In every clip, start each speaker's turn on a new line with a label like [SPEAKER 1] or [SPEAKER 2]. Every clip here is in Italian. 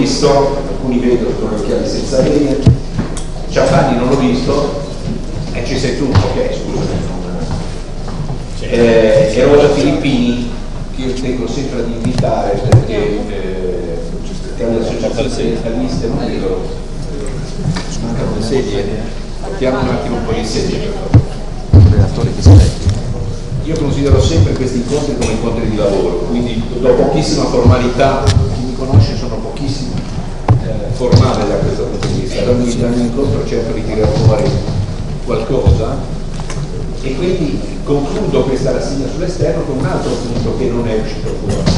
[SPEAKER 1] visto, alcuni vedo con gli occhiali senza linee, Ciafani non l'ho visto, e ci sei tu, ok, scusami. E Rosa Filippini, che io tengo sempre ad invitare perché tra le associazioni sindacaliste non vedo, mancano le sedie, portiamo un attimo un po' di sedie per favore. Io considero sempre questi incontri come incontri di lavoro, quindi do pochissima formalità, chi mi conosce sono pochissimo formale da questo punto di vista, ad ogni incontro cerco di tirare fuori qualcosa e quindi concludo questa rassegna sull'esterno con un altro punto che non è uscito fuori.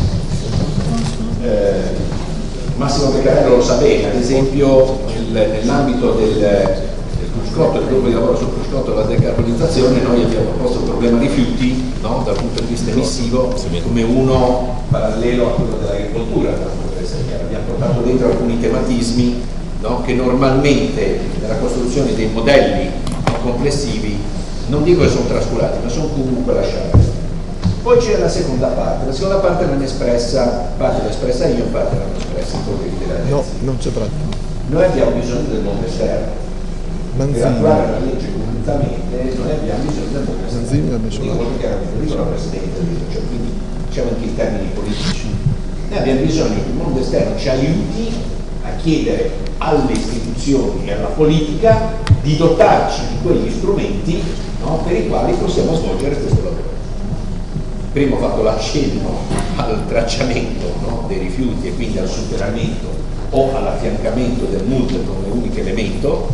[SPEAKER 1] Massimo Beccarello lo sa bene, ad esempio nell'ambito del cruscotto, del gruppo di lavoro sul cruscotto della decarbonizzazione, noi abbiamo proposto il problema rifiuti, no? Dal punto di vista emissivo come uno parallelo a quello dell'agricoltura, abbiamo portato dentro alcuni tematismi, no? Che normalmente nella costruzione dei modelli complessivi non dico che sono trascurati, ma sono comunque lasciati. Poi c'è la seconda parte l'hanno espressa, parte l'ho espressa io, parte l'hanno espressa i colleghi della Dezzi.
[SPEAKER 2] No, non c'è pratica.
[SPEAKER 1] Noi abbiamo bisogno del mondo esterno. Per attuare la legge congiuntamente noi abbiamo bisogno del mondo esterno. Dico la Presidente, cioè, quindi diciamo anche in termini politici. Noi abbiamo bisogno che il mondo esterno ci aiuti a chiedere alle istituzioni e alla politica di dotarci di quegli strumenti, no, per i quali possiamo svolgere questo lavoro. Prima ho fatto l'accenno al tracciamento, no, dei rifiuti e quindi al superamento o all'affiancamento del MUD come unico elemento,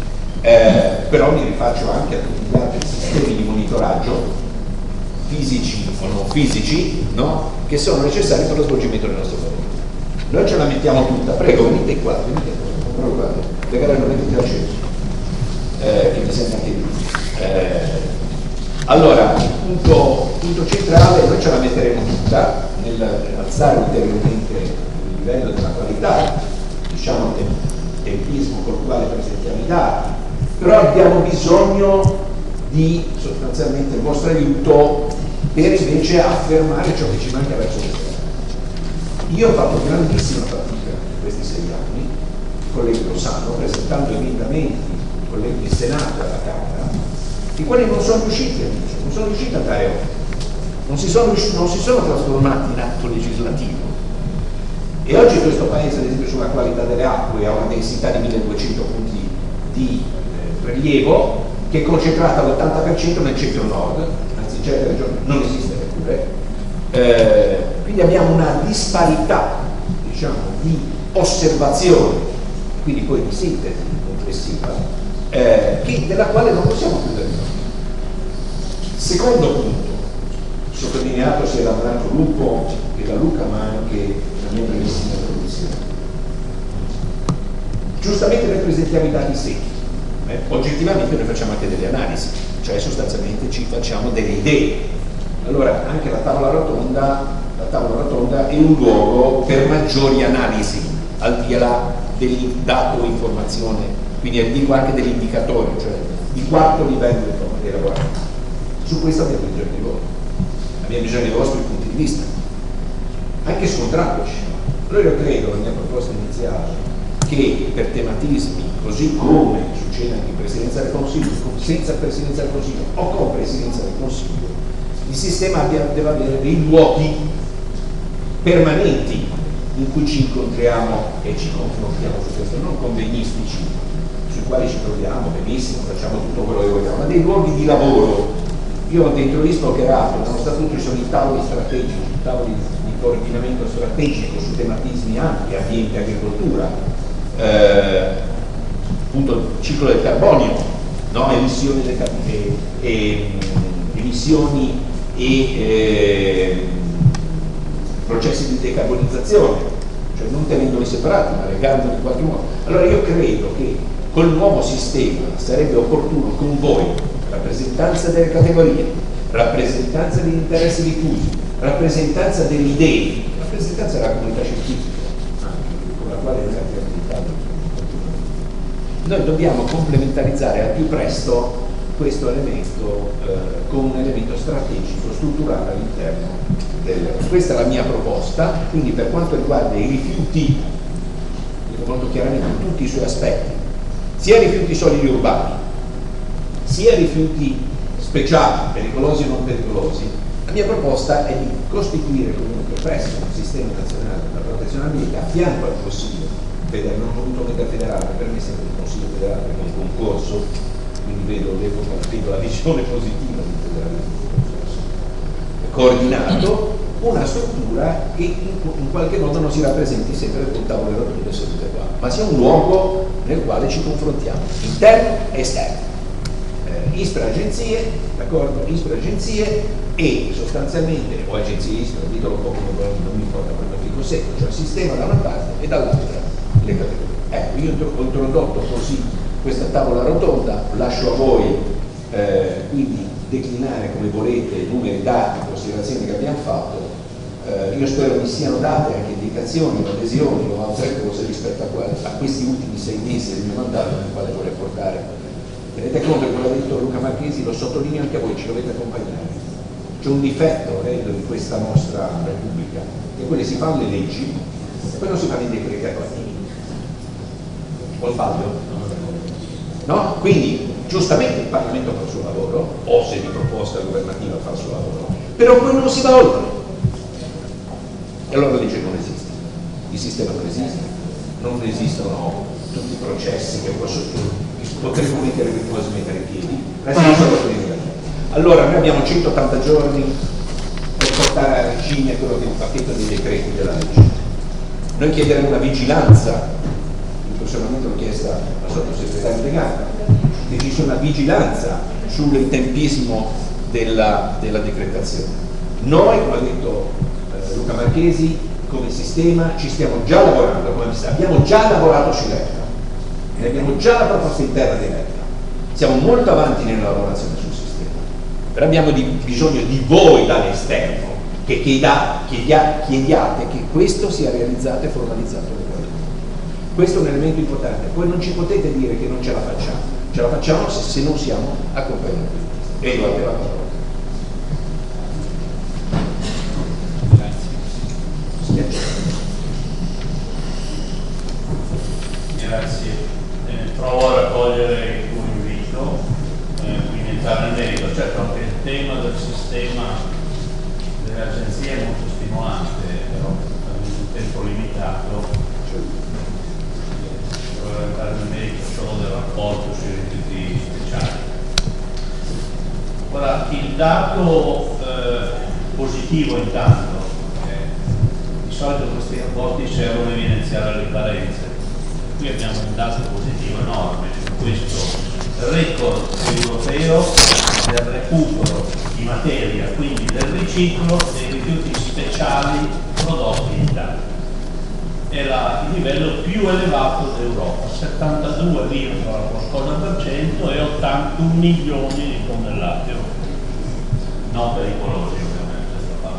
[SPEAKER 1] però mi rifaccio anche a tutti gli altri sistemi di monitoraggio, fisici o non fisici, no, che sono necessari per lo svolgimento del nostro lavoro. Noi ce la mettiamo tutta, prego, venite qua, Beccarello, venite al centro, che mi sembra anche giusto. Allora, il punto centrale, noi ce la metteremo tutta nell'alzare ulteriormente il livello della qualità, diciamo del tempismo col quale presentiamo i dati, però abbiamo bisogno di sostanzialmente il vostro aiuto per invece affermare ciò che ci manca verso l'esterno. Io ho fatto grandissima fatica in questi 6 anni, i colleghi lo sanno, presentando emendamenti, i colleghi del Senato e alla Camera, i quali non sono riusciti a dare non si sono trasformati in atto legislativo. E oggi questo Paese, ad esempio, sulla qualità delle acque ha una densità di 1200 punti di prelievo, che è concentrata all'80% nel centro-nord, anzi in certe regioni non esiste neppure. Quindi abbiamo una disparità, diciamo, di osservazione, quindi poi di sintesi complessiva, della quale non possiamo più dare. Secondo punto, sottolineato sia da Branco Lupo che da Luca, ma anche da membri della Commissione. Giustamente noi presentiamo i dati secchi, oggettivamente noi facciamo anche delle analisi, cioè sostanzialmente ci facciamo delle idee. Allora anche la tavola rotonda è un luogo per maggiori analisi, al di là del dato informazione, quindi dico anche degli indicatori, cioè di quarto livello di lavorare. Su questo abbiamo bisogno di voi, abbiamo bisogno dei vostri punti di vista, anche scontrandoci. Allora io credo, nella mia proposta iniziale, che per tematismi, così come succede anche in Presidenza del Consiglio, senza Presidenza del Consiglio o con Presidenza del Consiglio, il sistema deve avere dei luoghi permanenti in cui ci incontriamo e ci confrontiamo su questo, non convegnistici sui quali ci troviamo benissimo, facciamo tutto quello che vogliamo, ma dei luoghi di lavoro. Io dentro l'ISPO che era nello statuto ci sono i tavoli strategici, i tavoli di coordinamento strategico su tematismi ampi, ambiente, agricoltura, appunto ciclo del carbonio, no? emissioni e processi di decarbonizzazione, cioè non tenendoli separati ma legandoli in qualche modo. Allora io credo che col nuovo sistema sarebbe opportuno con voi, rappresentanza delle categorie, rappresentanza degli interessi diffusi, rappresentanza delle idee, rappresentanza della comunità scientifica, anche con la quale noi abbiamo invitato. Noi dobbiamo complementarizzare al più presto questo elemento con un elemento strategico, strutturale all'interno del... Questa è la mia proposta, quindi per quanto riguarda i rifiuti molto chiaramente in tutti i suoi aspetti, sia rifiuti solidi urbani, sia rifiuti speciali, pericolosi e non pericolosi, la mia proposta è di costituire comunque presso il Sistema Nazionale della Protezione dell'Ambiente, a fianco al Consiglio federale, non ho voluto mettere federale, per me è sempre il Consiglio federale perché è un concorso, quindi vedo la visione positiva del federalismo coordinato, una struttura che in qualche modo non si rappresenti sempre con tavole rotonde sedute qua, ma sia un luogo nel quale ci confrontiamo, interno e esterno. ISPRA agenzie, d'accordo? ISPRA agenzie e sostanzialmente, o agenzie ISPRA, ditelo un po' come vuoi, non mi importa, quello che consegue, cioè il sistema da una parte e dall'altra le categorie. Ecco, io ho introdotto così questa tavola rotonda, lascio a voi quindi declinare come volete numeri, dati, considerazioni che abbiamo fatto. Io spero vi siano date anche indicazioni o adesioni o altre cose rispetto a questi ultimi 6 mesi del mio mandato nel quale vorrei portare. Tenete conto che quello che ha detto Luca Marchesi, lo sottolineo anche a voi, ci dovete accompagnare. C'è un difetto in questa nostra Repubblica, che quelle si fanno le leggi e poi non si fanno i decreti attuativi. O sbaglio? No? Quindi giustamente il Parlamento fa il suo lavoro, o se di proposta governativa fa il suo lavoro, però poi non si va oltre. E allora la legge non esiste, il sistema non esiste, non esistono tutti i processi che potremmo mettere virtuosamente in piedi. Allora noi abbiamo 180 giorni per portare a regime quello che è il pacchetto dei decreti della legge. Noi chiederemo una vigilanza, io personalmente l'ho chiesta al sottosegretario De Gamba, che ci sia una vigilanza sul tempismo della decretazione. Noi, come ha detto Luca Marchesi, come sistema ci stiamo già lavorando, abbiamo già lavorato sull'EFTA e abbiamo già la proposta interna dell'EFTA, siamo molto avanti nella lavorazione sul sistema, però abbiamo bisogno di voi dall'esterno che chiediate che questo sia realizzato e formalizzato. Questo è un elemento importante, poi non ci potete dire che non ce la facciamo se non siamo accompagnati. Prego, a te la parola.
[SPEAKER 2] Grazie, provo a raccogliere il tuo invito, quindi entrare nel merito. Certo, anche il tema del sistema delle agenzie è molto stimolante, però avendo un tempo limitato provo a entrare nel merito solo del rapporto sui requisiti speciali. Ora, il dato positivo intanto, di solito questi rapporti servono a evidenziare le carenze. Qui abbiamo un dato positivo enorme, questo record europeo del recupero di materia, quindi del riciclo dei rifiuti speciali prodotti in Italia. È il livello più elevato d'Europa, 72, qualcosa per cento e 81 milioni di tonnellate non pericolosi ovviamente.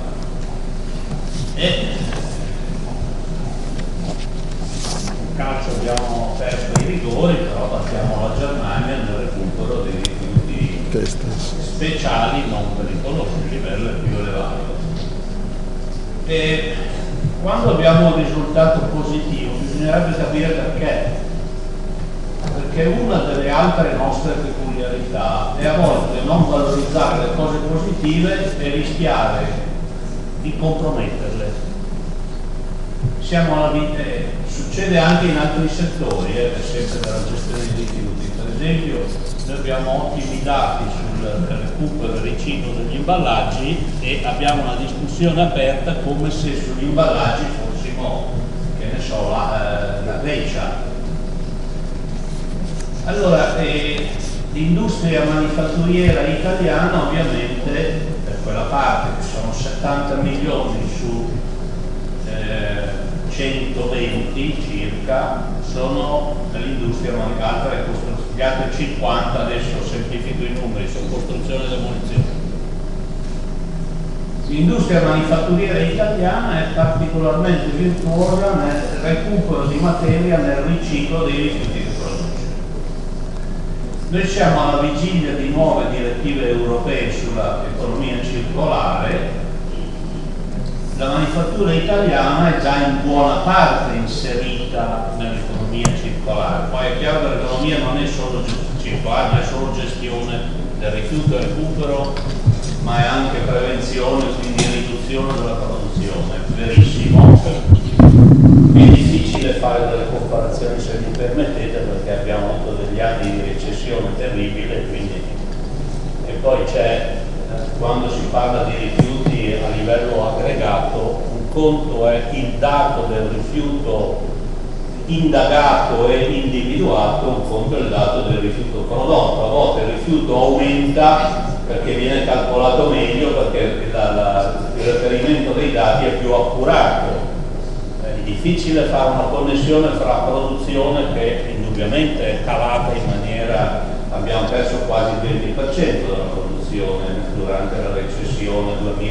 [SPEAKER 2] Calcio abbiamo perso i rigori, però battiamo la Germania nel recupero dei rifiuti speciali non pericolosi, il livello è più elevato. E quando abbiamo un risultato positivo bisognerebbe capire perché. Perché una delle altre nostre peculiarità è a volte non valorizzare le cose positive e rischiare di comprometterle. Succede anche in altri settori, sempre della gestione dei rifiuti. Per esempio, noi abbiamo ottimi dati sul recupero e riciclo degli imballaggi e abbiamo una discussione aperta come se sugli imballaggi fossimo, che ne so, la Grecia. Allora, l'industria manifatturiera italiana ovviamente, per quella parte che sono 70 milioni su 120 circa, sono dell'industria manifatturiera, gli altri 50, adesso semplifico i numeri, sono costruzione e demolizione. L'industria manifatturiera italiana è particolarmente virtuosa nel recupero di materia, nel riciclo dei rifiuti che produce. Noi siamo alla vigilia di nuove direttive europee sulla economia circolare. La manifattura italiana è già in buona parte inserita nell'economia circolare. Poi è chiaro che l'economia non è solo circolare, non è solo gestione del rifiuto e recupero, ma è anche prevenzione, quindi riduzione della produzione. È verissimo. È difficile fare delle comparazioni, se mi permettete, perché abbiamo avuto degli anni di recessione terribile, quindi... E poi c'è, quando si parla di rifiuti a livello aggregato, un conto è il dato del rifiuto indagato e individuato, un conto è il dato del rifiuto prodotto. A volte il rifiuto aumenta perché viene calcolato meglio, perché il reperimento dei dati è più accurato. È difficile fare una connessione fra produzione, che indubbiamente è calata in maniera, abbiamo perso quasi il 20% della produzione durante la recessione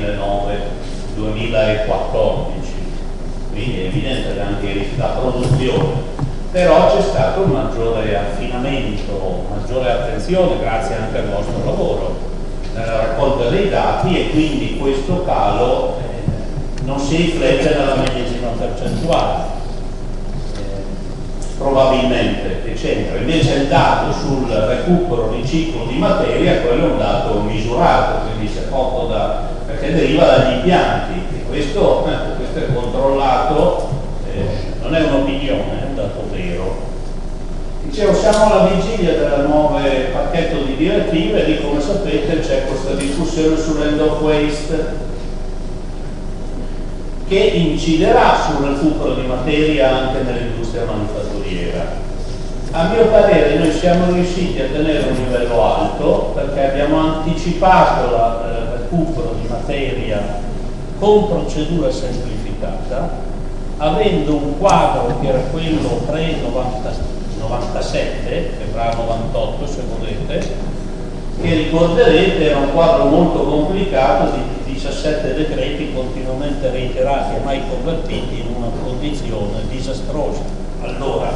[SPEAKER 2] 2009-2014, quindi è evidente che anche la produzione, però c'è stato un maggiore affinamento, maggiore attenzione, grazie anche al vostro lavoro nella raccolta dei dati, e quindi questo calo non si riflette nella medesima percentuale, probabilmente, che c'entra. Invece il dato sul recupero, riciclo di materia, quello è un dato misurato, quindi c'è poco da, perché deriva dagli impianti, e questo è controllato, non è un'opinione, è un dato vero. Dicevo, siamo alla vigilia del nuovo pacchetto di direttive e, come sapete, c'è questa discussione sull'end of waste, che inciderà sul recupero di materia anche nell'industria manifatturiera. A mio parere noi siamo riusciti a tenere un livello alto, perché abbiamo anticipato il recupero di materia con procedura semplificata, avendo un quadro che era quello pre-97, febbraio 98 se volete, che ricorderete era un quadro molto complicato di 17 decreti continuamente reiterati e mai convertiti, in una condizione disastrosa. Allora,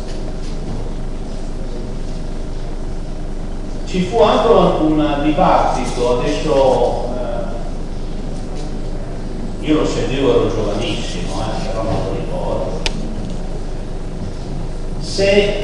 [SPEAKER 2] ci fu anche un dibattito, adesso io lo seguivo, ero giovanissimo, però non lo ricordo, se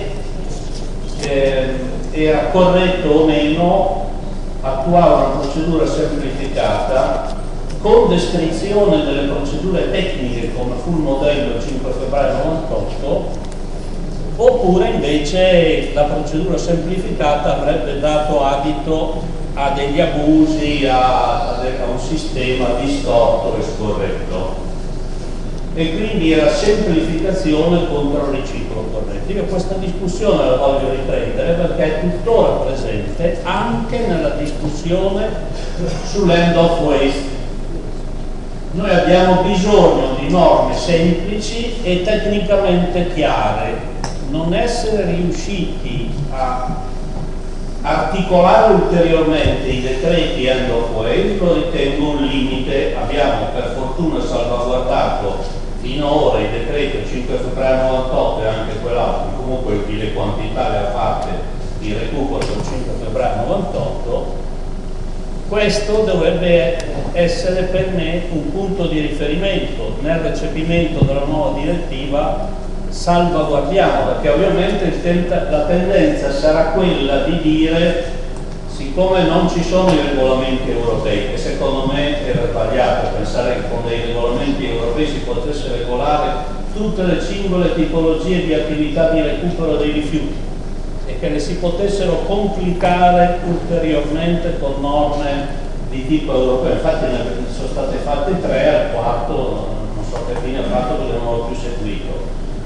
[SPEAKER 2] era corretto o meno attuare una procedura semplificata con descrizione delle procedure tecniche, come fu il modello il 5 febbraio 98, oppure invece la procedura semplificata avrebbe dato adito a degli abusi, a un sistema distorto e scorretto. E quindi era semplificazione contro il riciclo corretto. Io questa discussione la voglio riprendere perché è tuttora presente anche nella discussione sull'end of waste. Noi abbiamo bisogno di norme semplici e tecnicamente chiare. Non essere riusciti a articolare ulteriormente i decreti end of waste lo ritengo un limite. Abbiamo per fortuna salvaguardato finora i decreti 5 febbraio 98 e anche quell'altro, comunque le quantità le ha fatte di recupero del 5 febbraio 98. Questo dovrebbe essere per me un punto di riferimento nel recepimento della nuova direttiva. Salvaguardiamo, perché ovviamente la tendenza sarà quella di dire, siccome non ci sono i regolamenti europei, che secondo me era sbagliato pensare che con dei regolamenti europei si potesse regolare tutte le singole tipologie di attività di recupero dei rifiuti e che le si potessero complicare ulteriormente con norme di tipo europeo. Infatti ne sono state fatte 3, al quarto non so che fine ha fatto perché non l'ho più seguito.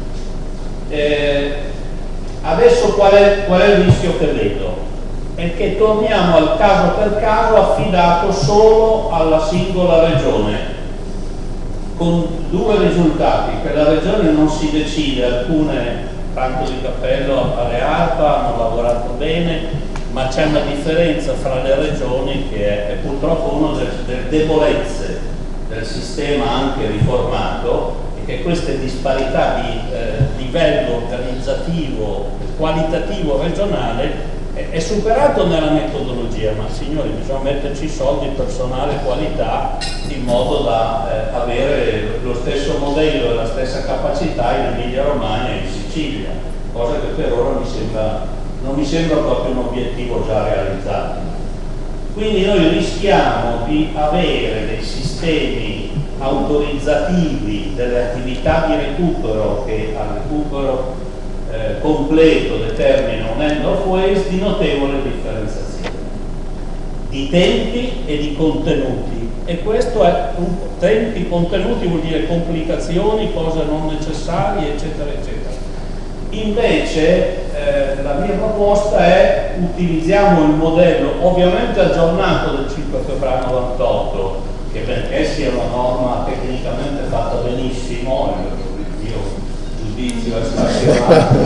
[SPEAKER 2] Adesso qual è il rischio che vedo? È che torniamo al caso per caso affidato solo alla singola regione, con due risultati: che la regione non si decide, alcune, tanto di cappello alle ARPA, hanno lavorato bene, ma c'è una differenza fra le regioni che è purtroppo una delle debolezze del sistema anche riformato, e che queste disparità di livello organizzativo, qualitativo regionale è superato nella metodologia, ma signori, bisogna metterci soldi, personale, qualità, in modo da avere lo stesso modello e la stessa capacità in Emilia Romagna e in Sicilia. cosa che per ora non mi sembra proprio un obiettivo già realizzato. Quindi noi rischiamo di avere dei sistemi autorizzativi delle attività di recupero che al recupero completo determina un end of waste di notevole differenziazione di tempi e di contenuti, e questo è tempi, contenuti vuol dire complicazioni, cose non necessarie, eccetera eccetera. Invece la mia proposta è: utilizziamo il modello ovviamente aggiornato del 5 febbraio 98, che benché sia una norma tecnicamente fatta benissimo, il mio giudizio è stazionario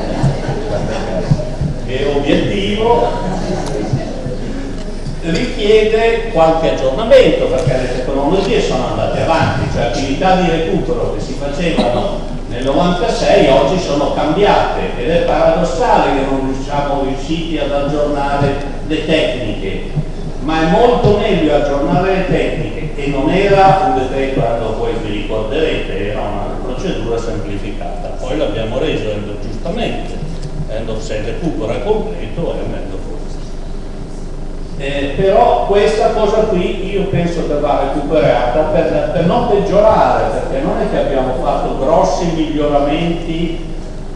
[SPEAKER 2] e obiettivo, richiede qualche aggiornamento perché le tecnologie sono andate avanti, cioè attività di recupero che si facevano nel 96 oggi sono cambiate, ed è paradossale che non siamo riusciti ad aggiornare le tecniche, ma è molto meglio aggiornare le tecniche, e non era un decreto poi vi ricorderete, era una procedura semplificata, poi l'abbiamo reso giustamente se il recupero è completo è un end of waste. Però questa cosa qui io penso che va recuperata per non peggiorare, perché non è che abbiamo fatto grossi miglioramenti,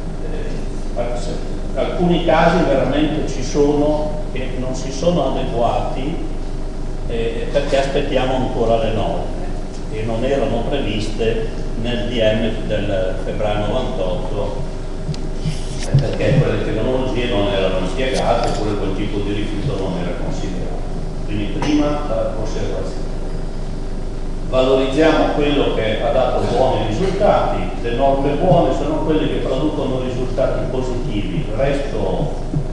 [SPEAKER 2] in alcuni casi veramente ci sono che non si sono adeguati perché aspettiamo ancora le norme e non erano previste nel DM del febbraio 98, perché quelle tecnologie non erano impiegate, oppure quel tipo di rifiuto non era considerato. Quindi prima la conservazione. Valorizziamo quello che ha dato buoni risultati, le norme buone sono quelle che producono risultati positivi, il resto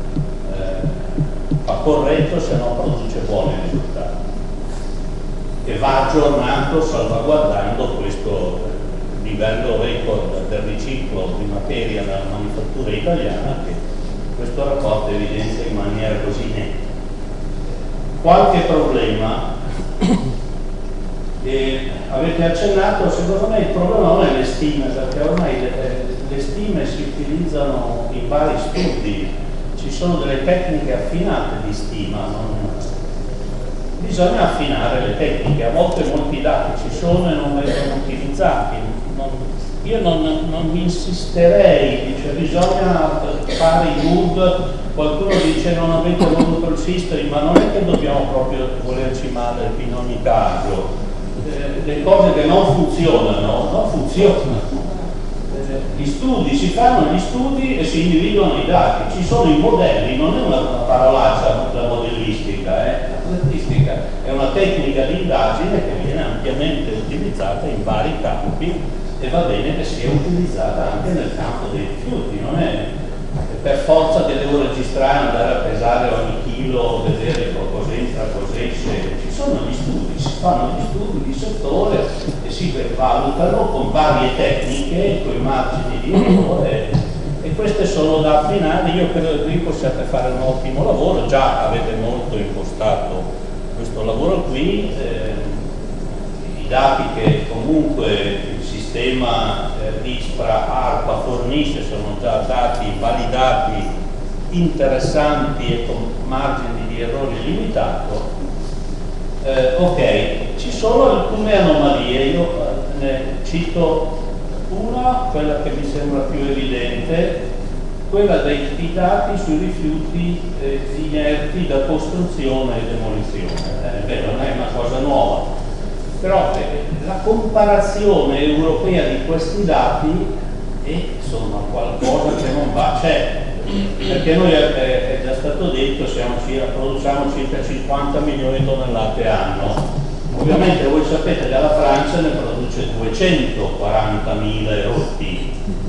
[SPEAKER 2] fa corretto se non produce buoni risultati. E va aggiornato salvaguardando questo livello record del riciclo di materia nella manifattura italiana, che questo rapporto evidenzia in maniera così netta. Qualche problema, avete accennato, secondo me il problema non è le stime, perché ormai le stime si utilizzano in vari studi, ci sono delle tecniche affinate di stima, bisogna affinare le tecniche, a volte molti dati ci sono e non vengono utilizzati. Io non insisterei, dice bisogna fare i mood, qualcuno dice non avete voluto il history, ma non è che dobbiamo proprio volerci male in ogni caso, le cose che non funzionano, non funzionano. Gli studi, si fanno gli studi e si individuano i dati, ci sono i modelli, non è una parolaccia la modellistica, la statistica è una tecnica di indagine che viene ampiamente utilizzata in vari campi e va bene che sia utilizzata anche nel campo dei rifiuti, non è per forza che devo registrare, andare a pesare ogni chilo, vedere cosa entra, cosa esce. Ci sono gli studi, si fanno gli studi di settore e si valutano con varie tecniche, con i margini di errore, e queste sono da affinare. Io credo che qui possiate fare un ottimo lavoro, già avete molto impostato questo lavoro qui, i dati che comunque il sistema ISPRA ARPA fornisce sono già dati validati, interessanti e con margini di errore limitato. Ok, ci sono alcune anomalie, io ne cito una, quella che mi sembra più evidente, quella dei dati sui rifiuti inerti da costruzione e demolizione. Non è una cosa nuova, però la comparazione europea di questi dati è insomma qualcosa che non va, perché noi è già stato detto produciamo circa 50 milioni di tonnellate anno. Ovviamente voi sapete che la Francia ne produce 240.000 rotti,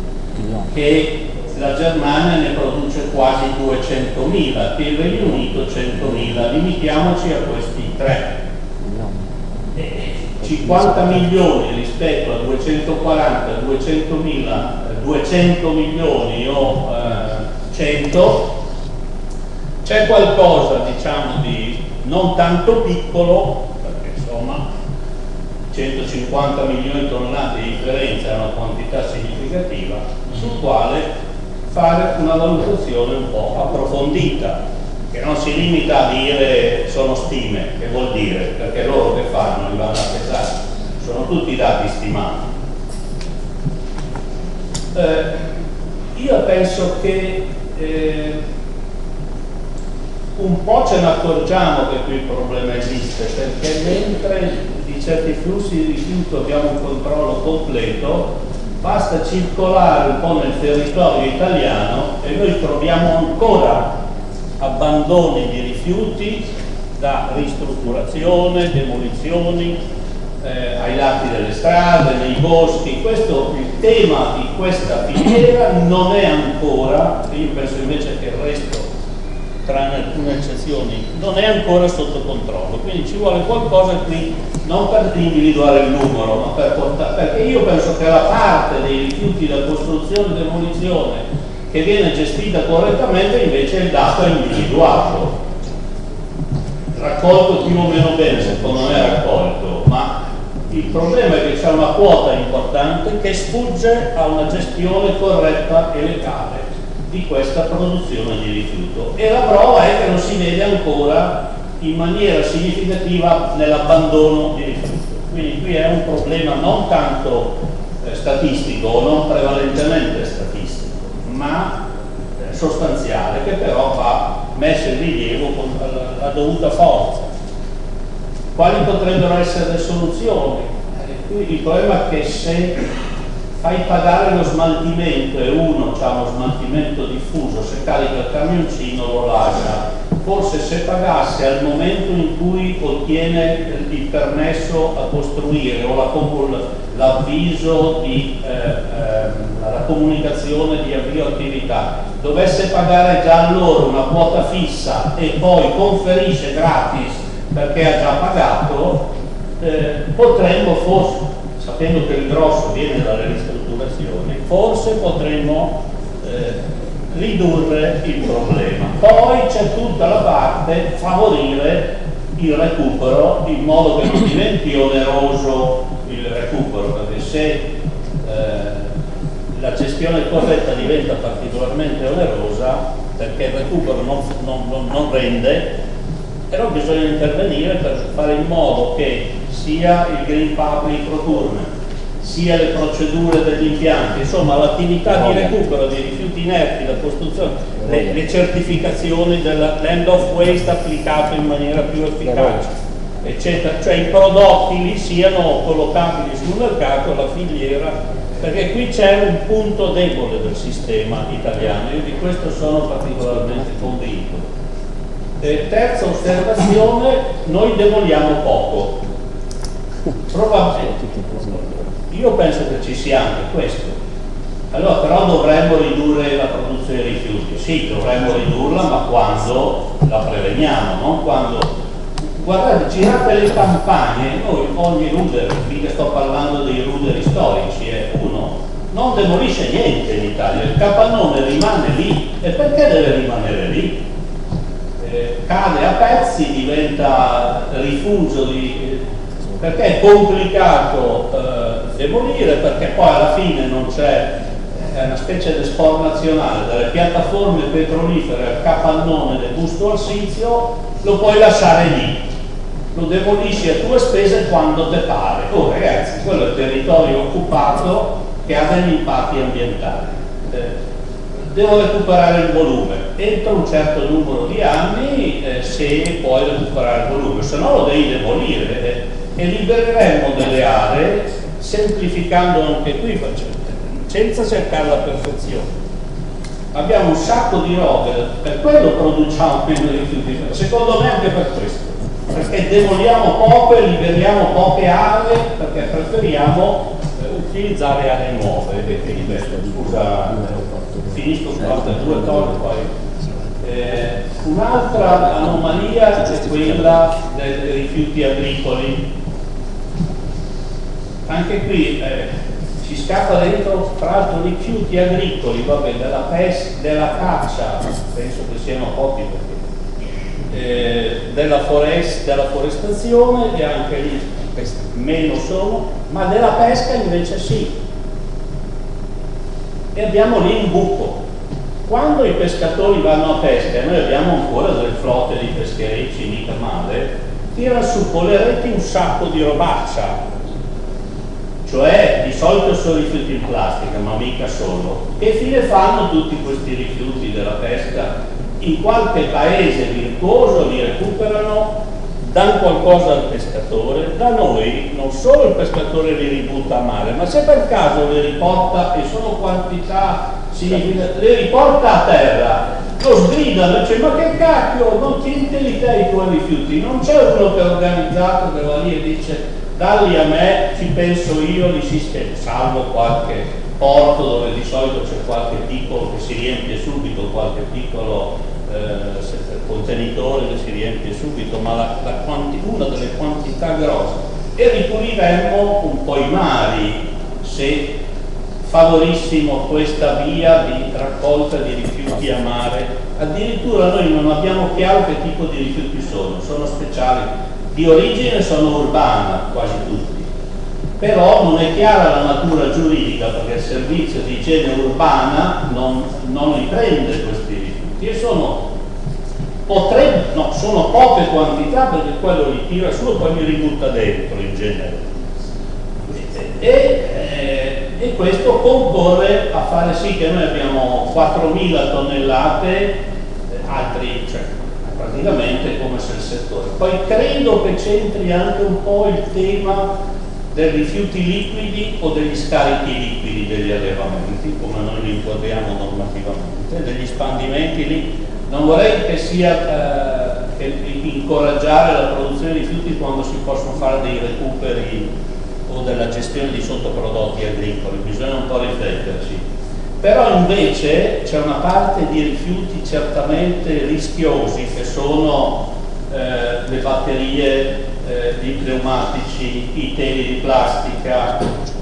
[SPEAKER 2] che la Germania ne produce quasi 200.000, che il Regno Unito 100.000, limitiamoci a questi tre. 50 milioni rispetto a 240, 200 milioni o 100, c'è qualcosa diciamo di non tanto piccolo, perché insomma 150 milioni di tonnellate di differenza è una quantità significativa, sul quale fare una valutazione un po' approfondita, che non si limita a dire sono stime, che vuol dire, perché loro che fanno li vanno a pesare, sono tutti dati stimati. Io penso che un po' ce ne accorgiamo che qui il problema esiste, perché mentre di certi flussi di rifiuto abbiamo un controllo completo, basta circolare un po' nel territorio italiano e noi troviamo ancora abbandoni di rifiuti da ristrutturazione, demolizioni, ai lati delle strade, nei boschi. Questo, il tema di questa filiera non è ancora, io penso invece che il resto, tranne alcune eccezioni, non è ancora sotto controllo, quindi ci vuole qualcosa qui, non per individuare il numero, ma per portare, perché io penso che la parte dei rifiuti da costruzione e demolizione che viene gestita correttamente invece il dato è individuato, raccolto più o meno bene, secondo me è raccolto, ma il problema è che c'è una quota importante che sfugge a una gestione corretta e legale di questa produzione di rifiuto, e la prova è che non si vede ancora in maniera significativa nell'abbandono di rifiuto. Quindi qui è un problema non tanto statistico o non prevalentemente statistico, ma sostanziale, che però va messo in rilievo con la dovuta forza. Quali potrebbero essere le soluzioni? Qui il problema è che se fai pagare lo smaltimento e uno ha uno smaltimento diffuso, se carica il camioncino lo lascia. Forse se pagasse al momento in cui ottiene il permesso a costruire o l'avviso la comunicazione di avvio attività, dovesse pagare già loro una quota fissa e poi conferisce gratis perché ha già pagato, potremmo forse, sapendo che il grosso viene dalle ristrutturazioni, forse potremmo ridurre il problema. Poi c'è tutta la parte favorire il recupero in modo che non diventi oneroso il recupero, perché se la gestione corretta diventa particolarmente onerosa perché il recupero non rende, però bisogna intervenire per fare in modo che sia il Green Public Procurement, sia le procedure degli impianti, insomma l'attività di recupero dei rifiuti inerti, la costruzione, le certificazioni dell'end of waste applicato in maniera più efficace, eccetera, cioè i prodotti lì siano collocabili sul mercato, la filiera, perché qui c'è un punto debole del sistema italiano, io di questo sono particolarmente convinto. Terza osservazione, noi demoliamo poco. Probabilmente. Io penso che ci sia anche questo. Allora però dovremmo ridurre la produzione di rifiuti. Sì, dovremmo ridurla, ma quando la preveniamo, non quando. Guardate, girate le campagne, noi ogni rudere, mica sto parlando dei ruderi storici, uno non demolisce niente in Italia, il capannone rimane lì. E perché deve rimanere lì? Cade a pezzi, diventa rifugio perché è complicato demolire, perché poi alla fine non c'è, è una specie di sport nazionale, dalle piattaforme petrolifere al capannone del Busto Arsizio, lo puoi lasciare lì, lo demolisci a tue spese quando te pare. Oh ragazzi, quello è il territorio occupato che ha degli impatti ambientali. Devo recuperare il volume, entro un certo numero di anni se puoi recuperare il volume, se no lo devi demolire e libereremo delle aree, semplificando anche qui, senza cercare la perfezione. Abbiamo un sacco di robe, per quello produciamo meno rifiuti, secondo me anche per questo, perché demoliamo poco e liberiamo poche aree, perché preferiamo utilizzare aree nuove. Scusa, finisco su altre due cose poi. Un'altra anomalia è quella dei rifiuti agricoli. Anche qui ci scappa dentro, tra l'altro, rifiuti agricoli, vabbè, della caccia, penso che siano pochi, della forestazione, e anche lì meno sono, ma della pesca invece sì. E abbiamo lì un buco, Quando i pescatori vanno a pesca, e noi abbiamo ancora delle flotte di pescherecci, mica male, tirano su con le reti un sacco di robaccia, cioè di solito sono rifiuti in plastica, ma mica solo. Che fine fanno tutti questi rifiuti della pesca? In qualche paese virtuoso li recuperano, danno qualcosa al pescatore. Da noi non solo il pescatore li ributta a mare, ma se per caso le riporta, e sono quantità significative, le riporta a terra, lo sgridano, dice: ma che cacchio, non ti intenti te i tuoi rifiuti? Non c'è uno che è organizzato che va lì e dice: dalli a me, ci penso io, li sistemo, salvo qualche porto dove di solito c'è qualche piccolo che si riempie subito, qualche piccolo contenitore che si riempie subito, ma una delle quantità grosse. E ripuliremmo un po' i mari se favorissimo questa via di raccolta di rifiuti a mare. Addirittura noi non abbiamo chiaro che tipo di rifiuti sono speciali, di origine sono urbana quasi tutti, però non è chiara la natura giuridica, perché il servizio di igiene urbana non li prende questi rifiuti, e sono poche quantità, perché quello li tira su e poi li ributta dentro in genere, e questo concorre a fare sì che noi abbiamo 4.000 tonnellate, cioè praticamente come se il settore. Poi credo che c'entri anche un po' il tema dei rifiuti liquidi o degli scarichi liquidi degli allevamenti, come noi li inquadriamo normativamente, degli spandimenti lì. Non vorrei che sia incoraggiare la produzione di rifiuti quando si possono fare dei recuperi o della gestione di sottoprodotti agricoli, bisogna un po' rifletterci. Però invece c'è una parte di rifiuti certamente rischiosi, che sono le batterie di pneumatici, i teli di plastica,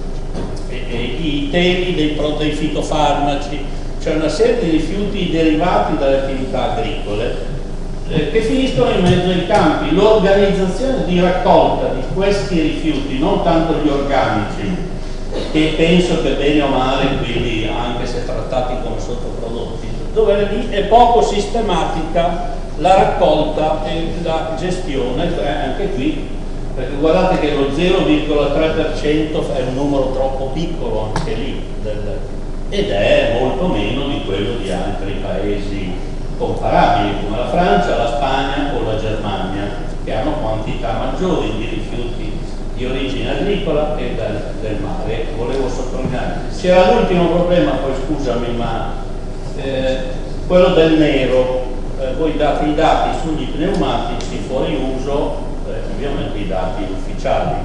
[SPEAKER 2] i teli dei fitofarmaci, cioè una serie di rifiuti derivati dalle attività agricole che finiscono in mezzo ai campi. L'organizzazione di raccolta di questi rifiuti, non tanto gli organici, che penso che bene o male, quindi anche se trattati come sottoprodotti, dove lì è poco sistematica la raccolta e la gestione, anche qui, perché guardate che lo 0,3% è un numero troppo piccolo anche lì, ed è molto meno di quello di altri paesi comparabili come la Francia, la Spagna o la Germania, che hanno quantità maggiori di rifiuti di origine agricola e del mare. Volevo sottolineare. C'era l'ultimo problema, poi scusami, ma quello del nero. Voi date i dati sugli pneumatici fuori uso, ovviamente i dati ufficiali,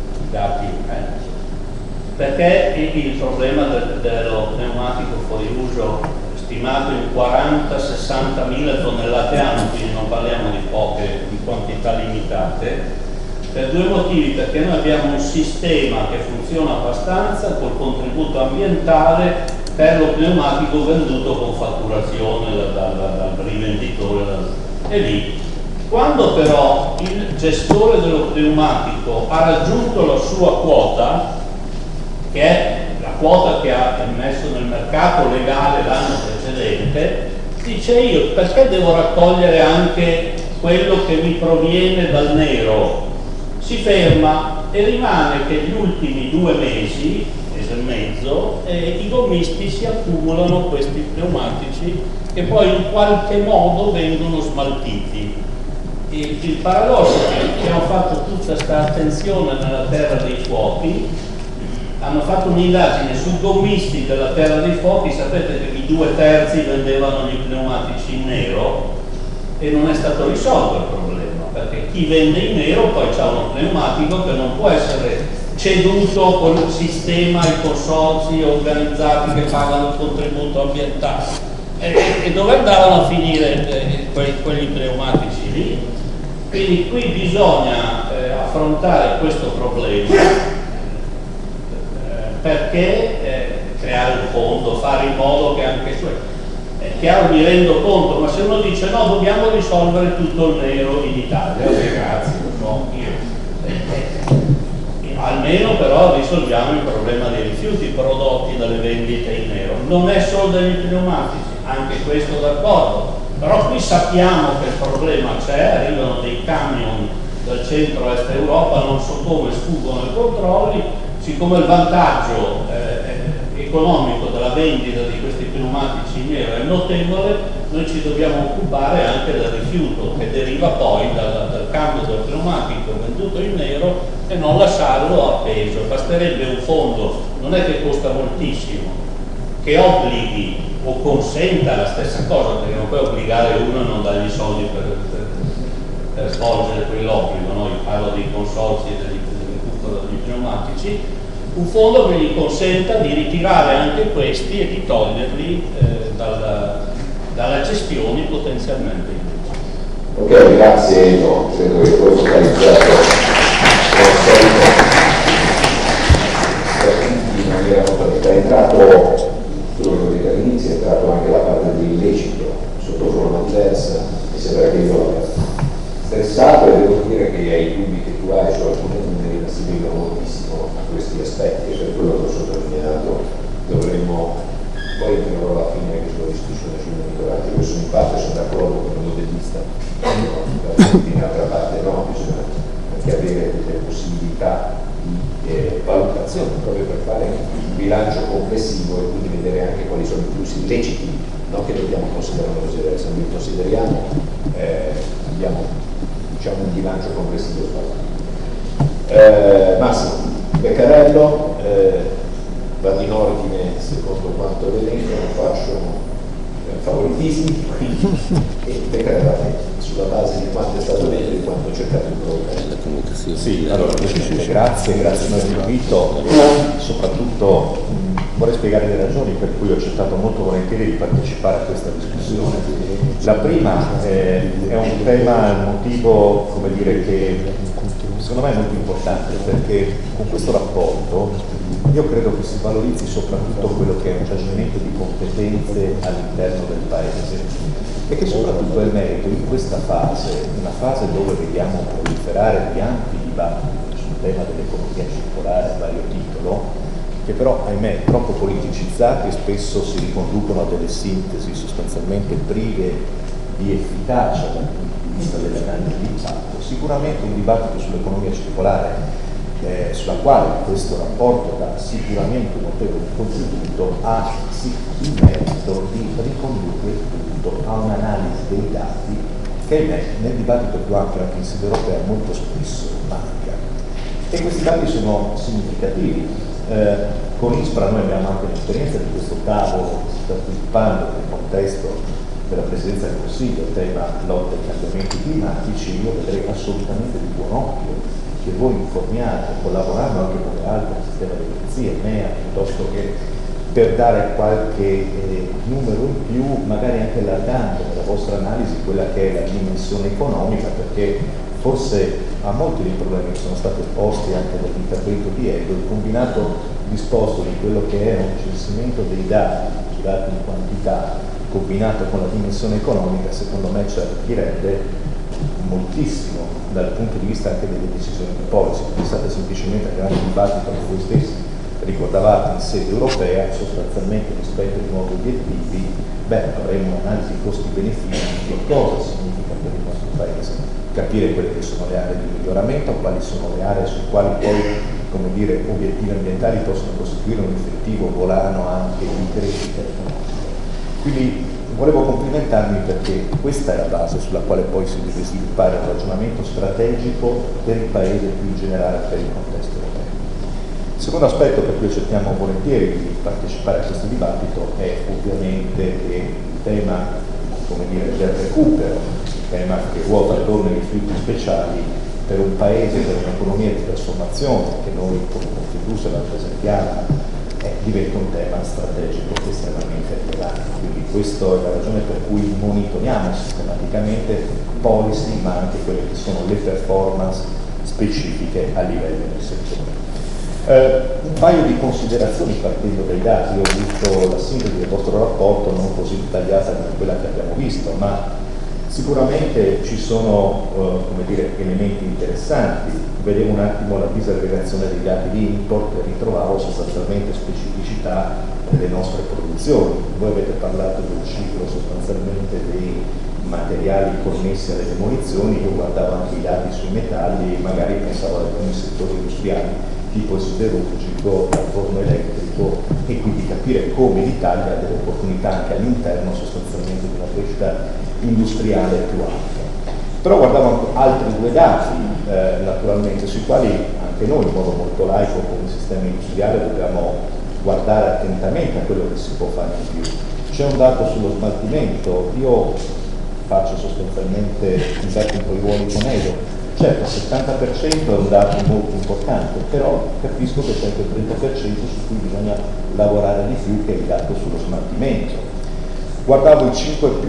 [SPEAKER 2] perché il problema dello pneumatico fuori uso stimato in 40-60 mila tonnellate anno, quindi non parliamo di quantità limitate, per due motivi: perché noi abbiamo un sistema che funziona abbastanza col contributo ambientale per lo pneumatico venduto con fatturazione dal rivenditore, e lì. Quando però il gestore dello pneumatico ha raggiunto la sua quota, che è la quota che ha messo nel mercato legale l'anno precedente, dice: io perché devo raccogliere anche quello che mi proviene dal nero? Si ferma e rimane che gli ultimi 2 mesi, mese e mezzo, i gommisti si accumulano questi pneumatici che poi in qualche modo vengono smaltiti. Il paradosso è che hanno fatto tutta questa attenzione nella terra dei fuochi, hanno fatto un'indagine su gommisti della terra dei fuochi. Sapete che i 2/3 vendevano gli pneumatici in nero e non è stato risolto il problema, perché chi vende in nero poi c'ha uno pneumatico che non può essere ceduto con il sistema, i consorzi organizzati che pagano il contributo ambientale. E dove andavano a finire quegli pneumatici lì? Quindi qui bisogna affrontare questo problema, perché creare un fondo, fare in modo che anche è chiaro, mi rendo conto, ma se uno dice no, dobbiamo risolvere tutto il nero in Italia, ragazzi, no, almeno però risolviamo il problema dei rifiuti prodotti dalle vendite in nero. Non è solo degli pneumatici, anche questo d'accordo, però qui sappiamo che il problema c'è, arrivano dei camion dal centro-est Europa, non so come sfuggono i controlli, siccome il vantaggio economico della vendita di questi pneumatici in nero è notevole, noi ci dobbiamo occupare anche del rifiuto che deriva poi dal cambio del pneumatico venduto in nero e non lasciarlo appeso. Basterebbe un fondo, non è che costa moltissimo, che obblighi o consenta la stessa cosa, perché non puoi obbligare uno a non dargli soldi per svolgere quell'obbligo, no? Io parlo dei consorzi e del recupero degli pneumatici, un fondo che gli consenta di ritirare anche questi e di toglierli dalla gestione potenzialmente.
[SPEAKER 3] Ok, grazie Enzo, credo che tu hai focalizzato non era molto è entrato, quello che all'inizio è entrato anche la parte dell'illecito sotto forma diversa, mi sembra che io l'abbia stressato e devo dire che ai dubbi che tu hai su alcuni numeri si vedono moltissimo a questi aspetti e per quello che ho sottolineato dovremmo poi interrò alla fine questa discussione sul monitoraggio. Io sono in parte sono d'accordo con il modellista, d'altra parte no, bisogna anche avere delle possibilità di valutazione proprio per fare un bilancio complessivo e quindi vedere anche quali sono i flussi illeciti, no, che dobbiamo considerare così. Se noi consideriamo abbiamo diciamo un bilancio complessivo sbagliato. Massimo Beccarello, vado in ordine secondo quanto l'elenco, non faccio favoritismi, e Beccarello sulla base di quanto è stato detto e di quanto ho cercato di provocare.
[SPEAKER 4] Sì, allora Presidente, grazie per l'invito, soprattutto vorrei spiegare le ragioni per cui ho accettato molto volentieri di partecipare a questa discussione. La prima è un tema, il motivo, come dire, che secondo me è molto importante, perché con questo rapporto io credo che si valorizzi soprattutto quello che è un giacimento di competenze all'interno del Paese e che soprattutto è merito in questa fase, una fase dove vediamo proliferare di ampi dibattiti sul tema dell'economia circolare a vario titolo, che però ahimè troppo politicizzati e spesso si riconducono a delle sintesi sostanzialmente prive di efficacia dal punto di vista delle analisi di impatto. Sicuramente un dibattito sull'economia circolare sulla quale questo rapporto dà sicuramente un notevole contributo, ha il merito di ricondurre tutto a un'analisi dei dati che nel dibattito più ampio anche in sede europea molto spesso manca. E questi dati sono significativi. Con ISPRA noi abbiamo anche l'esperienza di questo tavolo che si sta sviluppando nel contesto della Presidenza del Consiglio, il tema lotta ai cambiamenti climatici. Io vedrei assolutamente di buon occhio che voi informiate, collaborando anche con le altre sistema di agenzie, MEA, piuttosto che per dare qualche numero in più, magari anche allargando nella vostra analisi quella che è la dimensione economica, perché forse a molti dei problemi che sono stati posti anche dall'intervento di Edo, il combinato disposto di quello che è un censimento dei dati, misurati in quantità, combinato con la dimensione economica, secondo me ci arricchirebbe moltissimo dal punto di vista anche delle decisioni di policy. Pensate semplicemente al grande dibattito che voi stessi ricordavate in sede europea, sostanzialmente rispetto ai nuovi obiettivi, avremo un'analisi costi-benefici di che cosa significa per il nostro Paese, capire quelle che sono le aree di miglioramento, quali sono le aree su quali poi, come dire, obiettivi ambientali possono costituire un effettivo volano anche di crescita economica. Quindi volevo complimentarmi perché questa è la base sulla quale poi si deve sviluppare un ragionamento strategico per il Paese più in generale, per il contesto europeo. Il secondo aspetto per cui accettiamo volentieri di partecipare a questo dibattito è ovviamente che il tema, come dire, del recupero, il tema che ruota attorno ai rifiuti speciali per un Paese, per un'economia di trasformazione che noi come Confindustria rappresentiamo, diventa un tema strategico estremamente rilevante. Quindi questa è la ragione per cui monitoriamo sistematicamente policy, ma anche quelle che sono le performance specifiche a livello del settore. Un paio di considerazioni partendo dai dati. Io ho visto la sintesi del vostro rapporto non così dettagliata come quella che abbiamo visto, ma Sicuramente ci sono come dire, elementi interessanti. Vedevo un attimo la disaggregazione dei dati di import e ritrovavo sostanzialmente specificità delle nostre produzioni. Voi avete parlato del ciclo sostanzialmente dei materiali connessi alle demolizioni, io guardavo anche i dati sui metalli e magari pensavo ad alcuni settori industriali tipo il siderurgico, il forno elettrico, e quindi capire come l'Italia ha delle opportunità anche all'interno sostanzialmente di una crescita industriale più ampia. Però guardavo altri due dati naturalmente sui quali anche noi in modo molto laico come sistema industriale dobbiamo guardare attentamente a quello che si può fare in più. C'è un dato sullo smaltimento, io faccio sostanzialmente un dato un po' i ruoli con Edo. Certo, il 70% è un dato molto importante, però capisco che c'è anche il 30% su cui bisogna lavorare di più, che è il dato sullo smaltimento. Guardavo il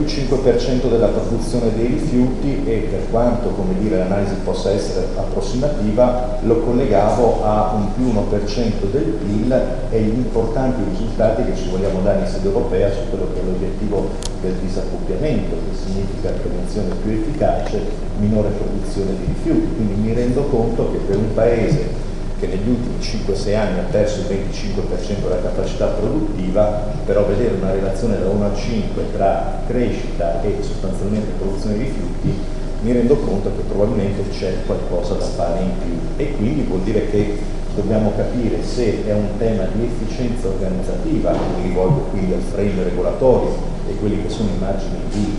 [SPEAKER 4] 5% della produzione dei rifiuti e per quanto, come dire, l'analisi possa essere approssimativa, lo collegavo a un più 1% del PIL e gli importanti risultati che ci vogliamo dare in sede europea su quello che è l'obiettivo del disaccoppiamento, che significa prevenzione più efficace, minore produzione di rifiuti. Quindi mi rendo conto che per un paese che negli ultimi 5-6 anni ha perso il 25% della capacità produttiva, però vedere una relazione da 1 a 5 tra crescita e sostanzialmente produzione di rifiuti, mi rendo conto che probabilmente c'è qualcosa da fare in più, e quindi vuol dire che dobbiamo capire se è un tema di efficienza organizzativa, mi rivolgo quindi al frame regolatorio e quelli che sono i margini di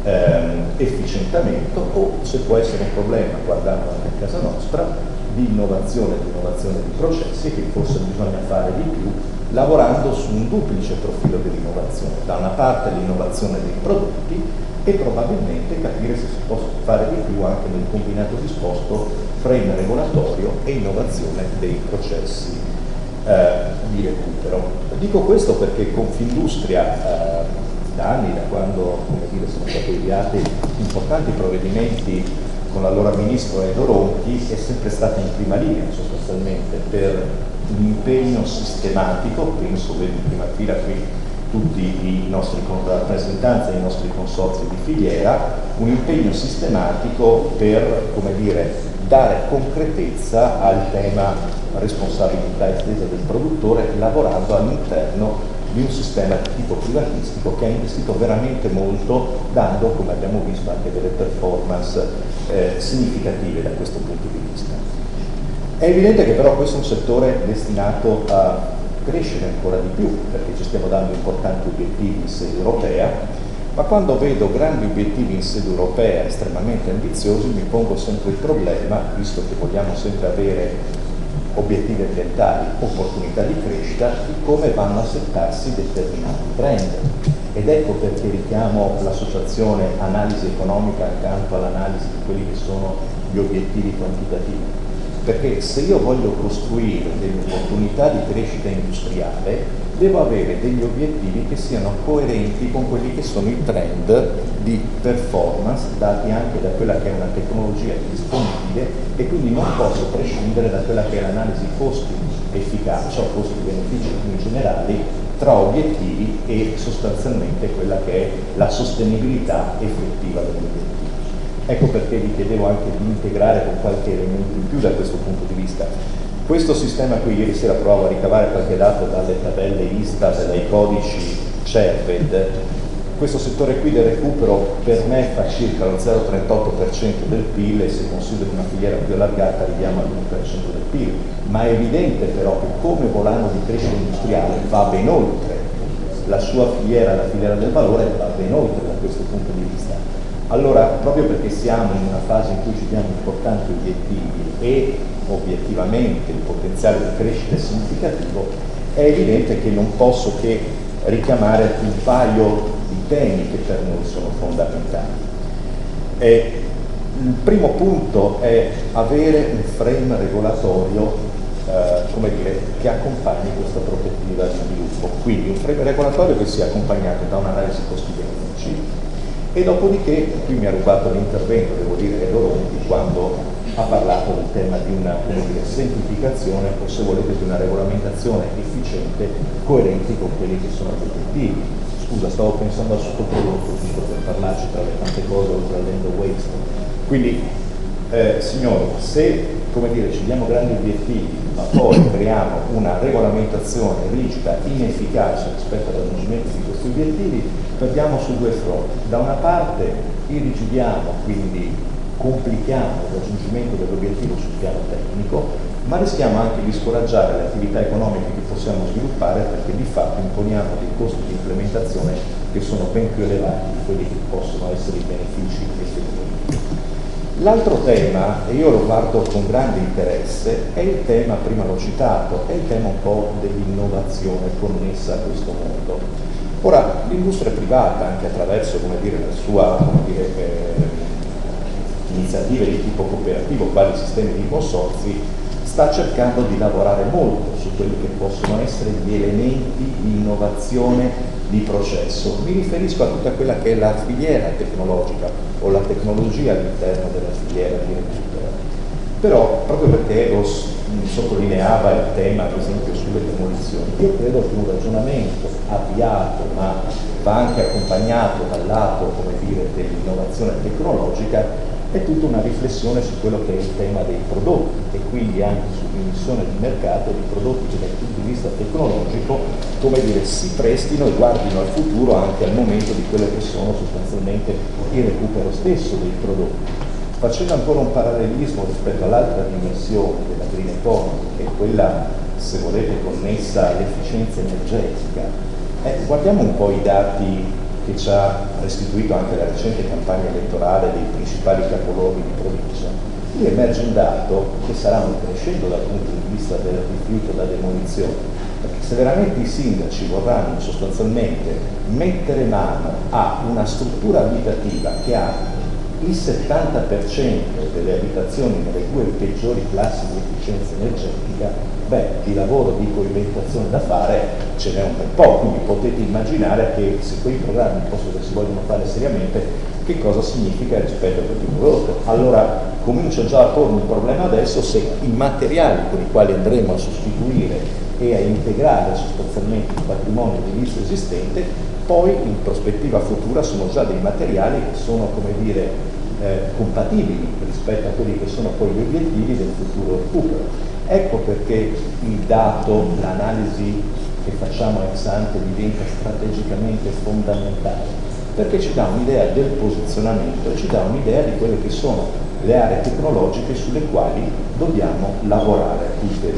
[SPEAKER 4] efficientamento, o se può essere un problema, guardando anche a casa nostra, di innovazione di processi, che forse bisogna fare di più, lavorando su un duplice profilo dell'innovazione. Da una parte l'innovazione dei prodotti e probabilmente capire se si può fare di più anche nel combinato disposto frame regolatorio e innovazione dei processi di recupero. Dico questo perché Confindustria da anni, da quando sono stati avviati importanti provvedimenti con l'allora ministro Edo Ronchi, è sempre stata in prima linea sostanzialmente per un impegno sistematico. Penso, vedo in prima fila qui tutti i nostri rappresentanti, i nostri consorzi di filiera, un impegno sistematico per, dare concretezza al tema responsabilità estesa del produttore, lavorando all'interno di un sistema di tipo privatistico che ha investito veramente molto, dando, come abbiamo visto, anche delle performance significative da questo punto di vista. È evidente che però questo è un settore destinato a crescere ancora di più, perché ci stiamo dando importanti obiettivi in sede europea, ma quando vedo grandi obiettivi in sede europea estremamente ambiziosi mi pongo sempre il problema, visto che vogliamo sempre avere obiettivi ambientali, opportunità di crescita, di come vanno a settarsi determinati trend. Ed ecco perché richiamo l'associazione analisi economica accanto all'analisi di quelli che sono gli obiettivi quantitativi. Perché se io voglio costruire delle opportunità di crescita industriale, devo avere degli obiettivi che siano coerenti con quelli che sono i trend di performance dati anche da quella che è una tecnologia disponibile, e quindi non posso prescindere da quella che è l'analisi costi-efficacia o costi-benefici in generali tra obiettivi e sostanzialmente quella che è la sostenibilità effettiva degli obiettivi. Ecco perché vi chiedevo anche di integrare con qualche elemento in più da questo punto di vista. Questo sistema qui, ieri sera provavo a ricavare qualche dato dalle tabelle Istat e dai codici CERVED. Questo settore qui del recupero per me fa circa lo 0,38% del PIL, e se considero una filiera più allargata arriviamo all'1% del PIL. Ma è evidente però che come volano di crescita industriale va ben oltre la sua filiera, la filiera del valore, va ben oltre da questo punto di vista. Allora, proprio perché siamo in una fase in cui ci diamo importanti obiettivi e obiettivamente il potenziale di crescita è significativo, è evidente che non posso che richiamare un paio di temi che per noi sono fondamentali. Il primo punto è avere un frame regolatorio che accompagni questa prospettiva di sviluppo. Quindi un frame regolatorio che sia accompagnato da un'analisi costi-benefici, e dopodiché, qui mi ha rubato l'intervento, devo dire, Edo Ronchi, quando ha parlato del tema di una semplificazione, o se volete di una regolamentazione efficiente, coerenti con quelli che sono gli obiettivi. scusa, stavo pensando al sottoprodotto, giusto per parlarci tra le tante cose oltre all'end waste. Quindi, signori, se come dire, ci diamo grandi obiettivi, ma poi creiamo una regolamentazione rigida, inefficace rispetto al raggiungimento di questi obiettivi, perdiamo su due fronti. Da una parte irrigidiamo, quindi complichiamo il raggiungimento dell'obiettivo sul piano tecnico, ma rischiamo anche di scoraggiare le attività economiche che possiamo sviluppare, perché di fatto imponiamo dei costi di implementazione che sono ben più elevati di quelli che possono essere i benefici effettivi. L'altro tema, e io lo guardo con grande interesse, è il tema, prima l'ho citato, è il tema un po' dell'innovazione connessa a questo mondo. Ora, l'industria privata, anche attraverso, come dire, la sua, iniziative di tipo cooperativo, quali sistemi di consorzi, sta cercando di lavorare molto su quelli che possono essere gli elementi di innovazione di processo. Mi riferisco a tutta quella che è la filiera tecnologica o la tecnologia all'interno della filiera di recupero. Però, proprio perché Eros sottolineava il tema, per esempio, sulle demolizioni, io credo che un ragionamento avviato, ma va anche accompagnato dal lato, come dire, dell'innovazione tecnologica, è tutta una riflessione su quello che è il tema dei prodotti e quindi anche sull'immissione di mercato di prodotti che dal punto di vista tecnologico, come dire, si prestino e guardino al futuro anche al momento di quello che sono sostanzialmente il recupero stesso dei prodotti. Facendo ancora un parallelismo rispetto all'altra dimensione della green economy, che è quella, se volete, connessa all'efficienza energetica, guardiamo un po' i dati che ci ha restituito anche la recente campagna elettorale dei principali capoluoghi di provincia. Qui emerge un dato che sarà un crescendo dal punto di vista del rifiuto da demolizione, perché se veramente i sindaci vorranno sostanzialmente mettere mano a una struttura abitativa che ha il 70% delle abitazioni nelle due peggiori classi di efficienza energetica, di lavoro di coibentazione da fare ce n'è un bel po', quindi potete immaginare che se quei programmi si vogliono fare seriamente, che cosa significa rispetto a quel prodotto. Allora comincio già a pormi il problema adesso se i materiali con i quali andremo a sostituire e a integrare sostanzialmente il patrimonio edilizio esistente, poi in prospettiva futura sono già dei materiali che sono, come dire, compatibili rispetto a quelli che sono poi gli obiettivi del futuro recupero. Ecco perché il dato, l'analisi che facciamo ex ante diventa strategicamente fondamentale, perché ci dà un'idea del posizionamento e ci dà un'idea di quelle che sono le aree tecnologiche sulle quali dobbiamo lavorare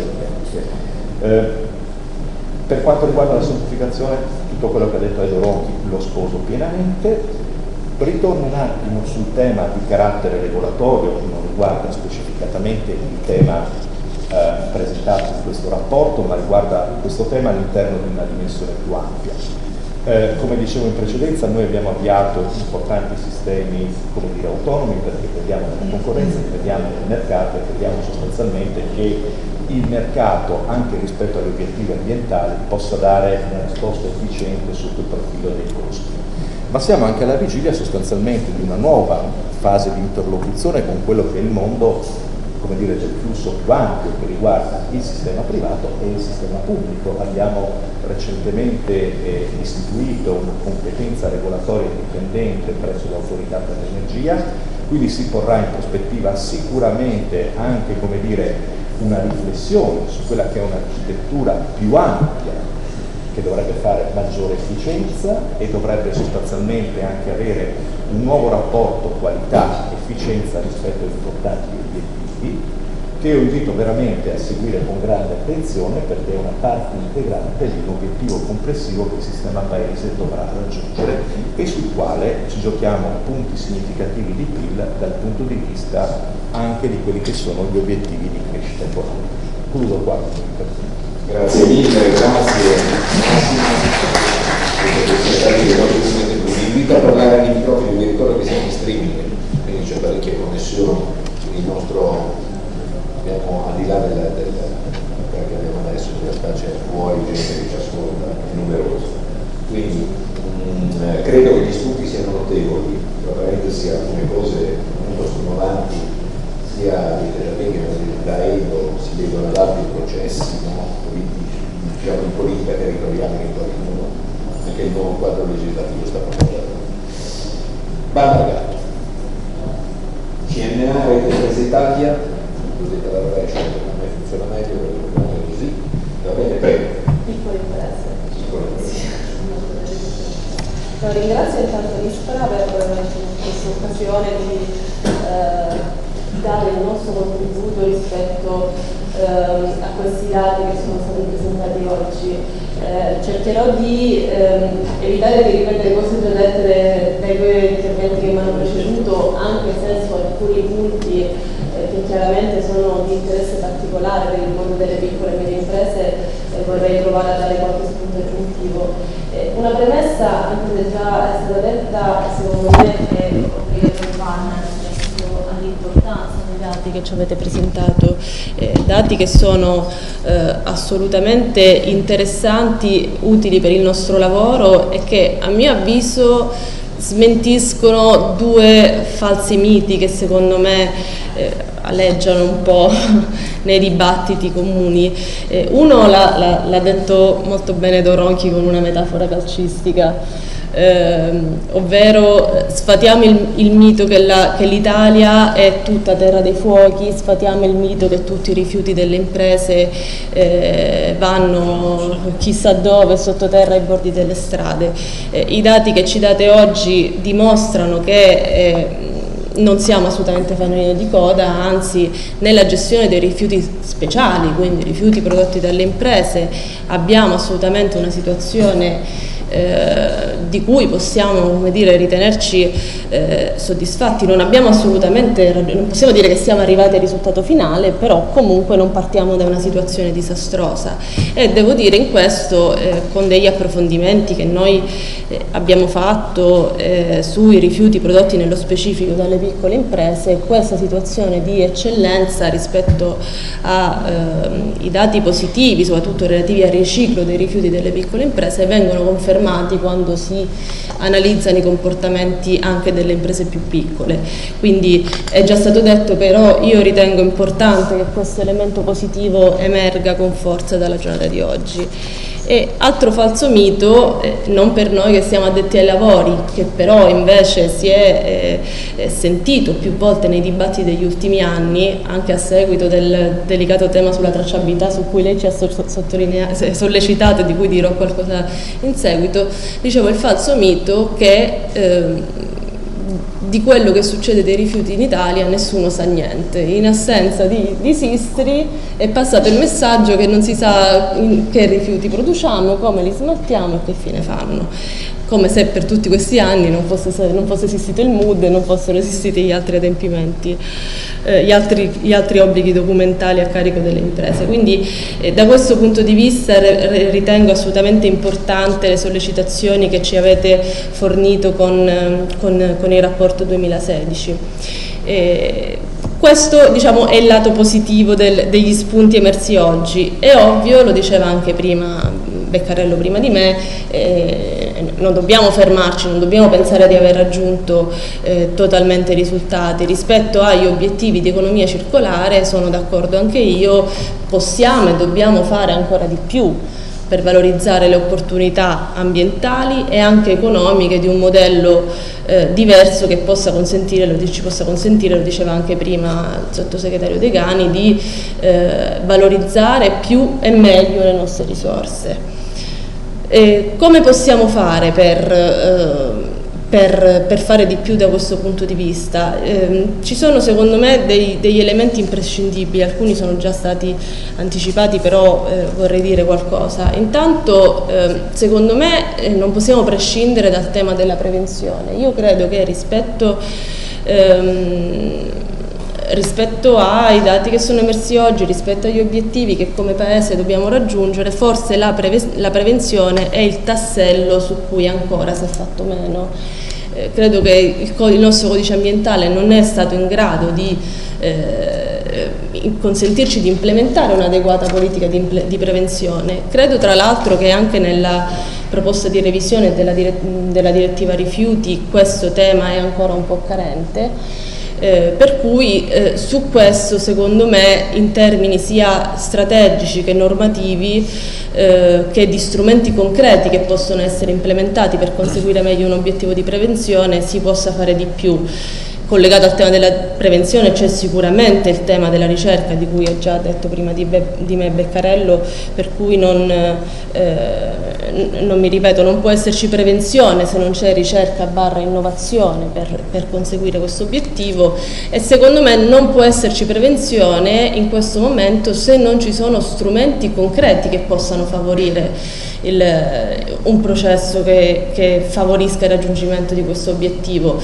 [SPEAKER 4] ulteriormente. Per quanto riguarda la semplificazione, tutto quello che ha detto Edo Ronchi lo sposo pienamente. Ritorno un attimo sul tema di carattere regolatorio, che non riguarda specificatamente il tema presentato in questo rapporto, ma riguarda questo tema all'interno di una dimensione più ampia. Come dicevo in precedenza, noi abbiamo avviato importanti sistemi, come dire, autonomi, perché crediamo nella concorrenza, crediamo nel mercato e crediamo sostanzialmente che il mercato, anche rispetto agli obiettivi ambientali, possa dare una risposta efficiente sotto il profilo dei costi. Ma siamo anche alla vigilia sostanzialmente di una nuova fase di interlocuzione con quello che è il mondo, come dire, del flusso più ampio che riguarda il sistema privato e il sistema pubblico. Abbiamo recentemente istituito una competenza regolatoria indipendente presso l'autorità per l'energia, quindi si porrà in prospettiva sicuramente anche, come dire, una riflessione su quella che è un'architettura più ampia che dovrebbe fare maggiore efficienza e dovrebbe sostanzialmente anche avere un nuovo rapporto qualità-efficienza rispetto agli importanti obiettivi, che io invito veramente a seguire con grande attenzione, perché è una parte integrante di un obiettivo complessivo che il sistema paese dovrà raggiungere e sul quale ci giochiamo punti significativi di PIL dal punto di vista anche di quelli che sono gli obiettivi di crescita economica. Concludo qua.
[SPEAKER 3] Grazie mille, grazie. Vi invito a parlare di microfono, vi ricordo che siamo in streaming, quindi c'è parecchie connessioni, quindi il nostro, abbiamo al di là quella che abbiamo adesso, in realtà c'è fuori gente che ci ascolta, è numerosa. Quindi credo che gli spunti siano notevoli, tra parentesi alcune cose molto stimolanti, sia di terapia che da Edo si vedono ad altri processi, no? Politici, diciamo in politica territoriale che qualcuno anche il nuovo quadro legislativo sta promuovendo. Barbara Gatto, CNA Rete Impresa Italia, così dalla rovescia, a me funziona meglio, così, va bene, prego.
[SPEAKER 5] Piccole imprese. Ringrazio intanto l'ISPRA per questa occasione di dare il nostro contributo rispetto a questi dati che sono stati presentati oggi. Cercherò di evitare di ripetere cose già dette dai due interventi che mi hanno preceduto, anche se su alcuni punti che chiaramente sono di interesse particolare per il mondo delle piccole e medie imprese vorrei provare a dare qualche spunto aggiuntivo. Una premessa, anche se già è stata detta, secondo me è obbligatorio farne rispetto all'importanza dei dati che ci avete presentato, dati che sono assolutamente interessanti, utili per il nostro lavoro e che a mio avviso smentiscono due falsi miti che secondo me aleggiano un po' nei dibattiti comuni. Uno l'ha detto molto bene Doronchi con una metafora calcistica, ovvero sfatiamo il mito che l'Italia è tutta terra dei fuochi, sfatiamo il mito che tutti i rifiuti delle imprese vanno chissà dove, sottoterra ai bordi delle strade. I dati che ci date oggi dimostrano che non siamo assolutamente fanalino di coda, anzi nella gestione dei rifiuti speciali, quindi rifiuti prodotti dalle imprese, abbiamo assolutamente una situazione di cui possiamo, come dire, ritenerci soddisfatti. Non possiamo dire che siamo arrivati al risultato finale, però comunque non partiamo da una situazione disastrosa e devo dire in questo con degli approfondimenti che noi abbiamo fatto sui rifiuti prodotti nello specifico dalle piccole imprese, questa situazione di eccellenza rispetto ai dati positivi, soprattutto relativi al riciclo dei rifiuti delle piccole imprese, vengono confermati quando si analizzano i comportamenti anche delle imprese più piccole. Quindi è già stato detto, però io ritengo importante che questo elemento positivo emerga con forza dalla giornata di oggi. E altro falso mito, non per noi che siamo addetti ai lavori, che però invece si è sentito più volte nei dibattiti degli ultimi anni, anche a seguito del delicato tema sulla tracciabilità su cui lei ci ha sollecitato e di cui dirò qualcosa in seguito, dicevo il falso mito che di quello che succede dei rifiuti in Italia nessuno sa niente. In assenza di Sistri è passato il messaggio che non si sa che rifiuti produciamo, come li smaltiamo e che fine fanno, come se per tutti questi anni non fosse esistito il MUD e non fossero esistiti gli altri adempimenti, gli altri obblighi documentali a carico delle imprese. Quindi da questo punto di vista ritengo assolutamente importante le sollecitazioni che ci avete fornito con il rapporto 2016. Questo, diciamo, è il lato positivo degli spunti emersi oggi. È ovvio, lo diceva anche prima Beccarello prima di me, non dobbiamo fermarci, non dobbiamo pensare di aver raggiunto totalmente i risultati. Rispetto agli obiettivi di economia circolare, sono d'accordo anche io, possiamo e dobbiamo fare ancora di più per valorizzare le opportunità ambientali e anche economiche di un modello diverso che possa consentire, lo diceva anche prima il sottosegretario Degani, di valorizzare più e meglio le nostre risorse. Come possiamo fare per fare di più da questo punto di vista? Ci sono secondo me degli elementi imprescindibili, alcuni sono già stati anticipati, però vorrei dire qualcosa. Intanto secondo me non possiamo prescindere dal tema della prevenzione. Io credo che rispetto ai dati che sono emersi oggi, rispetto agli obiettivi che come Paese dobbiamo raggiungere, forse la prevenzione è il tassello su cui ancora si è fatto meno. Credo che il nostro codice ambientale non è stato in grado di consentirci di implementare un'adeguata politica di prevenzione. Credo tra l'altro che anche nella proposta di revisione della direttiva rifiuti questo tema è ancora un po' carente. Per cui su questo, secondo me, in termini sia strategici che normativi, che di strumenti concreti che possono essere implementati per conseguire meglio un obiettivo di prevenzione, si possa fare di più. Collegato al tema della prevenzione c'è sicuramente il tema della ricerca, di cui ha già detto prima di me Beccarello, per cui non mi ripeto, non può esserci prevenzione se non c'è ricerca / innovazione per conseguire questo obiettivo, e secondo me non può esserci prevenzione in questo momento se non ci sono strumenti concreti che possano favorire un processo che favorisca il raggiungimento di questo obiettivo.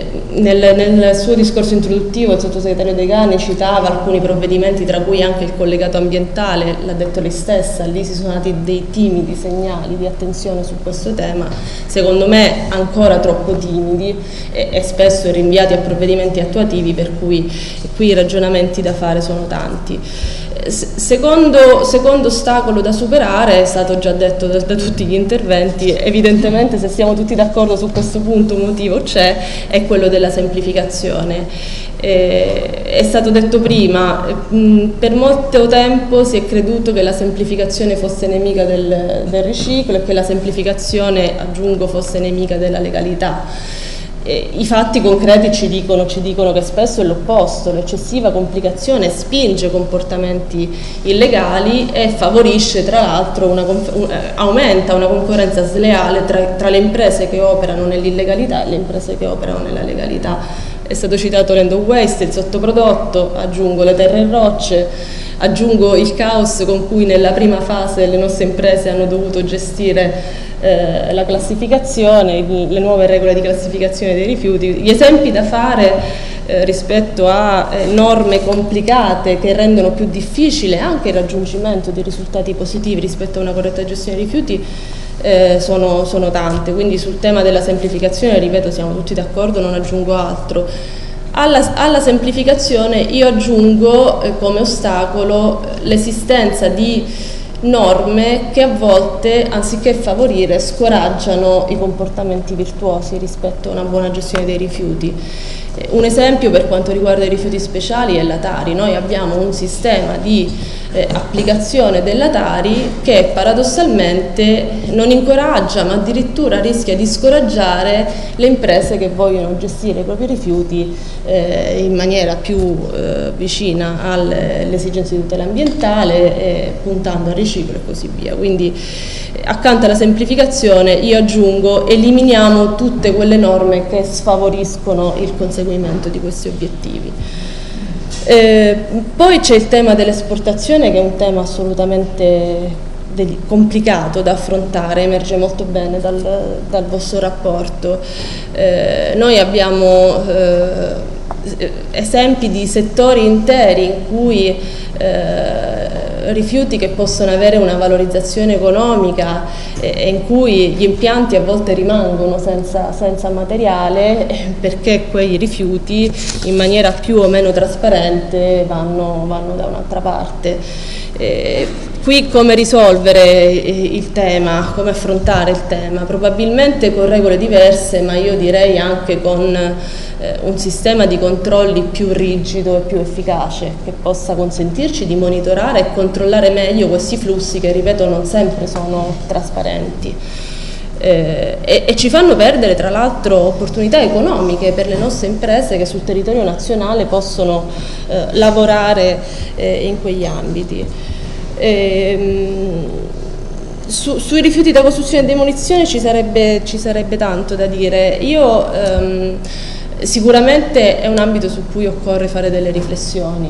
[SPEAKER 5] Nel suo discorso introduttivo il sottosegretario Degani citava alcuni provvedimenti, tra cui anche il collegato ambientale, l'ha detto lei stessa, lì si sono dati dei timidi segnali di attenzione su questo tema, secondo me ancora troppo timidi e spesso rinviati a provvedimenti attuativi, per cui qui i ragionamenti da fare sono tanti. Secondo ostacolo da superare, è stato già detto da tutti gli interventi, evidentemente se siamo tutti d'accordo su questo punto un motivo c'è, è quello della semplificazione. È stato detto prima, per molto tempo si è creduto che la semplificazione fosse nemica del riciclo e che la semplificazione, aggiungo, fosse nemica della legalità. I fatti concreti ci dicono che spesso è l'opposto, l'eccessiva complicazione spinge comportamenti illegali e favorisce, tra l'altro, aumenta una concorrenza sleale tra le imprese che operano nell'illegalità e le imprese che operano nella legalità. È stato citato l'end of waste, il sottoprodotto, aggiungo le terre e rocce, aggiungo il caos con cui nella prima fase le nostre imprese hanno dovuto gestire la classificazione, le nuove regole di classificazione dei rifiuti. Gli esempi da fare rispetto a norme complicate che rendono più difficile anche il raggiungimento di risultati positivi rispetto a una corretta gestione dei rifiuti sono tante, quindi sul tema della semplificazione, ripeto, siamo tutti d'accordo, non aggiungo altro. Alla semplificazione io aggiungo come ostacolo l'esistenza di norme che a volte, anziché favorire, scoraggiano i comportamenti virtuosi rispetto a una buona gestione dei rifiuti. Un esempio per quanto riguarda i rifiuti speciali è la Tari. Noi abbiamo un sistema di applicazione della Tari che paradossalmente non incoraggia, ma addirittura rischia di scoraggiare le imprese che vogliono gestire i propri rifiuti in maniera più vicina alle esigenze di tutela ambientale, puntando al riciclo e così via. Quindi accanto alla semplificazione io aggiungo: eliminiamo tutte quelle norme che sfavoriscono il conseguimento di questi obiettivi. Poi c'è il tema dell'esportazione, che è un tema assolutamente complicato da affrontare, emerge molto bene dal vostro rapporto. Noi abbiamo esempi di settori interi in cui rifiuti che possono avere una valorizzazione economica e in cui gli impianti a volte rimangono senza materiale perché quei rifiuti in maniera più o meno trasparente vanno da un'altra parte. Qui come risolvere il tema, come affrontare il tema? Probabilmente con regole diverse, ma io direi anche con un sistema di controlli più rigido e più efficace, che possa consentirci di monitorare e controllare meglio questi flussi che, ripeto, non sempre sono trasparenti. E ci fanno perdere tra l'altro opportunità economiche per le nostre imprese che sul territorio nazionale possono lavorare in quegli ambiti. Sui rifiuti da costruzione e demolizione ci sarebbe tanto da dire. Sicuramente è un ambito su cui occorre fare delle riflessioni.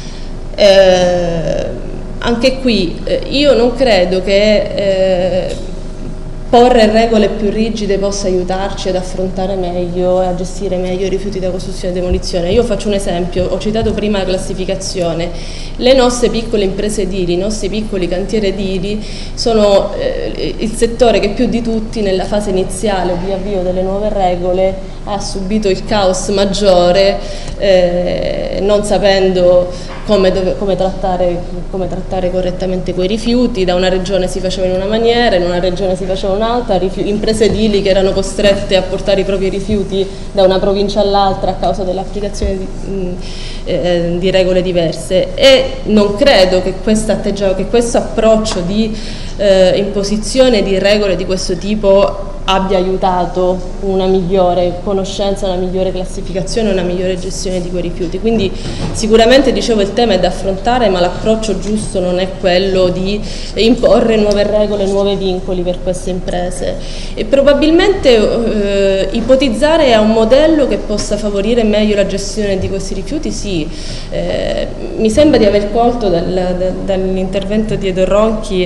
[SPEAKER 5] Anche qui io non credo che porre regole più rigide possa aiutarci ad affrontare meglio e a gestire meglio i rifiuti da costruzione e demolizione. Io faccio un esempio, ho citato prima la classificazione. Le nostre piccole imprese edili, i nostri piccoli cantieri edili sono il settore che più di tutti nella fase iniziale di avvio delle nuove regole ha subito il caos maggiore, non sapendo come trattare correttamente quei rifiuti. Da una regione si faceva in una maniera, in una regione si faceva in un'altra, imprese edili che erano costrette a portare i propri rifiuti da una provincia all'altra a causa dell'applicazione di regole diverse, e non credo che questo approccio di imposizione di regole di questo tipo abbia aiutato una migliore conoscenza, una migliore classificazione, una migliore gestione di quei rifiuti. Quindi sicuramente, dicevo, il tema è da affrontare, ma l'approccio giusto non è quello di imporre nuove regole, nuovi vincoli per queste imprese, e probabilmente ipotizzare a un modello che possa favorire meglio la gestione di questi rifiuti, sì. Mi sembra di aver colto dall'intervento di Edo Ronchi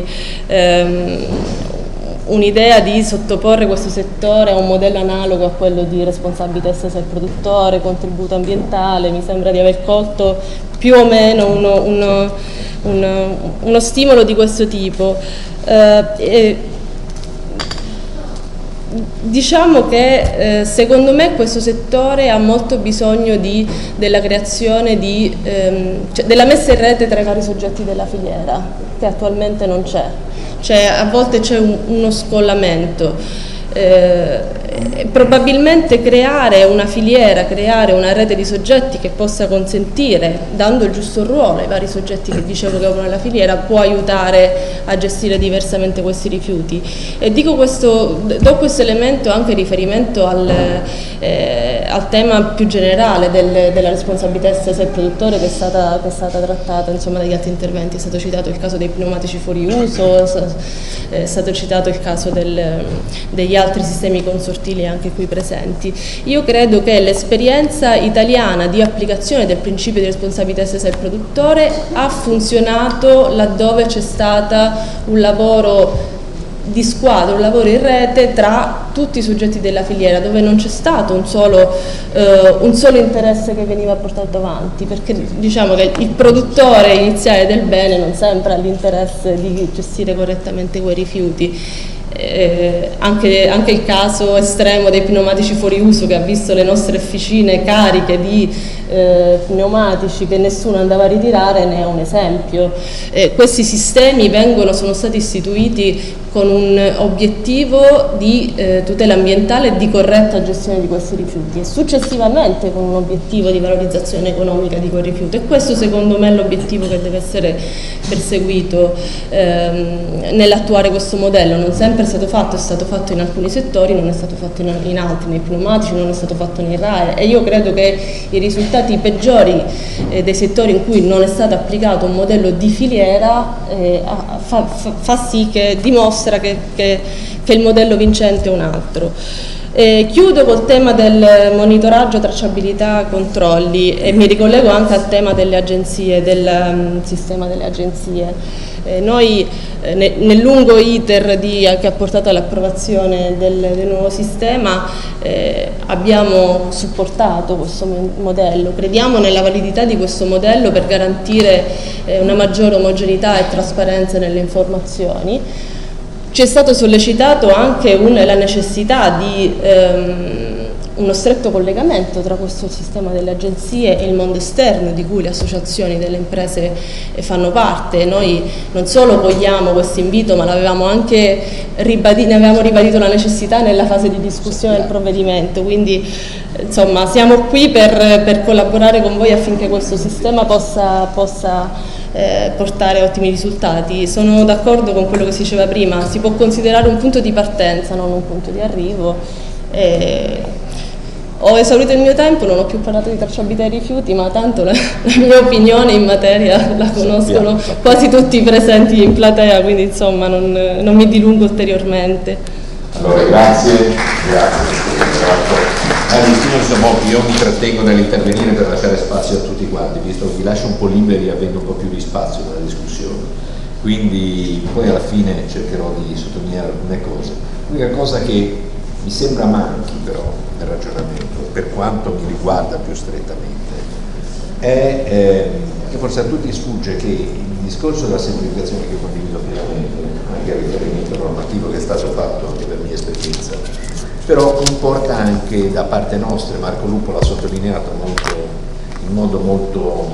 [SPEAKER 5] un'idea di sottoporre questo settore a un modello analogo a quello di responsabilità estesa del produttore, contributo ambientale. Mi sembra di aver colto più o meno uno stimolo di questo tipo. Diciamo che secondo me questo settore ha molto bisogno della creazione della messa in rete tra i vari soggetti della filiera, che attualmente non c'è. A volte c'è uno scollamento. Probabilmente creare una filiera, creare una rete di soggetti che possa consentire, dando il giusto ruolo ai vari soggetti che dicevo che operano nella filiera, può aiutare a gestire diversamente questi rifiuti. E do questo elemento anche in riferimento al tema più generale della responsabilità estesa del produttore, che è stata trattata, insomma, dagli altri interventi. È stato citato il caso dei pneumatici fuori uso, è stato citato il caso degli altri sistemi consortili anche qui presenti. Io credo che l'esperienza italiana di applicazione del principio di responsabilità estesa del produttore ha funzionato laddove c'è stato un lavoro di squadra, un lavoro in rete tra tutti i soggetti della filiera, dove non c'è stato un solo interesse che veniva portato avanti, perché diciamo che il produttore iniziale del bene non sempre ha l'interesse di gestire correttamente quei rifiuti. Anche il caso estremo dei pneumatici fuori uso, che ha visto le nostre officine cariche di pneumatici che nessuno andava a ritirare, ne è un esempio. Questi sistemi sono stati istituiti con un obiettivo di tutela ambientale e di corretta gestione di questi rifiuti, e successivamente con un obiettivo di valorizzazione economica di quel rifiuto, e questo secondo me è l'obiettivo che deve essere perseguito nell'attuare questo modello. Non sempre è stato fatto in alcuni settori, non è stato fatto in altri, nei pneumatici, non è stato fatto nei RAEE, e io credo che i risultati peggiori dei settori in cui non è stato applicato un modello di filiera fa sì che dimostra che il modello vincente è un altro. Chiudo col tema del monitoraggio, tracciabilità, controlli, e mi ricollego anche al tema delle agenzie, del sistema delle agenzie. Noi nel lungo iter che ha portato all'approvazione del nuovo sistema abbiamo supportato questo modello, crediamo nella validità di questo modello per garantire una maggiore omogeneità e trasparenza nelle informazioni. Ci è stato sollecitato anche la necessità di uno stretto collegamento tra questo sistema delle agenzie e il mondo esterno, di cui le associazioni delle imprese fanno parte. Noi non solo cogliamo questo invito, ma ne avevamo ribadito la necessità nella fase di discussione del provvedimento, quindi insomma siamo qui per collaborare con voi affinché questo sistema possa portare ottimi risultati. Sono d'accordo con quello che si diceva prima, si può considerare un punto di partenza, non un punto di arrivo. Ho esaurito il mio tempo, non ho più parlato di tracciabilità dei rifiuti, ma tanto la mia opinione in materia la conoscono quasi tutti i presenti in platea, quindi insomma non mi dilungo ulteriormente.
[SPEAKER 3] Allora grazie.
[SPEAKER 4] Io mi trattengo nell'intervenire per lasciare spazio a tutti quanti, visto che vi lascio un po' liberi avendo un po' più di spazio nella discussione, quindi poi alla fine cercherò di sottolineare alcune cose. L'unica cosa che mi sembra manchi però nel ragionamento, per quanto mi riguarda più strettamente, è che forse a tutti sfugge che il discorso della semplificazione, che condivido pienamente, anche il riferimento normativo che è stato fatto anche per mia esperienza, però comporta anche da parte nostra, Marco Lupo l'ha sottolineato in modo molto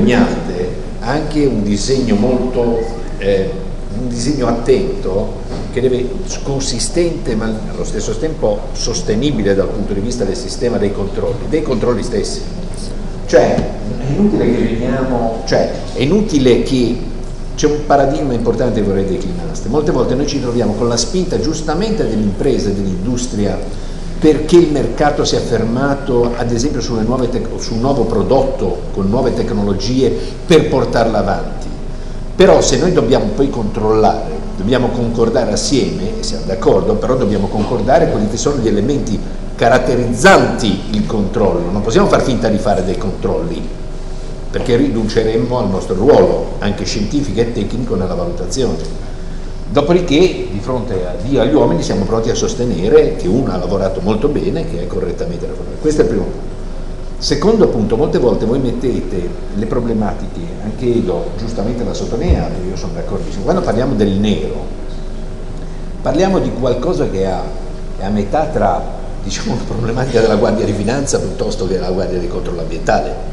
[SPEAKER 4] pregnante, anche un disegno attento
[SPEAKER 1] che deve consistente ma allo stesso tempo sostenibile dal punto di vista del sistema dei controlli stessi. Cioè è inutile che veniamo, è inutile che c'è un paradigma importante che vorrei declinare. Molte volte noi ci troviamo con la spinta giustamente dell'impresa e dell'industria perché il mercato si è fermato ad esempio su un nuovo prodotto con nuove tecnologie per portarla avanti. Però se noi dobbiamo poi controllare, dobbiamo concordare assieme, e siamo d'accordo, però dobbiamo concordare quelli che sono gli elementi caratterizzanti il controllo. Non possiamo far finta di fare dei controlli, perché rinuncieremmo al nostro ruolo, anche scientifico e tecnico, nella valutazione. Dopodiché, di fronte a Dio e agli uomini, siamo pronti a sostenere che uno ha lavorato molto bene, che è correttamente lavorato. Questo è il primo punto. Secondo punto, molte volte voi mettete le problematiche, anche Edo giustamente la sottolinea, io sono d'accordissimo, quando parliamo del nero, parliamo di qualcosa che è a metà tra, diciamo, la problematica della Guardia di Finanza piuttosto che della Guardia di Controllo Ambientale.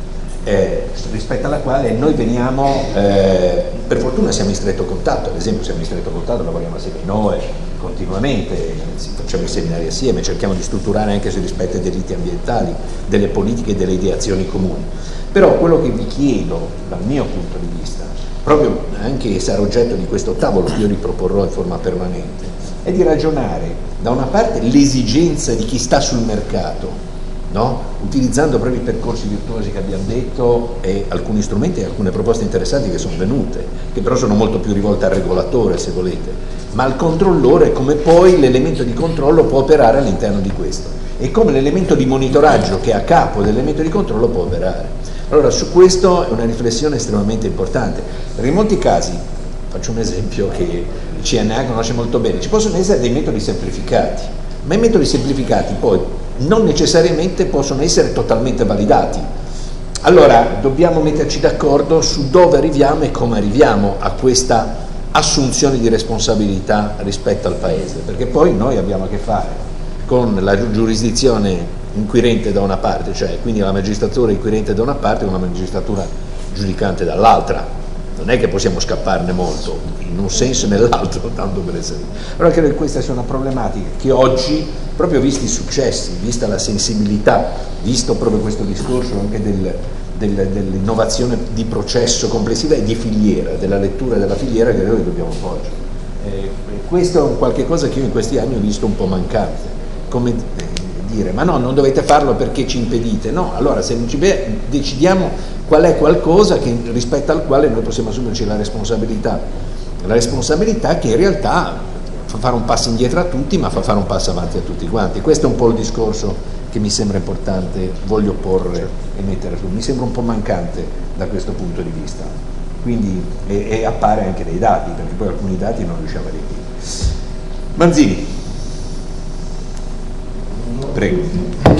[SPEAKER 1] Rispetto alla quale noi veniamo, per fortuna siamo in stretto contatto, ad esempio siamo in stretto contatto, lavoriamo assieme ai NOE continuamente, facciamo i seminari assieme, cerchiamo di strutturare anche sui rispetti dei diritti ambientali, delle politiche e delle ideazioni comuni. Però quello che vi chiedo dal mio punto di vista, proprio anche sarà oggetto di questo tavolo che io riproporrò in forma permanente, è di ragionare da una parte l'esigenza di chi sta sul mercato, no? Utilizzando proprio i percorsi virtuosi che abbiamo detto e alcuni strumenti e alcune proposte interessanti che sono venute, che però sono molto più rivolte al regolatore, se volete, ma al controllore, come poi l'elemento di controllo può operare all'interno di questo e come l'elemento di monitoraggio che è a capo dell'elemento di controllo può operare. Allora su questo è una riflessione estremamente importante, perché in molti casi, faccio un esempio che il CNA conosce molto bene, ci possono essere dei metodi semplificati, ma i metodi semplificati poi non necessariamente possono essere totalmente validati. Allora dobbiamo metterci d'accordo su dove arriviamo e come arriviamo a questa assunzione di responsabilità rispetto al Paese, perché poi noi abbiamo a che fare con la giurisdizione inquirente da una parte, cioè quindi la magistratura inquirente da una parte con la magistratura giudicante dall'altra. Non è che possiamo scapparne molto, in un senso e nell'altro, tanto per essere. Allora credo che questa sia una problematica che oggi, proprio visti i successi, vista la sensibilità, visto proprio questo discorso anche dell'innovazione di processo complessiva e di filiera, della lettura della filiera, che noi dobbiamo svolgere. Questo è un qualche cosa che io in questi anni ho visto un po' mancante, come dire, ma no, non dovete farlo perché ci impedite, no, allora se non ci decidiamo qual è qualcosa rispetto al quale noi possiamo assumerci la responsabilità che in realtà fa fare un passo indietro a tutti, ma fa fare un passo avanti a tutti quanti. Questo è un po' il discorso che mi sembra importante, voglio porre e mettere su, mi sembra un po' mancante da questo punto di vista, quindi e appare anche dai dati, perché poi alcuni dati non riusciamo a riempire. Manzini, prego.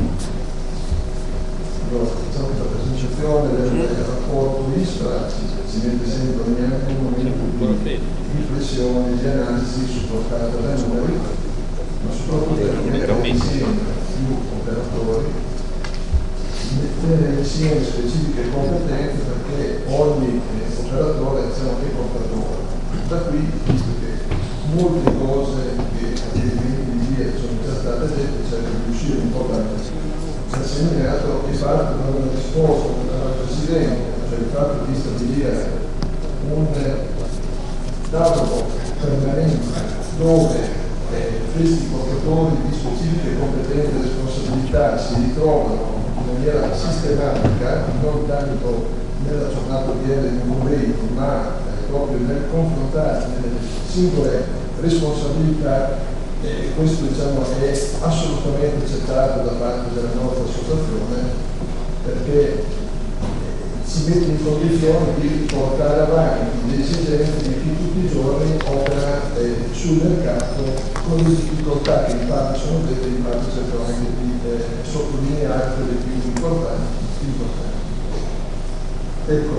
[SPEAKER 6] Del rapporto ISPRA si mette sempre ogni anno un momento di riflessione, di analisi supportata dai numeri, ma soprattutto mettere insieme più operatori, mettere insieme specifiche competenze, perché ogni operatore è anche portatore. Da qui, visto che molte cose che agli elementi di via sono già state dette, c'è di riuscire un po' da il seminato che parte da una risposta dal Presidente, cioè il fatto di stabilire un tavolo permanente dove questi portatori di specifiche competenze e responsabilità si ritrovano in maniera sistematica, non tanto nella giornata odierna di un momento, ma proprio nel confrontarsi nelle singole responsabilità. Questo diciamo è assolutamente accettato da parte della nostra associazione, perché si mette in condizione di portare avanti le esigenze di chi tutti i giorni opera sul mercato, con le difficoltà che in parte sono dette, in parte cercherò anche di sottolineare quelle più importanti. Ecco,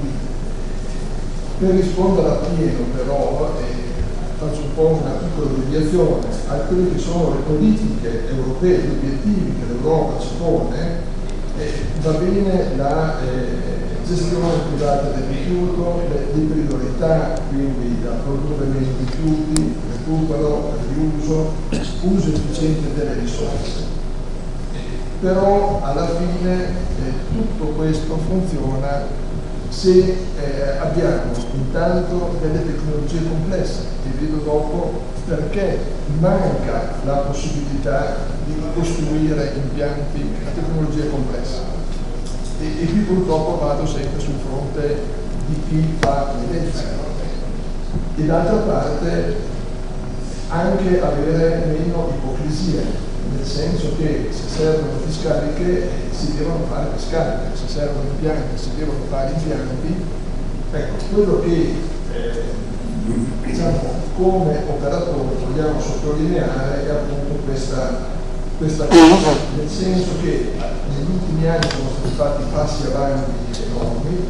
[SPEAKER 6] per rispondere appieno però faccio un po' una piccola deviazione a quelle che sono le politiche europee, gli obiettivi che l'Europa ci pone. Va bene gestione privata del rifiuto, le priorità, quindi da produrre meno rifiuti, recupero, riuso, uso efficiente delle risorse. Però alla fine tutto questo funziona se abbiamo intanto delle tecnologie complesse, e vedo dopo perché manca la possibilità di costruire impianti a tecnologie complesse. E qui purtroppo vado sempre sul fronte di chi fa le leggi. E d'altra parte anche avere meno ipocrisie, nel senso che se servono discariche si devono fare discariche, se servono impianti si devono fare impianti. Ecco, quello che diciamo come operatori vogliamo sottolineare è appunto questa cosa, nel senso che negli ultimi anni sono stati fatti passi avanti enormi,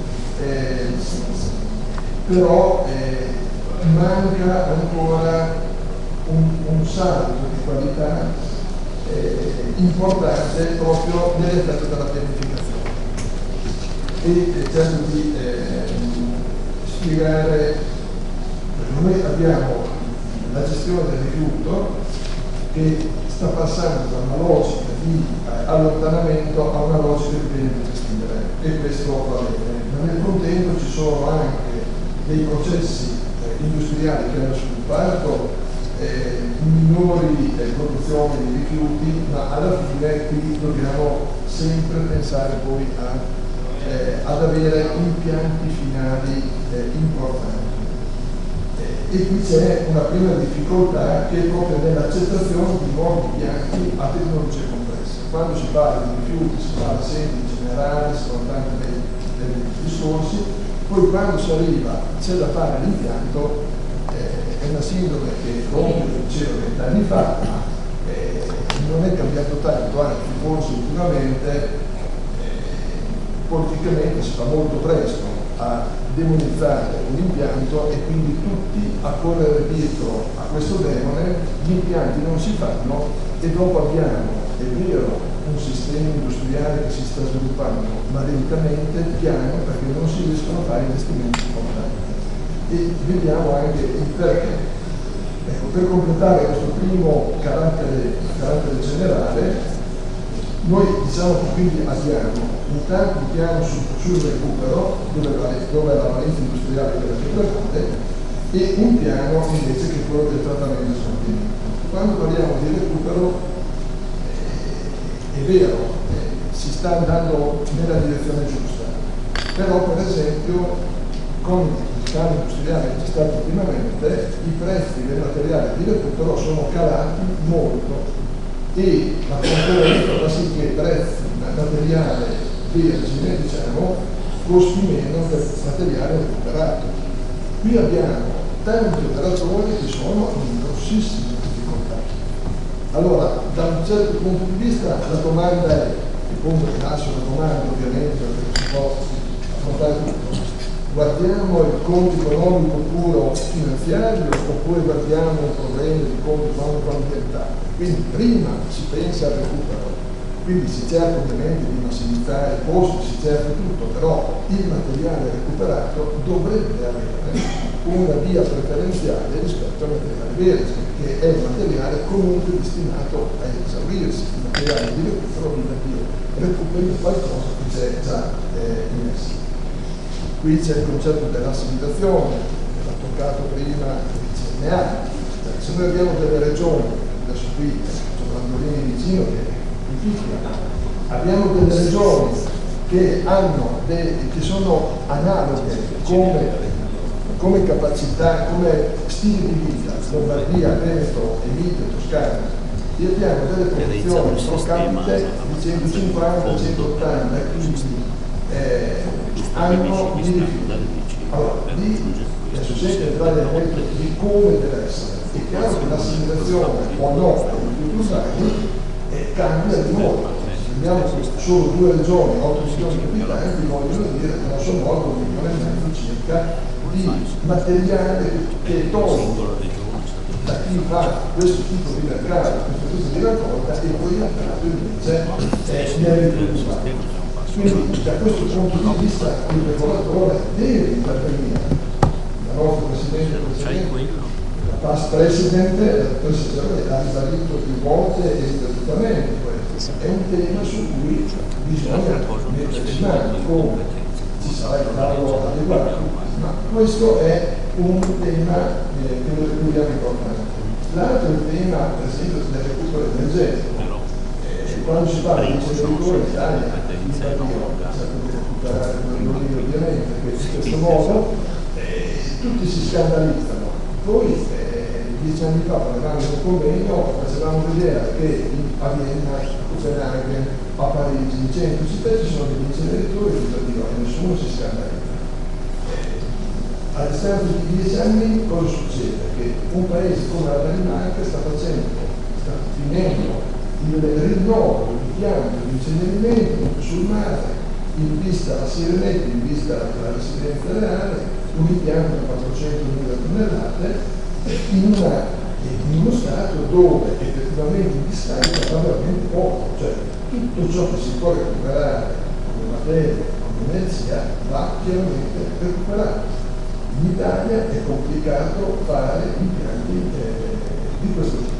[SPEAKER 6] però manca ancora un salto di qualità importante proprio nell'effetto della pianificazione. E cerco di spiegare, noi abbiamo la gestione del rifiuto che sta passando da una logica di allontanamento a una logica di bene di gestire, e questo va bene, ma nel contempo ci sono anche dei processi industriali che hanno sviluppato minori produzioni di rifiuti, ma alla fine qui dobbiamo sempre pensare poi ad avere impianti finali importanti. E qui c'è una prima difficoltà che è proprio nell'accettazione di nuovi impianti a tecnologie complesse. Quando si parla di rifiuti si parla sempre in generale, si sono tanti dei discorsi, poi quando si arriva c'è da fare l'impianto, è una sindrome che rompe, lo dicevo 20 anni fa, non è cambiato tanto, anzi forse ultimamente politicamente si fa molto presto a demonizzare un impianto e quindi tutti a correre dietro a questo demone. Gli impianti non si fanno e dopo abbiamo, è vero, un sistema industriale che si sta sviluppando, ma lentamente, piano, perché non si riescono a fare investimenti importanti. E vediamo anche il perché. Ecco, per completare questo primo carattere generale, noi diciamo che quindi abbiamo intanto un piano sul recupero, dove la valenza industriale delle separate, e un piano invece che è quello del trattamento e smaltimento. Quando parliamo di recupero, è vero, si sta andando nella direzione giusta, però per esempio con il piano industriale che c'è stato ultimamente, i prezzi del materiale di recupero sono calati molto, e la concorrenza fa sì che il prezzo del materiale vergine, diciamo, costi meno del materiale recuperato. Qui abbiamo tanti operatori che sono in grossissime difficoltà. Allora, da un certo punto di vista la domanda è, e pongo che nasce una domanda ovviamente perché si può affrontare tutto, guardiamo il conto economico puro finanziario oppure guardiamo un problema di conto economico ambientale? Quindi prima si pensa al recupero, quindi si cerca ovviamente di massimizzare i costi, si cerca tutto, però il materiale recuperato dovrebbe avere una via preferenziale rispetto al materiale vergine, che è un materiale comunque destinato a esaurirsi. Il materiale di recupero vive di recuperi qualcosa che c'è già in esso. Qui c'è il concetto dell'assimilazione, che l'ha toccato prima il CNA. Se noi abbiamo delle regioni, adesso qui c'è Brandolini vicino che amplifica, abbiamo delle regioni che hanno che sono analoghe come capacità, come stile di vita, Lombardia, Veneto, Emilia, Toscana, e abbiamo delle produzioni pro capite di 150, 180, quindi hanno di rifiuti. Allora, lì adesso sempre entrare nel momento di come deve essere. È chiaro che l'assimilazione o no dei rifiuti cambia di molto. Abbiamo solo 2 regioni, 8 milioni di abitanti, vogliono dire che non sono modo 1,5 milioni circa di materiale che tolgono da chi fa questo tipo di mercato, questo tipo di raccolta, e poi il mercato invece nel riprodurre. Quindi da questo punto di vista il regolatore deve intervenire. La nostra Presidente precedente, la past Presidente, ha ribadito più volte e ripetutamente questo. È un tema su cui bisogna metterci mano, come ci sarà il lavoro adeguato, ma questo è un tema che noi reputiamo importante. L'altro è il tema, per esempio, del recupero energetico. Quando si parla di inceneritori in Italia, cerco di recuperare ovviamente, perché in questo modo tutti si scandalizzano. Poi 10 anni fa, quando eravamo in un convegno, facevamo vedere che a Vienna, a Copenaghen, a Parigi, in centro città ci sono degli inceneritori e nessuno si scandalizza. A distanza di 10 anni cosa succede? Che un paese come la Danimarca sta finendo il rinnovo, l'impianto di incenerimento sul mare, in vista alla Sirenetta, in vista alla residenza reale, un impianto da 400.000 tonnellate, in uno stato dove effettivamente in discarica va veramente poco, cioè tutto ciò che si può recuperare come materia, come energia, va chiaramente recuperato. In Italia è complicato fare impianti di questo tipo.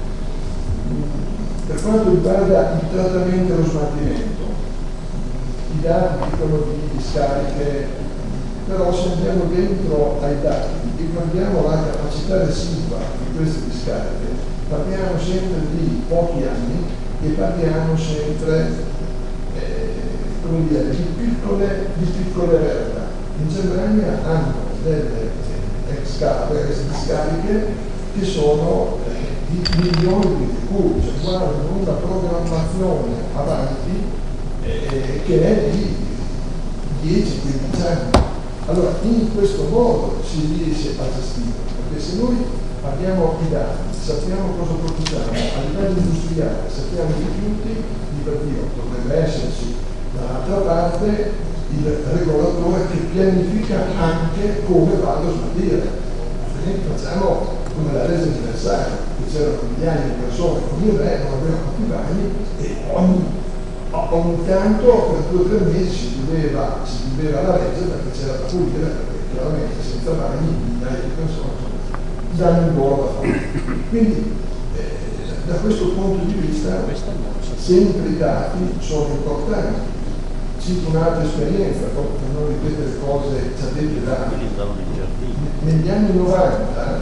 [SPEAKER 6] Per quanto riguarda il trattamento e lo smaltimento, i dati dicono di discariche, però se andiamo dentro ai dati e guardiamo la capacità residua di queste discariche, parliamo sempre di pochi anni e parliamo sempre come dire, di piccole realtà. In Germania hanno delle discariche che sono di milioni di cubi, cioè guardano una programmazione avanti che è di 10-15 anni. Allora in questo modo si riesce a gestire, perché se noi abbiamo i dati, sappiamo cosa produciamo a livello industriale, sappiamo i rifiuti, dovrebbe esserci dall'altra parte il regolatore che pianifica anche come va a smaltire. Facciamo come la legge universale, che c'erano migliaia di persone con il re, non avevano più bagni e ogni tanto per 2 o 3 mesi si chiudeva la legge perché c'era da pulire, perché chiaramente senza bagni migliaia di persone danno il buono da fare. Quindi da questo punto di vista sempre i dati sono importanti. Cito un'altra esperienza, proprio per non ripetere cose già dette da negli anni 90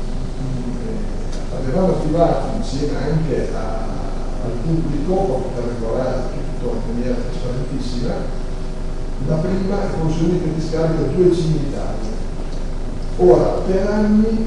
[SPEAKER 6] avevamo attivato insieme anche al pubblico per regolare tutto in maniera trasparentissima la prima funzione che discarica 2C in Italia. Ora per anni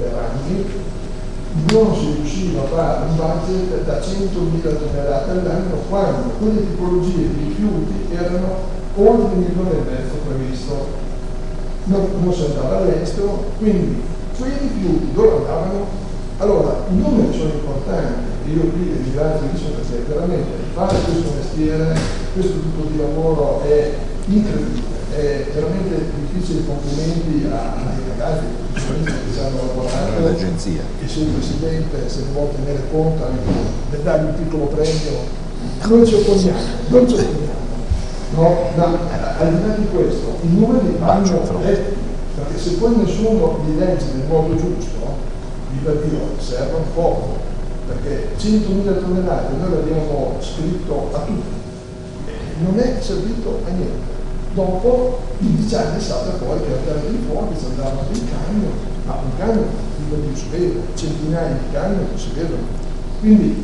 [SPEAKER 6] non si riusciva a fare un budget da 100.000 tonnellate all'anno quando quelle tipologie di rifiuti erano oltre 1,5 milioni previsto, non si andava all'estero, quindi quei rifiuti dove andavano? Allora i numeri sono importanti e io qui ringrazio perché veramente fare questo mestiere, questo tipo di lavoro è incredibile, è veramente difficile. Complimenti ai ragazzi che ci hanno lavorato,
[SPEAKER 1] l'agenzia,
[SPEAKER 6] e se il Presidente se ne vuole tenere conto per dargli un piccolo premio non ci opponiamo, no, al di là di questo i numeri vanno letti, perché se poi nessuno li legge nel modo giusto servono poco, perché 100.000 tonnellate noi l'abbiamo scritto a tutti, non è servito a niente. Dopo 15 anni è stata poi che al di fuori si andava in camion, ma un camion non si vede, centinaia di camion non si vedono. Quindi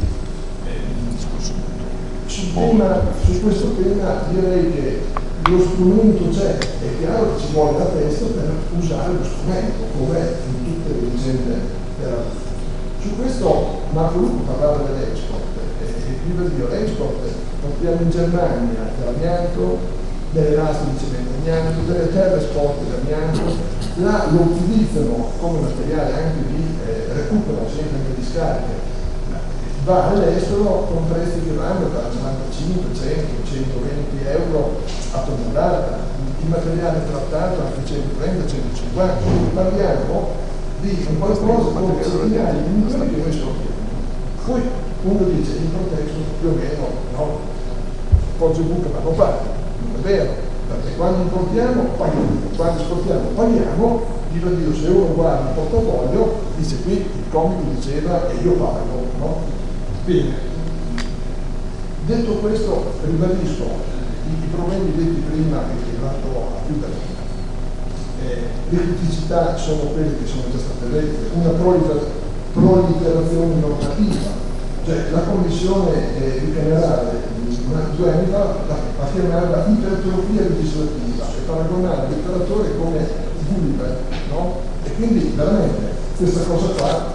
[SPEAKER 6] su questo tema direi che lo strumento c'è, è chiaro che ci vuole la testa per usare lo strumento, come in tutte le vicende della vita. Su questo Marco Lupo parlava dell'export, e qui per dire l'export portiamo in Germania dell'amianto, delle lastre di cemento amianto, delle terre sporche d'amianto, là lo utilizzano come materiale anche di recupero, sempre nelle discariche, va all'estero con prezzi che vanno da 95, 100, 120 euro a tonnellata, il materiale trattato anche 130, 150, quindi parliamo di un qualcosa come centinaia di milioni che noi scopriamo. Poi uno dice il protesto più o meno no. Foggia e Buca vanno pagati, non è vero, perché quando importiamo paghiamo, quando esportiamo paghiamo, viva Dio, se uno guarda il portafoglio dice qui il comico diceva e io pago, no? Bene, detto questo ribadisco i problemi detti prima che vado a chiudere. Le criticità sono quelle che sono già state dette, una proliferazione normativa, cioè la Commissione bicamerale 2 anni fa la chiamava ipertrofia legislativa e paragonare l'imperatore come Gulliver, no? E quindi veramente questa cosa qua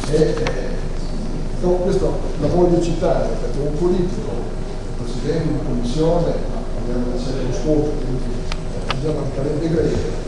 [SPEAKER 6] questo la voglio citare perché un politico, presidente di una commissione, abbiamo la sede lo scopo, quindi andiamo al calende greco,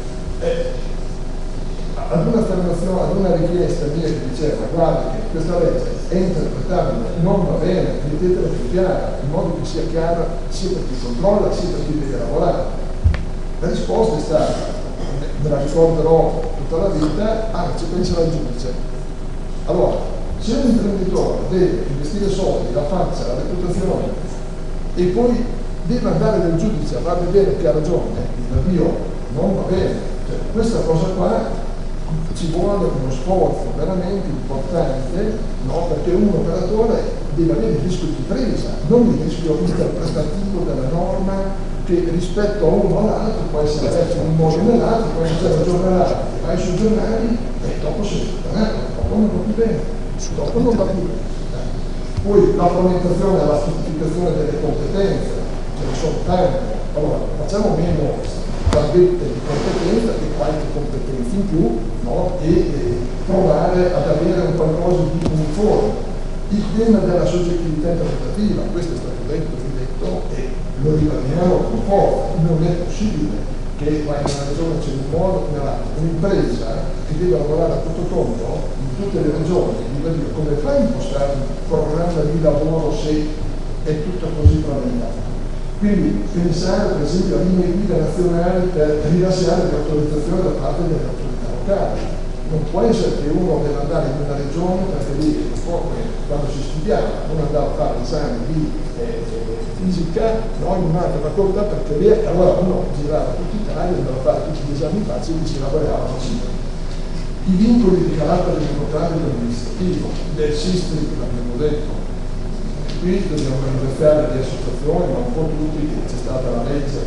[SPEAKER 6] ad un'affermazione, ad una richiesta mia che diceva guarda che questa legge è interpretabile, non va bene, mettetela più chiara, in modo che sia chiara sia per chi controlla sia per chi deve lavorare. La risposta è stata, me la ricorderò tutta la vita, ci penserà il giudice. Allora, se un imprenditore deve investire soldi, la faccia, la reputazione e poi deve andare dal giudice a far vedere che ha ragione, l'avvio non va bene. Cioè, questa cosa qua ci vuole uno sforzo veramente importante, no? Perché un operatore deve avere il rischio di presa, non il rischio interpretativo della norma che rispetto a uno o all'altro può essere letto in un modo o nell'altro, poi c'è il giornale, vai sui giornali e dopo sei dopo non va più bene, dopo non va più bene. Poi la frammentazione e la stratificazione delle competenze, ce ne sono tante, allora facciamo meno targhette di competenza e qualche competenza in più, no? E provare ad avere un qualcosa di uniforme. Il tema della soggettività interpretativa, questo è stato detto, ridetto e lo ribadiamo con forza, non è possibile che vai in una regione c'è un modo o nell'altro. Un'impresa che deve lavorare a tutto tondo in tutte le regioni, dire, come fai a impostare un programma di lavoro se è tutto così frammentato? Quindi pensare per esempio a linee guida nazionali per rilasciare le autorizzazioni da parte delle autorità locali. Non può essere che uno deve andare in una regione perché lì, quando si studiava, uno andava a fare l'esame di fisica, no, in un'altra facoltà perché lì allora uno girava tutta Italia, andava a fare tutti gli esami facili e si laureava così. I vincoli di carattere democratico e amministrativo del SISTRI, l'abbiamo detto. Qui dobbiamo ringraziare le associazioni, ma un po' tutti, che c'è stata la legge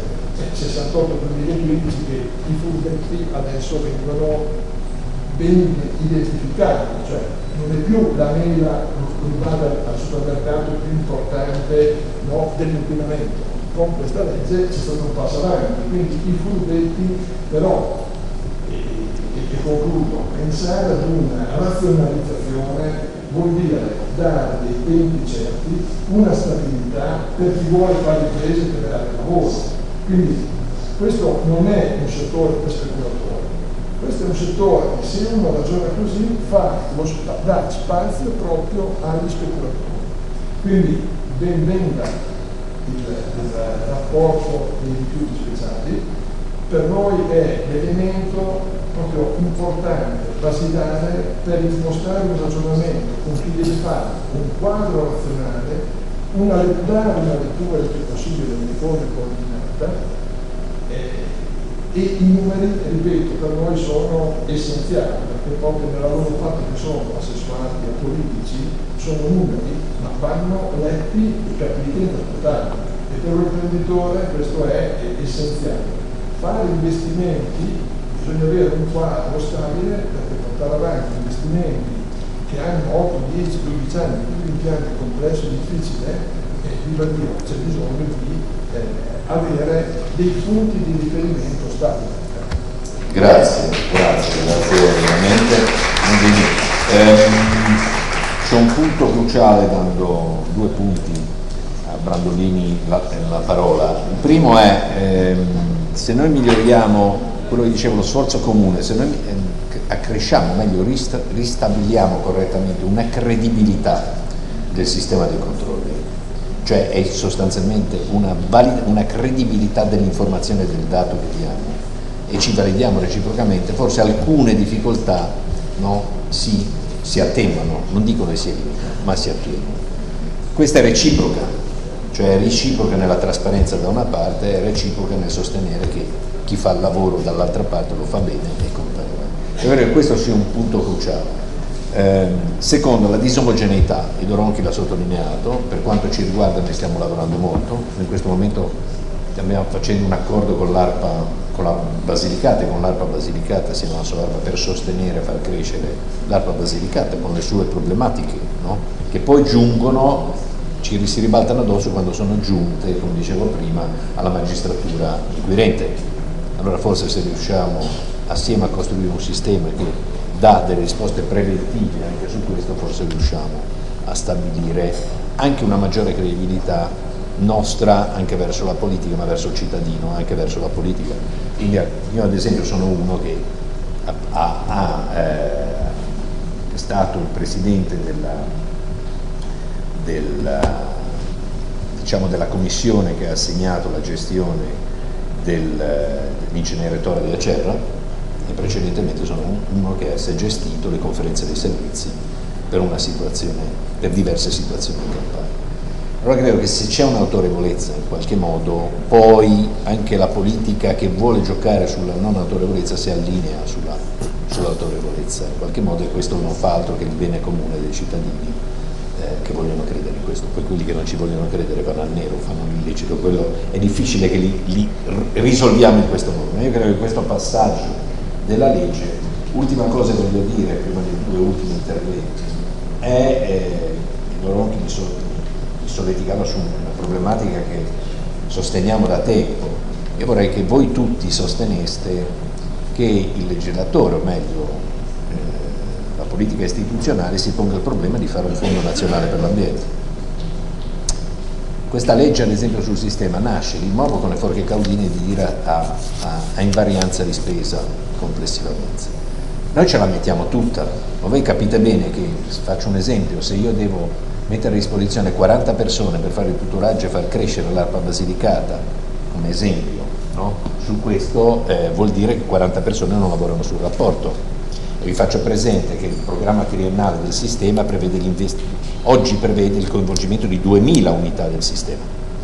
[SPEAKER 6] 68/2015 che i furbetti adesso vengono ben identificati, cioè non è più la mela rubata al supermercato più importante, no, dell'inquinamento. Con questa legge c'è stato un passo avanti, quindi i furbetti però, e concludo, pensare ad una razionalizzazione vuol dire dare dei tempi certi, una stabilità per chi vuole fare imprese e creare lavoro. Quindi questo non è un settore per speculatori, questo è un settore che se uno ragiona così dà spazio proprio agli speculatori. Quindi ben venga il rapporto dei rifiuti speciali, per noi è l'elemento proprio importante, basilare per dimostrare un ragionamento con chi deve fare un quadro razionale, dare una lettura il più possibile uniforme e coordinata e i numeri, ripeto, per noi sono essenziali perché proprio nella loro parte che sono assessuati a politici sono numeri ma vanno letti e capiti e interpretati e per un imprenditore questo è essenziale. Fare investimenti bisogna avere un quadro stabile per portare avanti investimenti che hanno 8, 10, 12 anni, più di impianti complessi e difficile e viva Dio, c'è bisogno di avere dei punti di riferimento stabili.
[SPEAKER 4] Grazie veramente. C'è un punto cruciale, dando 2 punti a Brandolini la parola. Il primo è se noi miglioriamo quello che dicevo, lo sforzo comune, se noi accresciamo, meglio ristabiliamo correttamente una credibilità del sistema dei controlli, cioè è sostanzialmente una credibilità dell'informazione del dato che diamo e ci validiamo reciprocamente, forse alcune difficoltà, no, si attenuano, non dico che si eliminano, ma si attenuano. Questa è reciproca, cioè è reciproca nella trasparenza da una parte, è reciproca nel sostenere che chi fa il lavoro dall'altra parte lo fa bene e compagnia. Credo che questo sia un punto cruciale. Secondo, la disomogeneità, e Doronchi l'ha sottolineato, per quanto ci riguarda noi stiamo lavorando molto, in questo momento stiamo facendo un accordo con l'ARPA, con la Basilicata, e con l'ARPA Basilicata siamo una sola ARPA per sostenere e far crescere l'ARPA Basilicata con le sue problematiche, no? Che poi giungono, ci si ribaltano addosso quando sono giunte, come dicevo prima, alla magistratura inquirente. Allora forse se riusciamo assieme a costruire un sistema che dà delle risposte preventive anche su questo, forse riusciamo a stabilire anche una maggiore credibilità nostra anche verso la politica, ma verso il cittadino, anche verso la politica. Quindi io ad esempio sono uno che è stato il presidente della commissione che ha assegnato la gestione dell'inceneritore di Acerra, e precedentemente sono uno che ha gestito le conferenze dei servizi per diverse situazioni in Campania. Allora credo che se c'è un'autorevolezza in qualche modo, poi anche la politica che vuole giocare sulla non autorevolezza si allinea sull'autorevolezza in qualche modo, e questo non fa altro che il bene comune dei cittadini che vogliono credere in questo. Poi quelli che non ci vogliono credere vanno al nero, fanno l'illecito, quello è difficile che li risolviamo in questo modo. Ma io credo che questo passaggio della legge, ultima cosa che voglio dire prima dei due ultimi interventi, Doronchi mi solleticava su una problematica che sosteniamo da tempo. Io vorrei che voi tutti sosteneste che il legislatore, o meglio la politica istituzionale, si ponga il problema di fare un fondo nazionale per l'ambiente. Questa legge ad esempio sul sistema nasce di nuovo con le forche caudine di dire a invarianza di spesa complessivamente. Noi ce la mettiamo tutta, ma voi capite bene che, faccio un esempio, se io devo mettere a disposizione 40 persone per fare il tutoraggio e far crescere l'ARPA Basilicata, come esempio, no? Su questo vuol dire che 40 persone non lavorano sul rapporto. E vi faccio presente che il programma triennale del sistema prevede oggi prevede il coinvolgimento di 2000 unità del sistema.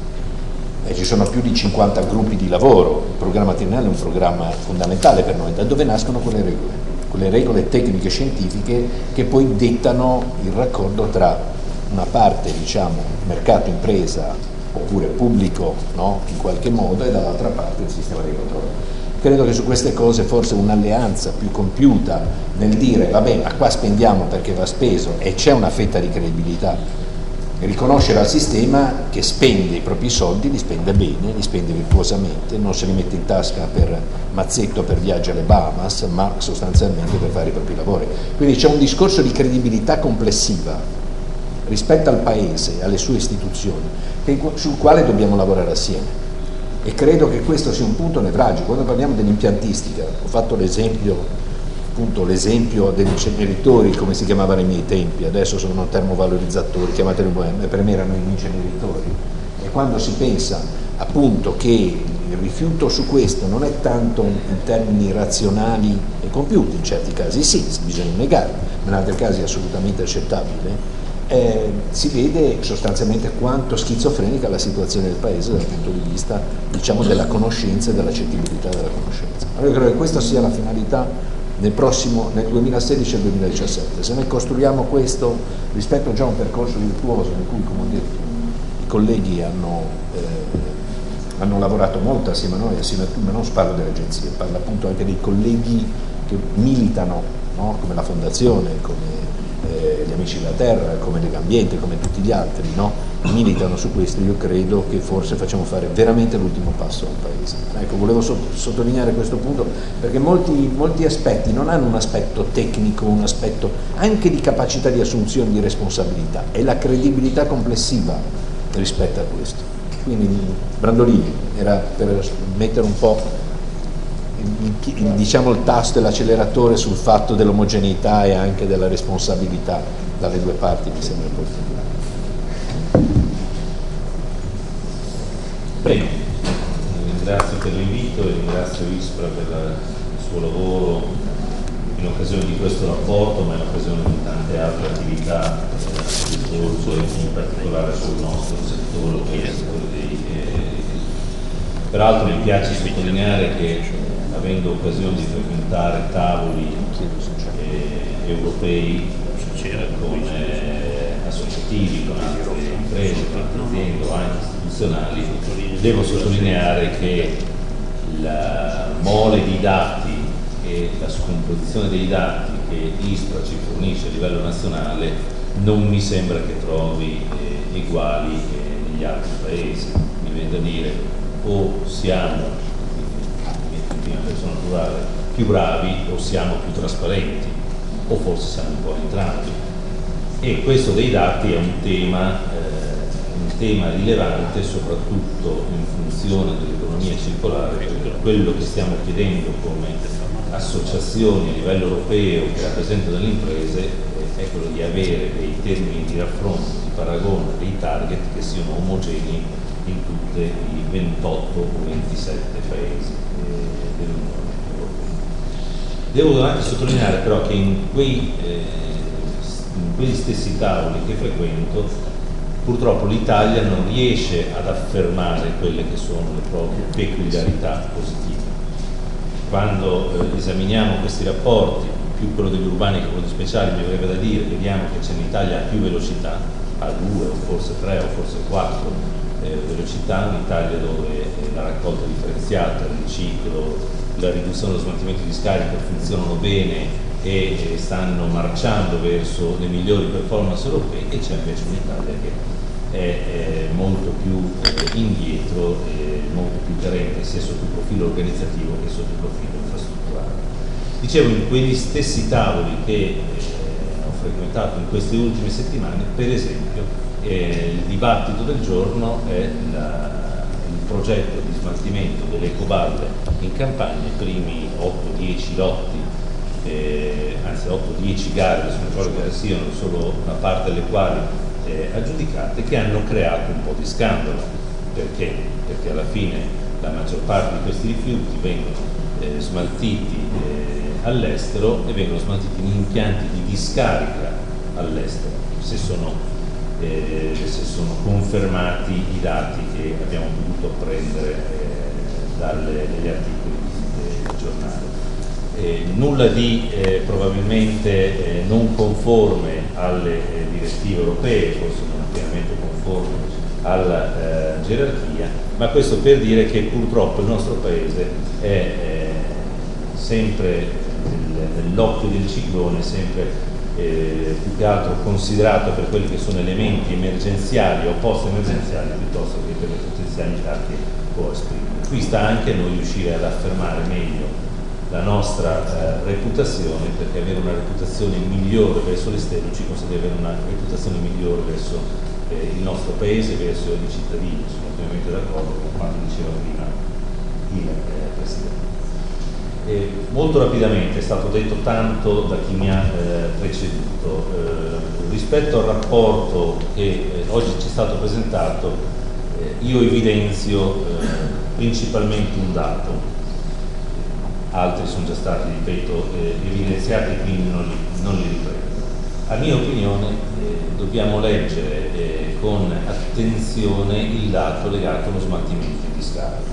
[SPEAKER 4] E ci sono più di 50 gruppi di lavoro. Il programma triennale è un programma fondamentale per noi. Da dove nascono quelle regole? Quelle regole tecniche e scientifiche che poi dettano il raccordo tra una parte, diciamo, mercato impresa oppure pubblico, no? In qualche modo, e dall'altra parte il sistema dei controlli. Credo che su queste cose forse un'alleanza più compiuta nel dire vabbè, ma qua spendiamo perché va speso e c'è una fetta di credibilità, e riconoscere al sistema che spende i propri soldi, li spende bene, li spende virtuosamente, non se li mette in tasca per mazzetto per viaggi alle Bahamas, ma sostanzialmente per fare i propri lavori. Quindi c'è un discorso di credibilità complessiva rispetto al Paese e alle sue istituzioni sul quale dobbiamo lavorare assieme. E credo che questo sia un punto nevralgico. Quando parliamo dell'impiantistica, ho fatto l'esempio degli inceneritori, come si chiamavano ai miei tempi, adesso sono termovalorizzatori, chiamateli bohème, per me erano gli inceneritori. E quando si pensa appunto che il rifiuto su questo non è tanto in termini razionali e compiuti, in certi casi sì, bisogna negarlo, ma in altri casi è assolutamente accettabile, si vede sostanzialmente quanto schizofrenica la situazione del Paese dal punto di vista, diciamo, della conoscenza e dell'accettibilità della conoscenza. Allora io credo che questa sia la finalità nel 2016 e 2017. Se noi costruiamo questo rispetto già a un percorso virtuoso in cui, come ho detto, i colleghi hanno lavorato molto assieme a noi, assieme a tutti, ma non parlo delle agenzie, parlo appunto anche dei colleghi che militano, no? Come la Fondazione, come gli Amici della Terra, come Legambiente, come tutti gli altri, no? Militano su questo. Io credo che forse facciamo fare veramente l'ultimo passo al Paese. Ecco, volevo sottolineare questo punto perché molti aspetti non hanno un aspetto tecnico, un aspetto anche di capacità di assunzione di responsabilità, è la credibilità complessiva rispetto a questo. Quindi Brandolini era per mettere un po' diciamo il tasto e l'acceleratore sul fatto dell'omogeneità e anche della responsabilità dalle due parti, mi sembra importante.
[SPEAKER 7] Bene, ringrazio per l'invito e ringrazio Ispra per il suo lavoro in occasione di questo rapporto, ma in occasione di tante altre attività che svolge in particolare sul nostro settore, che è il settore dei peraltro mi piace sottolineare che, avendo occasione di frequentare tavoli europei con associativi, con altre imprese, con altre aziende o anche istituzionali, devo sottolineare che la mole di dati e la scomposizione dei dati che ISPRA ci fornisce a livello nazionale non mi sembra che trovi uguali negli altri paesi. Mi viene da dire, o siamo, in prima persona plurale, più bravi o siamo più trasparenti, o forse siamo un po' entrambi. E questo dei dati è un tema rilevante, soprattutto in funzione dell'economia circolare, perché quello che stiamo chiedendo come associazioni a livello europeo che rappresentano le imprese è quello di avere dei termini di raffronto, di paragone, dei target che siano omogenei in tutti i 28 o 27 paesi dell'Unione Europea. Devo anche sottolineare però che in quegli stessi tavoli che frequento, purtroppo l'Italia non riesce ad affermare quelle che sono le proprie peculiarità positive. Quando esaminiamo questi rapporti, più quello degli urbani che quello degli speciali, mi verrebbe da dire, vediamo che c'è in Italia più velocità, a 2 o forse 3 o forse 4 velocità, in Italia dove la raccolta differenziata, il riciclo, la riduzione dello smaltimento di scarico funzionano bene e stanno marciando verso le migliori performance europee, e c'è invece un'Italia che è molto più indietro e molto più carente sia sotto il profilo organizzativo che sotto il profilo infrastrutturale. Dicevo, in quegli stessi tavoli che ho frequentato in queste ultime settimane, per esempio, il dibattito del giorno è il progetto di smaltimento delle ecoballe in Campania, i primi 8-10 lotti, anzi 8-10 gare, adesso non ricordo che siano, solo una parte delle quali aggiudicate, che hanno creato un po' di scandalo. Perché? Perché alla fine la maggior parte di questi rifiuti vengono smaltiti all'estero e vengono smaltiti in impianti di discarica all'estero, se sono confermati i dati che abbiamo potuto apprendere dagli articoli del giornale. Nulla di probabilmente non conforme alle direttive europee, forse non pienamente conforme alla gerarchia, ma questo per dire che purtroppo il nostro Paese è sempre nell'occhio del ciclone, sempre più che altro considerato per quelli che sono elementi emergenziali o post-emergenziali piuttosto che per le potenzialità che può esprimere. Qui sta anche a noi riuscire ad affermare meglio la nostra reputazione, perché avere una reputazione migliore verso l'esterno ci consente di avere una reputazione migliore verso il nostro Paese, verso i cittadini. Sono pienamente d'accordo con quanto diceva prima il Presidente. Molto rapidamente, è stato detto tanto da chi mi ha preceduto, rispetto al rapporto che oggi ci è stato presentato, io evidenzio principalmente un dato. Altri sono già stati, ripeto, evidenziati, quindi non li riprendo. A mia opinione dobbiamo leggere con attenzione il dato legato allo smaltimento di discarica.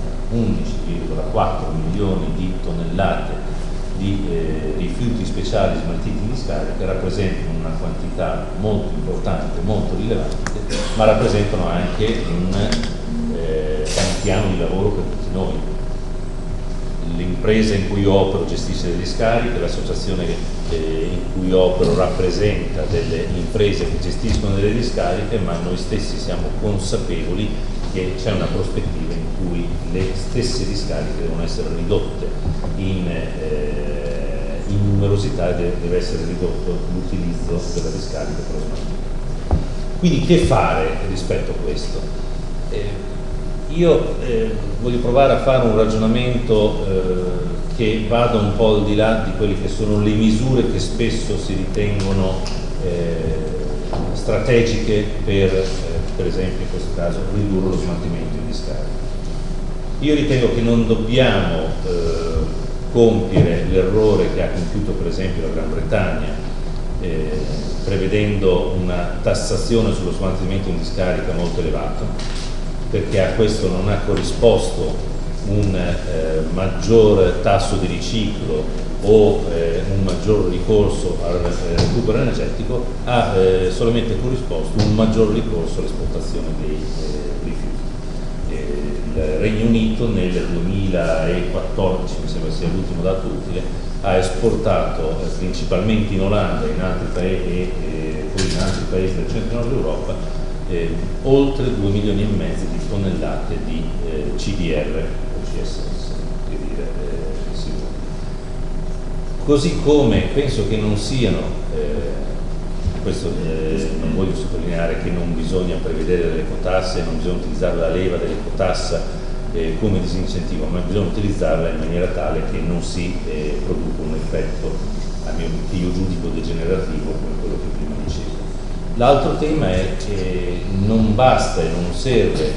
[SPEAKER 7] 11,4 milioni di tonnellate di rifiuti speciali smaltiti in discarica rappresentano una quantità molto importante, molto rilevante, ma rappresentano anche un piano di lavoro per tutti noi. L'impresa in cui opero gestisce le discariche, l'associazione in cui opero rappresenta delle imprese che gestiscono delle discariche, ma noi stessi siamo consapevoli che c'è una prospettiva in cui le stesse discariche devono essere ridotte in numerosità e deve essere ridotto l'utilizzo della discarica per lo smaltimento. Quindi che fare rispetto a questo? Io voglio provare a fare un ragionamento che vada un po' al di là di quelle che sono le misure che spesso si ritengono strategiche per esempio in questo caso ridurre lo smaltimento in discarica. Io ritengo che non dobbiamo compiere l'errore che ha compiuto per esempio la Gran Bretagna prevedendo una tassazione sullo smaltimento in discarica molto elevato, perché a questo non ha corrisposto un maggior tasso di riciclo o un maggior ricorso al recupero energetico, ha solamente corrisposto un maggior ricorso all'esportazione dei rifiuti. Il Regno Unito nel 2014, mi sembra sia l'ultimo dato utile, ha esportato principalmente in Olanda e in altri paesi, poi in altri paesi del centro e nord Europa, oltre 2,5 milioni di tonnellate di CDR o CSS, che dire, così come penso che non siano, questo non voglio sottolineare che non bisogna prevedere delle ecotasse, non bisogna utilizzare la leva dell'ecotassa come disincentivo, ma bisogna utilizzarla in maniera tale che non si produca un effetto, che io giudico degenerativo, come quello che prima dicevo. L'altro tema è che non basta e non serve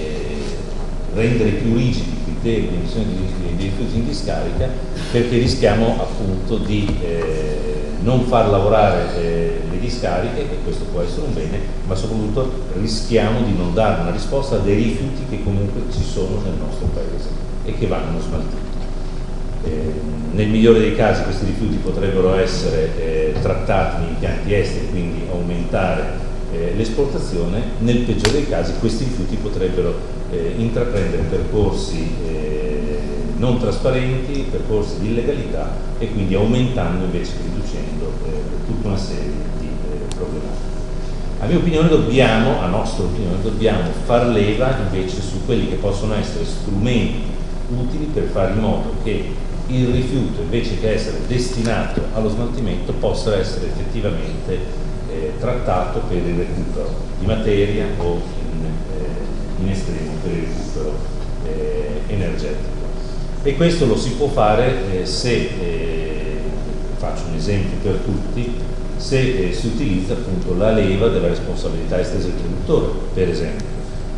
[SPEAKER 7] rendere più rigidi i criteri di emissione di rifiuti in discarica, perché rischiamo appunto di non far lavorare le discariche, e questo può essere un bene, ma soprattutto rischiamo di non dare una risposta a dei rifiuti che comunque ci sono nel nostro paese e che vanno smaltiti. Nel migliore dei casi questi rifiuti potrebbero essere trattati in impianti esteri, quindi aumentare l'esportazione. Nel peggiore dei casi questi rifiuti potrebbero intraprendere percorsi non trasparenti, percorsi di illegalità, e quindi aumentando invece che riducendo tutta una serie di problematiche. A mia opinione a nostra opinione, dobbiamo far leva invece su quelli che possono essere strumenti utili per fare in modo che il rifiuto, invece che essere destinato allo smaltimento, possa essere effettivamente trattato per il recupero di materia o in estremo per il recupero energetico. E questo lo si può fare se, faccio un esempio per tutti, se si utilizza appunto la leva della responsabilità estesa del produttore. Per esempio,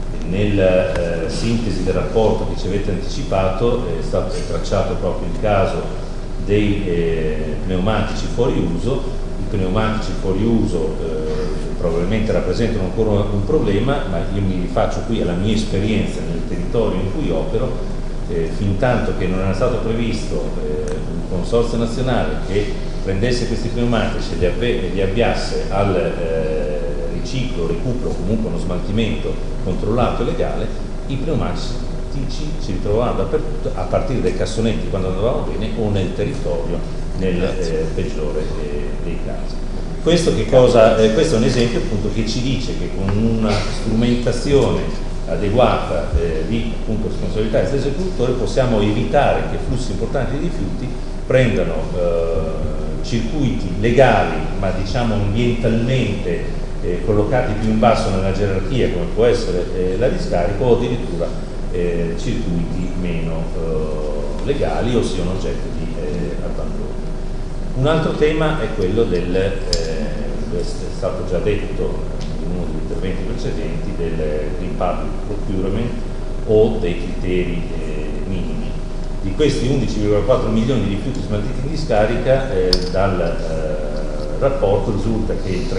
[SPEAKER 7] nella sintesi del rapporto che ci avete anticipato è stato tracciato proprio il caso dei pneumatici fuori uso. I pneumatici fuori uso probabilmente rappresentano ancora un problema, ma io mi rifaccio qui alla mia esperienza nel territorio in cui opero. Fin tanto che non era stato previsto un consorzio nazionale che prendesse questi pneumatici e li avviasse al riciclo, recupero, comunque uno smaltimento controllato e legale, i pneumatici si ritrovavano dappertutto, a partire dai cassonetti quando andavano bene o nel territorio nel peggiore dei casi. Questo è un esempio appunto che ci dice che con una strumentazione adeguata di appunto responsabilità estesa del produttore possiamo evitare che flussi importanti di rifiuti prendano circuiti legali, ma diciamo ambientalmente collocati più in basso nella gerarchia, come può essere la discarica, o addirittura circuiti meno legali o siano oggetto di abbandono. Un altro tema è quello questo è stato già detto in uno degli interventi precedenti, del Green Public Procurement o dei criteri minimi. Di questi 11,4 milioni di rifiuti smaltiti in discarica, dal rapporto risulta che il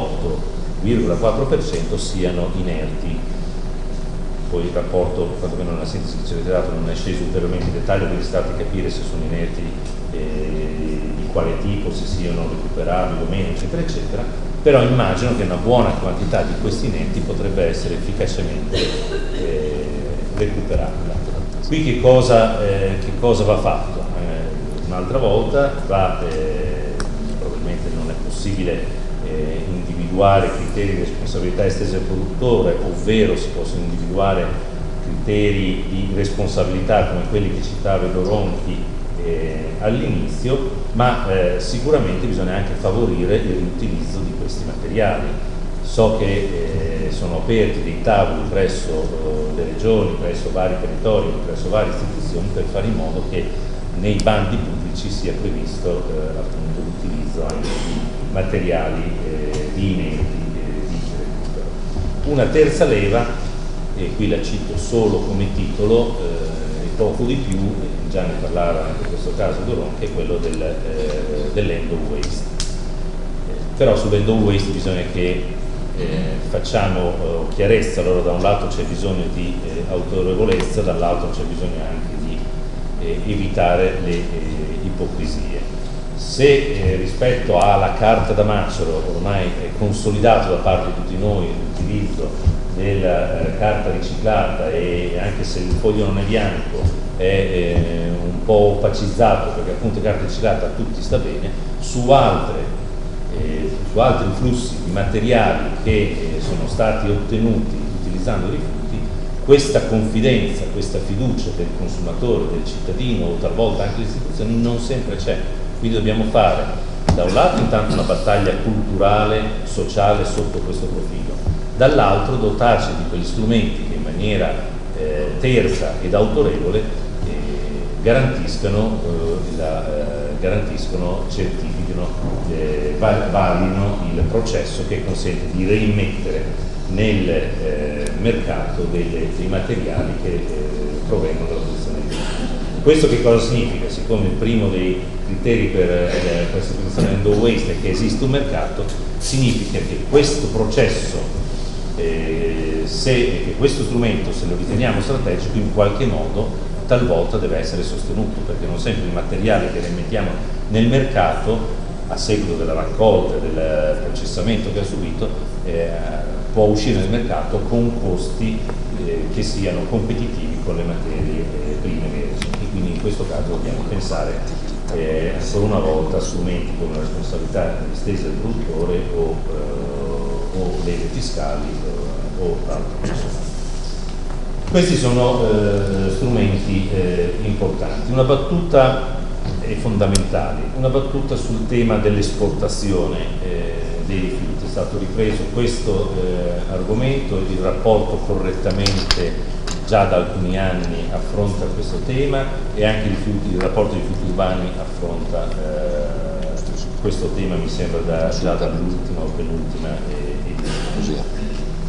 [SPEAKER 7] 38,4% siano inerti. Poi il rapporto, quantomeno nella sintesi che ci avete dato, non è sceso ulteriormente in dettaglio, quindi si tratta di capire se sono inerti di quale tipo, se siano recuperabili o meno, eccetera, eccetera. Però immagino che una buona quantità di questi inerti potrebbe essere efficacemente recuperabile. Qui che cosa va fatto? Un'altra volta probabilmente non è possibile individuare criteri di responsabilità estesa del produttore, ovvero si possono individuare criteri di responsabilità come quelli che citava Edo Ronchi all'inizio, ma sicuramente bisogna anche favorire il riutilizzo di questi materiali. So che sono aperti dei tavoli presso le regioni, presso vari territori, presso varie istituzioni, per fare in modo che nei bandi pubblici sia previsto appunto l'utilizzo anche di materiali di inerti di recupero. Una terza leva, e qui la cito solo come titolo, e poco di più, già ne parlava anche in questo caso Doron, che è quello dell'end of waste. però sul low waste bisogna che facciamo chiarezza. Allora da un lato c'è bisogno di autorevolezza, dall'altro c'è bisogno anche di evitare le ipocrisie. Se rispetto alla carta da macero ormai è consolidato da parte di tutti noi l'utilizzo della carta riciclata, e anche se il foglio non è bianco è un po' opacizzato perché appunto carta riciclata a tutti sta bene, su altri flussi di materiali che sono stati ottenuti utilizzando i rifiuti, questa confidenza, questa fiducia del consumatore, del cittadino o talvolta anche delle istituzioni non sempre c'è. Quindi dobbiamo fare da un lato intanto una battaglia culturale, sociale sotto questo profilo, dall'altro dotarci di quegli strumenti che in maniera terza ed autorevole garantiscano, certifichino, validino il processo che consente di reimmettere nel mercato dei materiali che provengono dalla produzione di rifiuti. Questo che cosa significa? Siccome il primo dei criteri per la sostituzione del low waste è che esiste un mercato, significa che questo processo, che questo strumento, se lo riteniamo strategico, in qualche modo talvolta deve essere sostenuto, perché non sempre il materiale che reimmettiamo nel mercato a seguito della raccolta e del processamento che ha subito può uscire nel mercato con costi che siano competitivi con le materie prime vergini, e quindi in questo caso dobbiamo pensare ancora una volta a strumenti come la responsabilità estesa del produttore o leve fiscali o altro. Questi sono strumenti importanti. Una battuta è fondamentale, una battuta sul tema dell'esportazione dei rifiuti. È stato ripreso questo argomento, il rapporto correttamente già da alcuni anni affronta questo tema, e anche il rapporto dei rifiuti urbani affronta questo tema, mi sembra già dall'ultima o penultima edizione.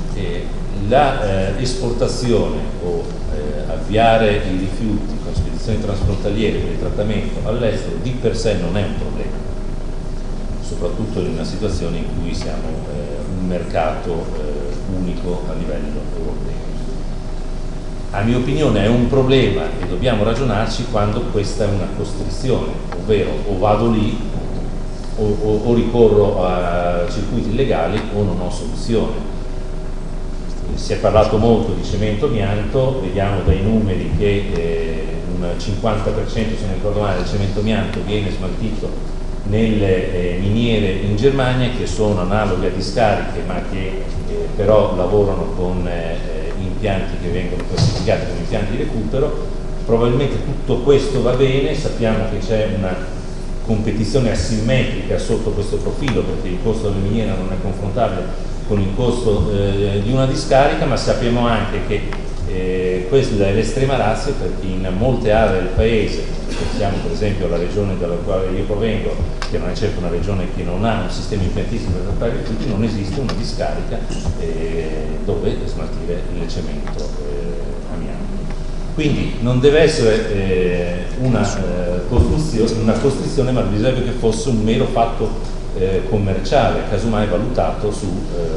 [SPEAKER 7] La esportazione o avviare i rifiuti con spedizioni transfrontaliere per il trattamento all'estero di per sé non è un problema, soprattutto in una situazione in cui siamo un mercato unico a livello europeo. A mia opinione è un problema e dobbiamo ragionarci quando questa è una costrizione, ovvero o vado lì o ricorro a circuiti illegali o non ho soluzione. Si è parlato molto di cemento amianto, vediamo dai numeri che un 50%, se non ricordo male, del cemento amianto viene smaltito nelle miniere in Germania, che sono analoghe a discariche ma che però lavorano con impianti che vengono classificati come impianti di recupero. Probabilmente tutto questo va bene, sappiamo che c'è una competizione asimmetrica sotto questo profilo, perché il costo della miniera non è confrontabile con il costo di una discarica, ma sappiamo anche che questa è l'estrema razza, perché in molte aree del paese, pensiamo per esempio alla regione dalla quale io provengo, che non è certo una regione che non ha un sistema impiantistico per trattare i rifiuti, non esiste una discarica dove smaltire il cemento amianto. Quindi non deve essere una costrizione, ma bisogna che fosse un mero fatto commerciale, casomai valutato su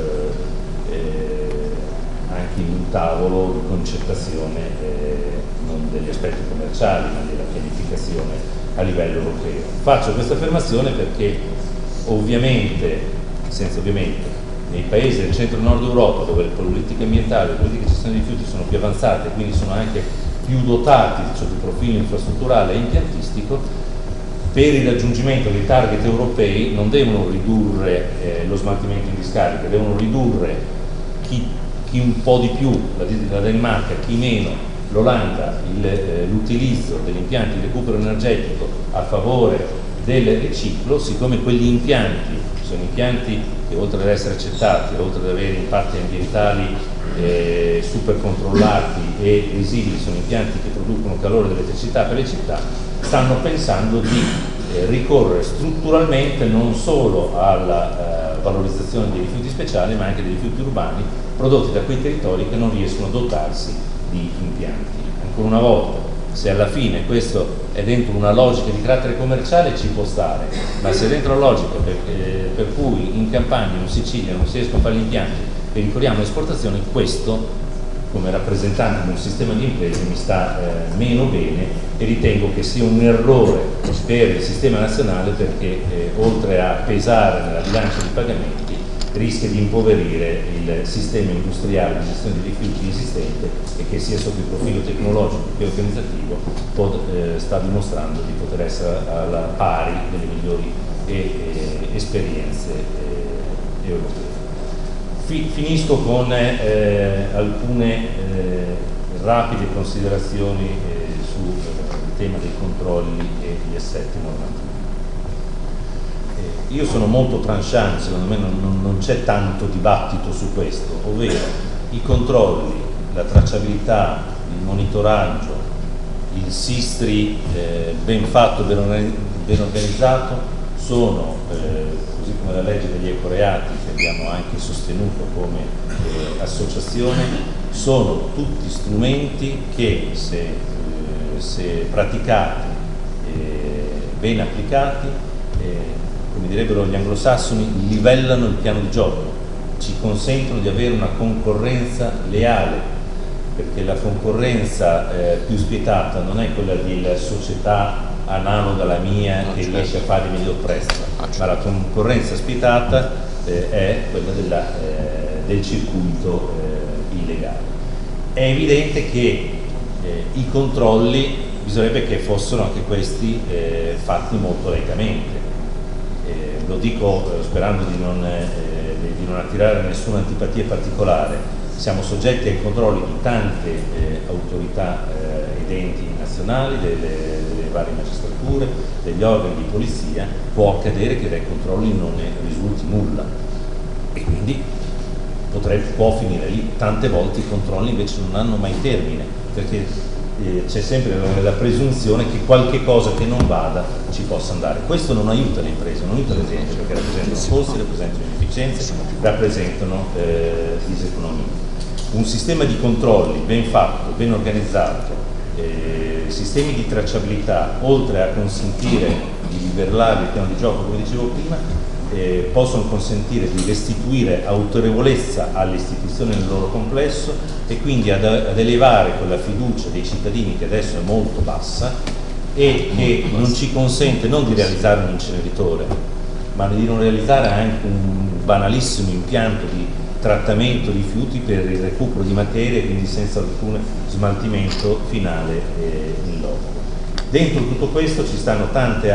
[SPEAKER 7] anche in un tavolo di concertazione non degli aspetti commerciali ma della pianificazione a livello europeo. Faccio questa affermazione perché ovviamente, senza ovviamente, nei paesi del centro-nord Europa, dove le politiche ambientali, le politiche di gestione dei rifiuti sono più avanzate, quindi sono anche più dotati sotto il profilo infrastrutturale e impiantistico, per il raggiungimento dei target europei non devono ridurre lo smaltimento in discarica, devono ridurre chi un po' di più, la Danimarca, chi meno, l'Olanda, l'utilizzo degli impianti di recupero energetico a favore del riciclo, siccome quegli impianti sono impianti che oltre ad essere accettati, oltre ad avere impatti ambientali super controllati e visibili, sono impianti che producono calore ed elettricità per le città, stanno pensando di ricorrere strutturalmente non solo alla valorizzazione dei rifiuti speciali ma anche dei rifiuti urbani prodotti da quei territori che non riescono a dotarsi di impianti. Ancora una volta Se alla fine questo è dentro una logica di carattere commerciale ci può stare, ma se dentro la logica per cui in Campania o in Sicilia non si riescono a fare gli impianti e ricorriamo all'esportazione, questo come rappresentante di un sistema di imprese mi sta meno bene e ritengo che sia un errore per il sistema nazionale, perché oltre a pesare nella bilancia di pagamenti rischia di impoverire il sistema industriale di gestione dei rifiuti esistente e che sia sotto il profilo tecnologico che organizzativo sta dimostrando di poter essere alla pari delle migliori esperienze europee. Finisco con alcune rapide considerazioni sul tema dei controlli e gli assetti normativi. Io sono molto tranchant, secondo me non c'è tanto dibattito su questo, ovvero i controlli, la tracciabilità, il monitoraggio, il SISTRI ben fatto, ben organizzato, sono, così come la legge degli ecoreati che abbiamo anche sostenuto come associazione, sono tutti strumenti che se praticati, ben applicati, come direbbero gli anglosassoni, livellano il piano di gioco, ci consentono di avere una concorrenza leale, perché la concorrenza più spietata non è quella della società analoga alla mia che riesce a fare meglio prezzo, ma la concorrenza spietata è quella del circuito illegale. È evidente che i controlli bisognerebbe che fossero anche questi fatti molto laicamente. Lo dico sperando di non attirare nessuna antipatia particolare. Siamo soggetti ai controlli di tante autorità ed enti nazionali, delle varie magistrature, degli organi di polizia. Può accadere che dai controlli non ne risulti nulla e quindi può finire lì. Tante volte i controlli invece non hanno mai termine, perché c'è sempre la presunzione che qualche cosa che non vada ci possa andare. Questo non aiuta le imprese, non aiuta le aziende, perché rappresentano costi, rappresentano inefficienze, rappresentano diseconomie. Un sistema di controlli ben fatto, ben organizzato, sistemi di tracciabilità, oltre a consentire di livellare il piano di gioco, come dicevo prima, possono consentire di restituire autorevolezza alle istituzioni nel loro complesso e quindi ad elevare quella fiducia dei cittadini che adesso è molto bassa e che non ci consente non di realizzare un inceneritore, ma di non realizzare anche un banalissimo impianto di trattamento di rifiuti per il recupero di materie, quindi senza alcun smaltimento finale in loco. Dentro tutto questo ci stanno tante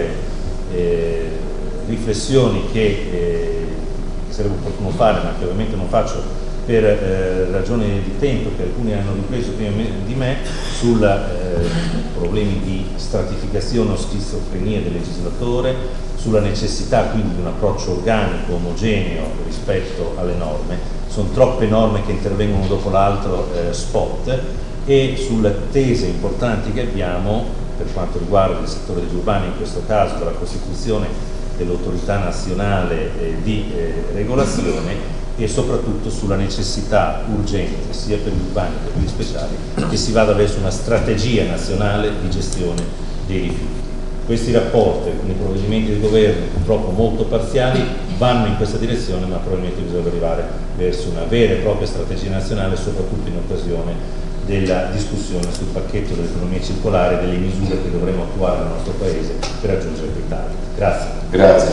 [SPEAKER 7] altre riflessioni che sarebbe opportuno fare, ma che ovviamente non faccio per ragioni di tempo, che alcuni hanno ripreso prima di me, su problemi di stratificazione o schizofrenia del legislatore, sulla necessità quindi di un approccio organico, omogeneo rispetto alle norme. Sono troppe norme che intervengono dopo l'altro spot, e sulle attese importanti che abbiamo per quanto riguarda il settore degli urbani, in questo caso della costituzione dell'autorità nazionale di regolazione, e soprattutto sulla necessità urgente sia per gli urbani che per gli speciali che si vada verso una strategia nazionale di gestione dei rifiuti. Questi rapporti, alcuni provvedimenti del governo purtroppo molto parziali, vanno in questa direzione, ma probabilmente bisogna arrivare verso una vera e propria strategia nazionale, soprattutto in occasione della discussione sul pacchetto dell'economia circolare e delle misure che dovremo attuare nel nostro Paese per raggiungere quei target. Grazie.
[SPEAKER 3] Grazie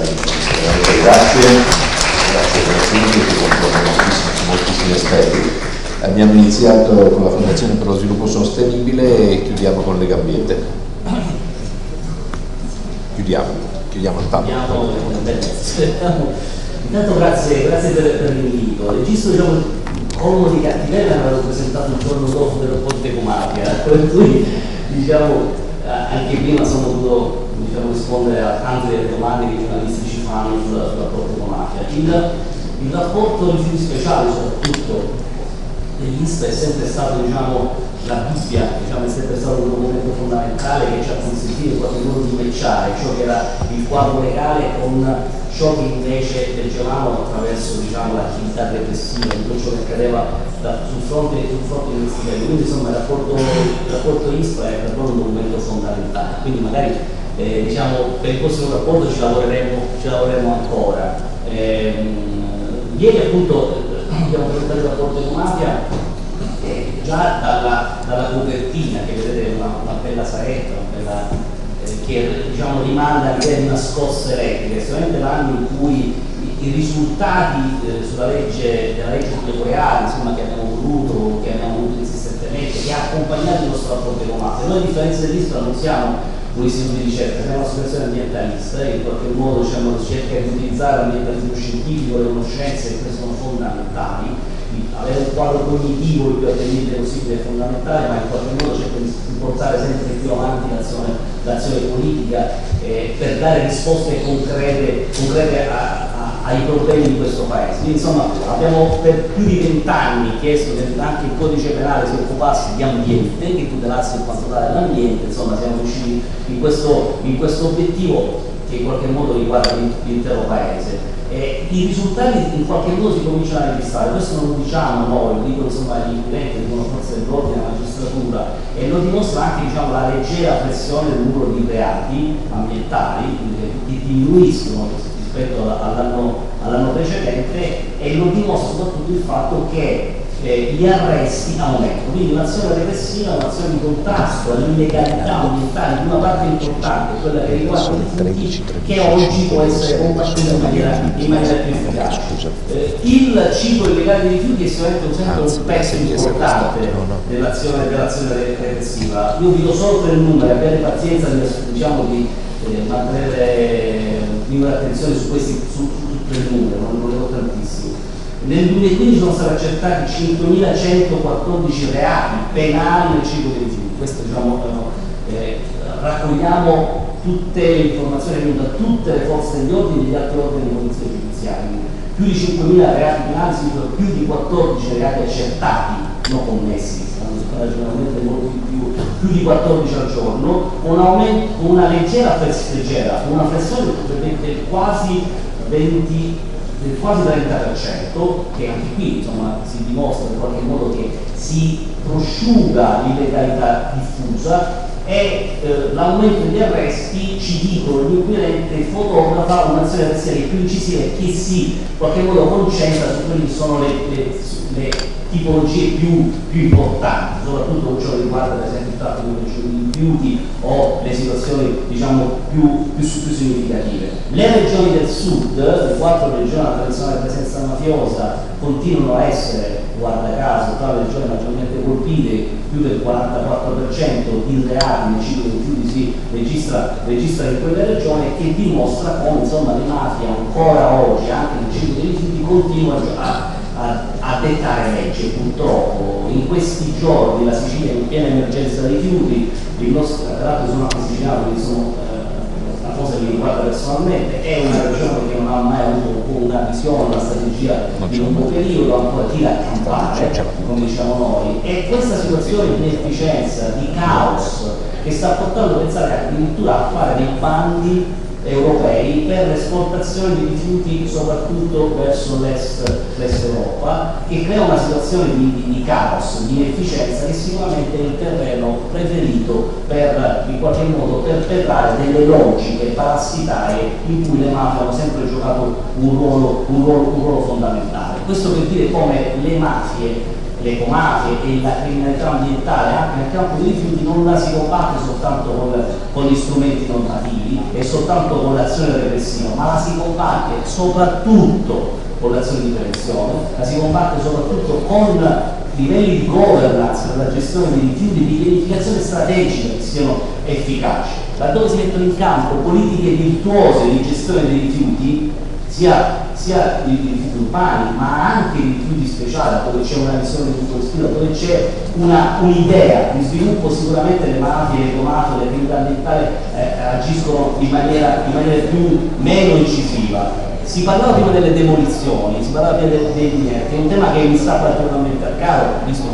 [SPEAKER 3] per tutti, su moltissimi aspetti. Abbiamo iniziato con la Fondazione per lo Sviluppo Sostenibile e chiudiamo con Legambiente. Chiudiamo il tavolo.
[SPEAKER 8] Intanto grazie per l'invito. Registro il colmo di cattiveria me l'ho presentato il giorno dopo dello Ponte Comafia, per cui anche prima sono potuto rispondere a tante delle domande che i giornalisti ci fanno sul rapporto Comafia. Il rapporto rifiuti speciali, soprattutto dell'ISPRA, è sempre stato la Bibbia, diciamo, è sempre stato un documento fondamentale che ci ha consentito in qualche modo di matchare ciò che era il quadro legale con ciò che invece leggevamo attraverso, diciamo, l'attività repressiva, tutto ciò che accadeva sul fronte investigativo. Quindi insomma il rapporto ISPRA è per noi un documento fondamentale, quindi magari diciamo, per il prossimo rapporto ci lavoreremo ancora. Ieri appunto abbiamo presentato il rapporto Ecomafia, già dalla copertina, che vedete è una bella saetta, che diciamo, rimanda all'idea di una scossa elettrica, sicuramente l'anno in cui i risultati della legge nucleare, insomma, che abbiamo voluto insistentemente, che ha accompagnato il nostro rapporto Ecomafia. Noi, a differenza dell'ISPRA, non siamo un istituto di ricerca, siamo un'associazione ambientalista e in qualche modo, diciamo, cerca di utilizzare l'ambientalismo scientifico, le conoscenze che sono fondamentali. Avere un quadro cognitivo il più attendibile possibile è fondamentale, ma in qualche modo cerca di portare sempre più avanti l'azione politica per dare risposte concrete ai problemi di questo paese. Quindi insomma abbiamo per più di 20 anni chiesto che anche il codice penale si occupasse di ambiente, che tutelasse il quanto tale l'ambiente. Insomma siamo riusciti in questo obiettivo che in qualche modo riguarda l'intero paese. I risultati in qualche modo si cominciano a registrare, questo non lo diciamo noi, lo dicono insomma gli inquirenti, dicono forze dell'ordine, la magistratura, e lo dimostra anche, diciamo, la leggera flessione del numero di reati ambientali che diminuiscono rispetto all'anno precedente, e lo dimostra soprattutto il fatto che gli arresti aumentano, quindi un'azione repressiva, un'azione di contrasto all'illegalità ambientale di una parte importante, quella che riguarda i rifiuti, che oggi può essere combattuta in maniera più efficace. Il ciclo illegale dei rifiuti è sicuramente un pezzo importante dell'azione repressiva. Io vi do solo 3 numeri, abbiate pazienza di mantenere minore attenzione su tutti i numeri, non ne ho tantissimi. Nel 2015 sono stati accertati 5.114 reati penali nel ciclo dei rifiuti. Questo, diciamo, raccogliamo tutte le informazioni venute da tutte le forze degli ordini e degli altri ordini di polizia giudiziaria. Più di 5.000 reati penali significa più di 14 reati accertati, non commessi, ragionalmente molto di più di 14 al giorno, con una leggera una flessione del quasi 30%, che anche qui, insomma, si dimostra in qualche modo che si prosciuga l'illegalità diffusa, e l'aumento degli arresti, ci dicono gli inquirenti, fotografa un'azione repressiva più incisiva e che si in qualche modo concentra su quelle che sono le tipologie più importanti, soprattutto ciò che riguarda per esempio il traffico di rifiuti o le situazioni, diciamo, più significative. Le regioni del sud, le 4 regioni a tradizionale presenza mafiosa, continuano a essere, guarda caso, tra le regioni maggiormente colpite. Più del 44% di reati nel ciclo dei rifiuti si registra in quelle regioni, che dimostra come, insomma, le mafie ancora oggi, anche nel ciclo dei rifiuti, continuano a dettare legge. Purtroppo in questi giorni la Sicilia è in piena emergenza rifiuti, tra l'altro sono anche siciliano, quindi sono una cosa che mi riguarda personalmente, è una regione che non ha mai avuto una visione, una strategia di lungo periodo, ancora tira a campare, come diciamo noi, e questa situazione di inefficienza, di caos, che sta portando a pensare addirittura a fare dei bandi europei per l'esportazione di rifiuti soprattutto verso l'est Europa, che crea una situazione di caos, di inefficienza, che sicuramente è il terreno preferito per in qualche modo perpetrare delle logiche parassitarie in cui le mafie hanno sempre giocato un ruolo fondamentale. Questo per dire come le mafie, le ecomafie e la criminalità ambientale anche nel campo dei rifiuti non la si combatte soltanto con gli strumenti normativi e soltanto con l'azione repressiva, ma la si combatte soprattutto con l'azione di prevenzione, la si combatte soprattutto con livelli di governance per la gestione dei rifiuti, di pianificazione strategica che siano efficaci. Laddove si mettono in campo politiche virtuose di gestione dei rifiuti, sia i rifiuti urbani ma anche i rifiuti speciali, dove c'è una visione di cultura, dove c'è un'idea di sviluppo, sicuramente le mafie, le ecomafie, le criminalità ambientali agiscono in maniera meno incisiva. Si parlava prima delle demolizioni, si parlava prima dei dinieri, che è un tema che mi sta particolarmente a caro, visto che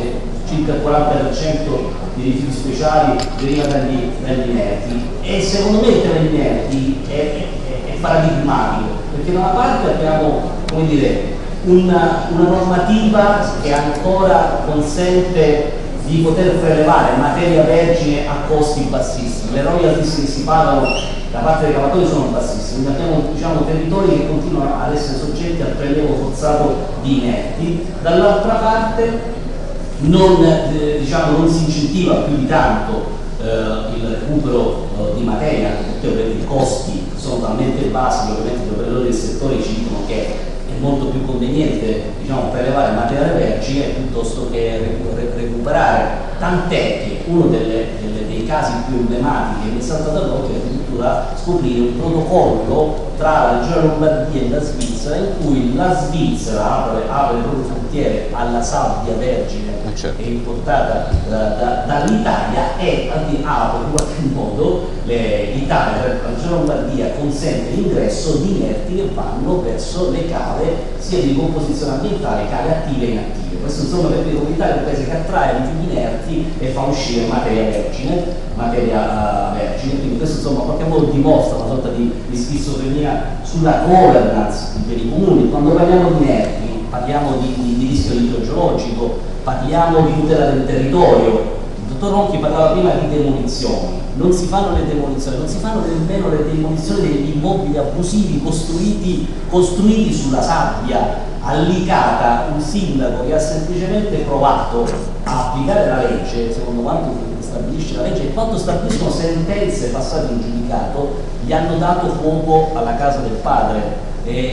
[SPEAKER 8] circa il 40% dei rifiuti speciali deriva dagli inerti, e secondo me il tema inerti è paradigmatico, perché da una parte abbiamo, come dire, una normativa che ancora consente di poter prelevare materia vergine a costi bassissimi, le royalties che si pagano da parte dei cavatori sono bassissimi, abbiamo, diciamo, territori che continuano ad essere soggetti al prelievo forzato di inerti. Dall'altra parte non si incentiva più di tanto il recupero di materia, perché i costi sono talmente bassi che ovviamente gli operatori del settore ci dicono che è molto più conveniente, diciamo, prelevare materiale vergine piuttosto che recuperare, tant'è che uno dei casi più emblematici che mi è saltato all'occhio è addirittura scoprire un protocollo tra la Regione Lombardia e la Svizzera, in cui la Svizzera apre le proprie frontiere alla sabbia vergine che è importata dall'Italia, e apre in qualche modo l'Italia, la Regione Lombardia consente l'ingresso di inerti che vanno verso le cave sia di composizione ambientale, cave attive e inattive. Questo insomma perché l'Italia è un paese che attrae rifiuti inerti e fa uscire materia vergine, quindi questo insomma in qualche modo dimostra una sorta di schizofrenia sulla governance dei beni comuni. Quando parliamo di inerti parliamo di rischio idrogeologico, parliamo di tutela del territorio. Il dottor Ronchi parlava prima di demolizioni, non si fanno le demolizioni, non si fanno nemmeno le demolizioni degli immobili abusivi costruiti sulla sabbia allicata. Un sindaco che ha semplicemente provato a applicare la legge secondo quanto stabilisce la legge e quanto stabiliscono sentenze passate in giudicato, gli hanno dato fuoco alla casa del padre.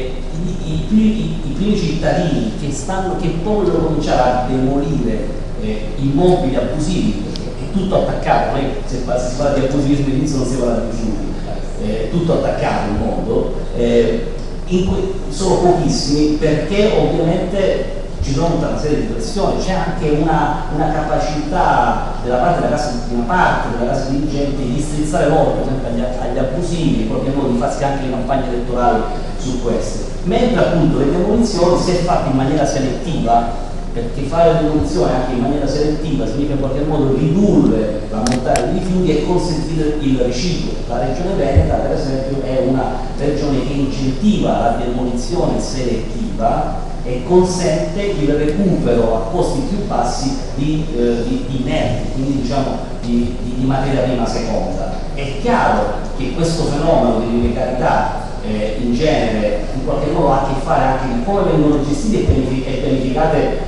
[SPEAKER 8] I primi cittadini che vogliono cominciare a demolire immobili abusivi, è tutto attaccato, noi se si parla di abusivismo edilizio non si parla di rifiuti, è tutto attaccato il mondo, sono pochissimi, perché ovviamente ci sono tutta una serie di pressioni, c'è anche una capacità della parte della classe dirigente di strizzare l'occhio agli abusivi, in qualche modo di farsi anche le campagne elettorali su queste, mentre appunto le demolizioni, se fatte in maniera selettiva, perché fare la demolizione anche in maniera selettiva significa in qualche modo ridurre l'ammontare di rifiuti e consentire il riciclo. La regione Veneta per esempio è una regione che incentiva la demolizione selettiva e consente il recupero a costi più bassi di inerti, quindi diciamo di materia prima seconda. È chiaro che questo fenomeno di illegalità in genere in qualche modo ha a che fare anche con come vengono gestite e pianificate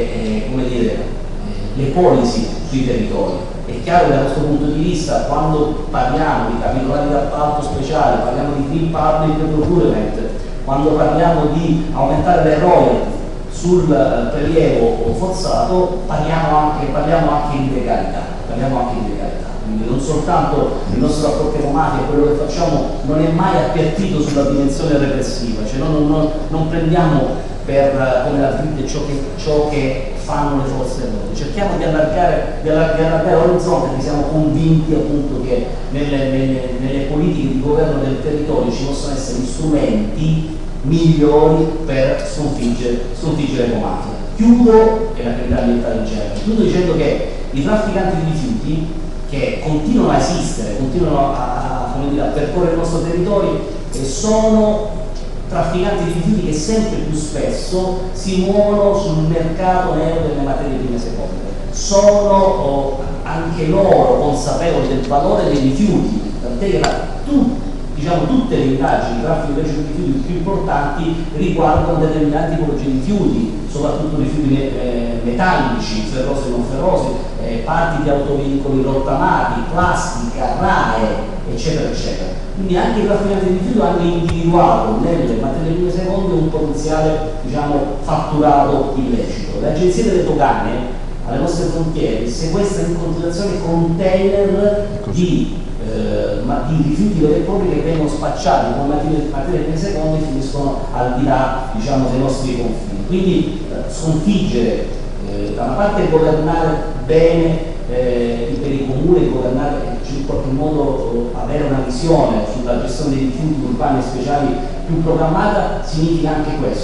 [SPEAKER 8] le policy sui territori. È chiaro che da questo punto di vista, quando parliamo di capitolati d'appalto speciali, parliamo di green public procurement, quando parliamo di aumentare le royalty sul prelievo forzato, parliamo anche di legalità. Quindi non soltanto il nostro rapporto con mafia, quello che facciamo non è mai appiattito sulla dimensione repressiva, cioè non prendiamo come la vita ciò che fanno le forze dell'ordine, cerchiamo di allargare l'orizzonte, perché siamo convinti appunto che nelle politiche di governo del territorio ci possono essere strumenti migliori per sconfiggere le mafie. Chiudo, e la criminalità ambientale in genere, chiudo dicendo che i trafficanti di rifiuti che continuano a esistere, continuano a percorrere il nostro territorio, e sono trafficanti di rifiuti che sempre più spesso si muovono sul mercato nero delle materie prime seconde. Sono anche loro consapevoli del valore dei rifiuti, tant'è che tutte le indagini di traffico di rifiuti più importanti riguardano determinate tipologie di rifiuti, soprattutto rifiuti metallici, ferrosi e non ferrosi, parti di autoveicoli rottamati, plastica, RAEE, eccetera eccetera. Quindi anche i trafficanti di rifiuti hanno individuato nelle materie prime seconde un potenziale fatturato illecito. Le agenzie delle dogane alle nostre frontiere sequestrano in considerazione container di rifiuti veri e propri che vengono spacciati come materie prime seconde e finiscono al di là dei nostri confini. Quindi sconfiggere, da una parte governare bene i beni comuni, governare in qualche modo avere una visione sulla gestione dei rifiuti urbani e speciali più programmata, significa anche questo: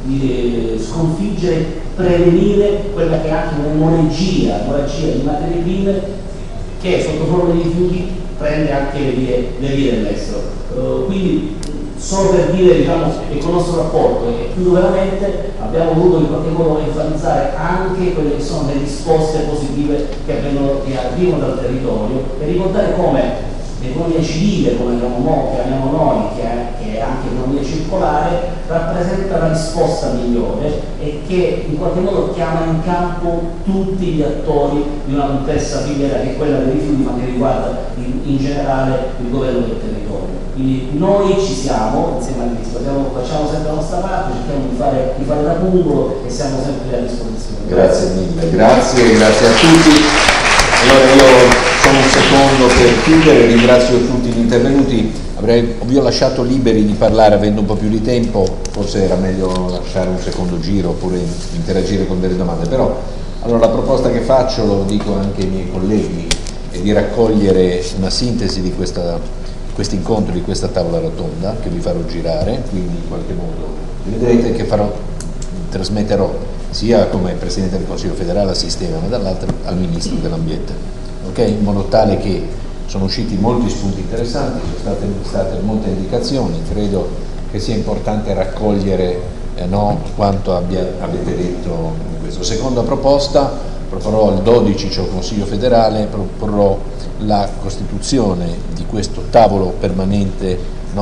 [SPEAKER 8] sconfiggere, prevenire quella che è anche un'emorragia di materie prime che sotto forma di rifiuti prende anche le vie dell'estero. Quindi solo per dire, diciamo, che con il nostro rapporto e più veramente abbiamo voluto in qualche modo enfatizzare anche quelle che sono le risposte positive che arrivano dal territorio e ricordare come l'economia civile, come chiamiamo noi, che è anche economia circolare, rappresenta la risposta migliore e che in qualche modo chiama in campo tutti gli attori di una complessa filiera che è quella dei rifiuti, ma che riguarda in generale il governo del territorio. Quindi noi ci siamo, insieme al Ministro, facciamo sempre la nostra parte, cerchiamo di fare da pungolo e siamo sempre a disposizione.
[SPEAKER 1] Grazie mille, grazie a tutti. Allora io sono un secondo per chiudere, ringrazio tutti gli intervenuti, vi ho lasciato liberi di parlare avendo un po' più di tempo, forse era meglio lasciare un secondo giro oppure interagire con delle domande, però allora, la proposta che faccio, lo dico anche ai miei colleghi, è di raccogliere una sintesi di questo incontro, di questa tavola rotonda che vi farò girare, quindi in qualche modo vedrete che trasmetterò sia come Presidente del Consiglio federale al sistema, ma dall'altro al Ministro dell'Ambiente, okay? In modo tale che sono usciti molti spunti interessanti, sono state molte indicazioni, credo che sia importante raccogliere quanto avete detto in questo. Seconda proposta, proporrò il 12, cioè il Consiglio federale, proporrò la costituzione di questo tavolo permanente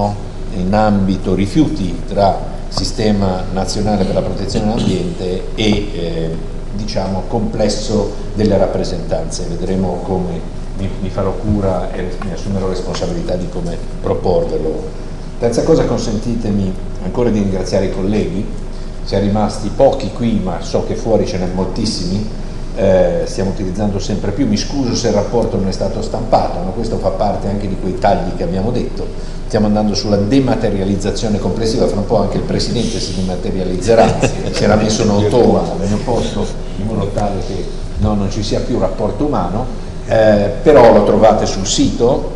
[SPEAKER 1] in ambito rifiuti tra Sistema Nazionale per la Protezione dell'Ambiente e diciamo complesso delle rappresentanze. Vedremo come mi farò cura e mi assumerò responsabilità di come proporvelo. Terza cosa, consentitemi ancora di ringraziare i colleghi, siamo rimasti pochi qui ma so che fuori ce n'è moltissimi, stiamo utilizzando sempre più, mi scuso se il rapporto non è stato stampato, ma questo fa parte anche di quei tagli che abbiamo detto. Stiamo andando sulla dematerializzazione complessiva, fra un po' anche il Presidente si dematerializzerà, si era messo un automa al mio posto in modo tale che non ci sia più rapporto umano, però lo trovate sul sito,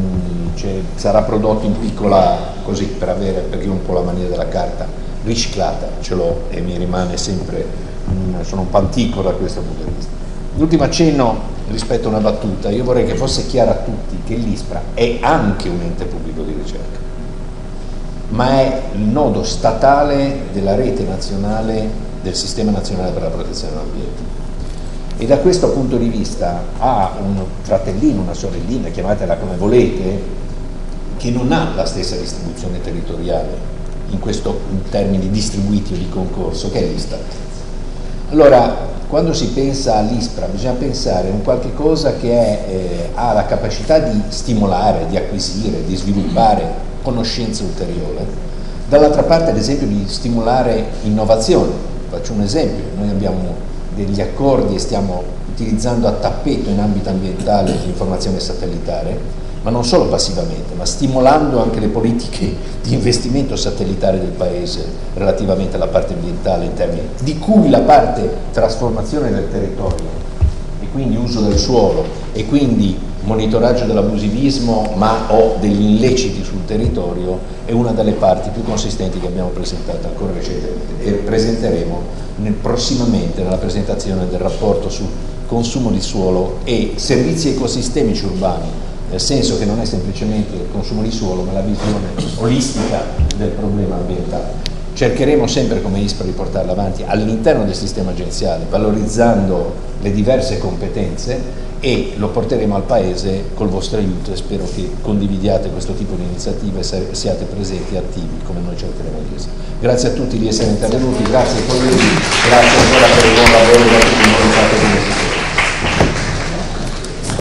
[SPEAKER 1] sarà prodotto in piccola così perché io ho un po' la mania della carta riciclata, ce l'ho e mi rimane sempre, sono un po' antico da questo punto di vista. L'ultimo accenno rispetto a una battuta, io vorrei che fosse chiaro a tutti che l'ISPRA è anche un ente pubblico di ricerca, ma è il nodo statale della rete nazionale del Sistema Nazionale per la Protezione dell'Ambiente e da questo punto di vista ha un fratellino, una sorellina, chiamatela come volete, che non ha la stessa distribuzione territoriale in termini distribuiti o di concorso, che è l'Istat. Allora, quando si pensa all'ISPRA bisogna pensare a un qualche cosa che ha la capacità di stimolare, di acquisire, di sviluppare conoscenza ulteriore, dall'altra parte ad esempio di stimolare innovazione. Faccio un esempio, noi abbiamo degli accordi e stiamo utilizzando a tappeto in ambito ambientale l'informazione satellitare, ma non solo passivamente, ma stimolando anche le politiche di investimento satellitare del Paese relativamente alla parte ambientale in termini di cui la parte trasformazione del territorio e quindi uso del suolo e quindi monitoraggio dell'abusivismo o degli illeciti sul territorio è una delle parti più consistenti che abbiamo presentato ancora recentemente e presenteremo prossimamente nella presentazione del rapporto sul consumo di suolo e servizi ecosistemici urbani, nel senso che non è semplicemente il consumo di suolo, ma la visione olistica del problema ambientale. Cercheremo sempre come ISPRA di portarla avanti all'interno del sistema agenziale, valorizzando le diverse competenze e lo porteremo al Paese col vostro aiuto e spero che condividiate questo tipo di iniziative e siate presenti e attivi come noi cercheremo di essere. Grazie a tutti di essere intervenuti, grazie ai colleghi, grazie ancora per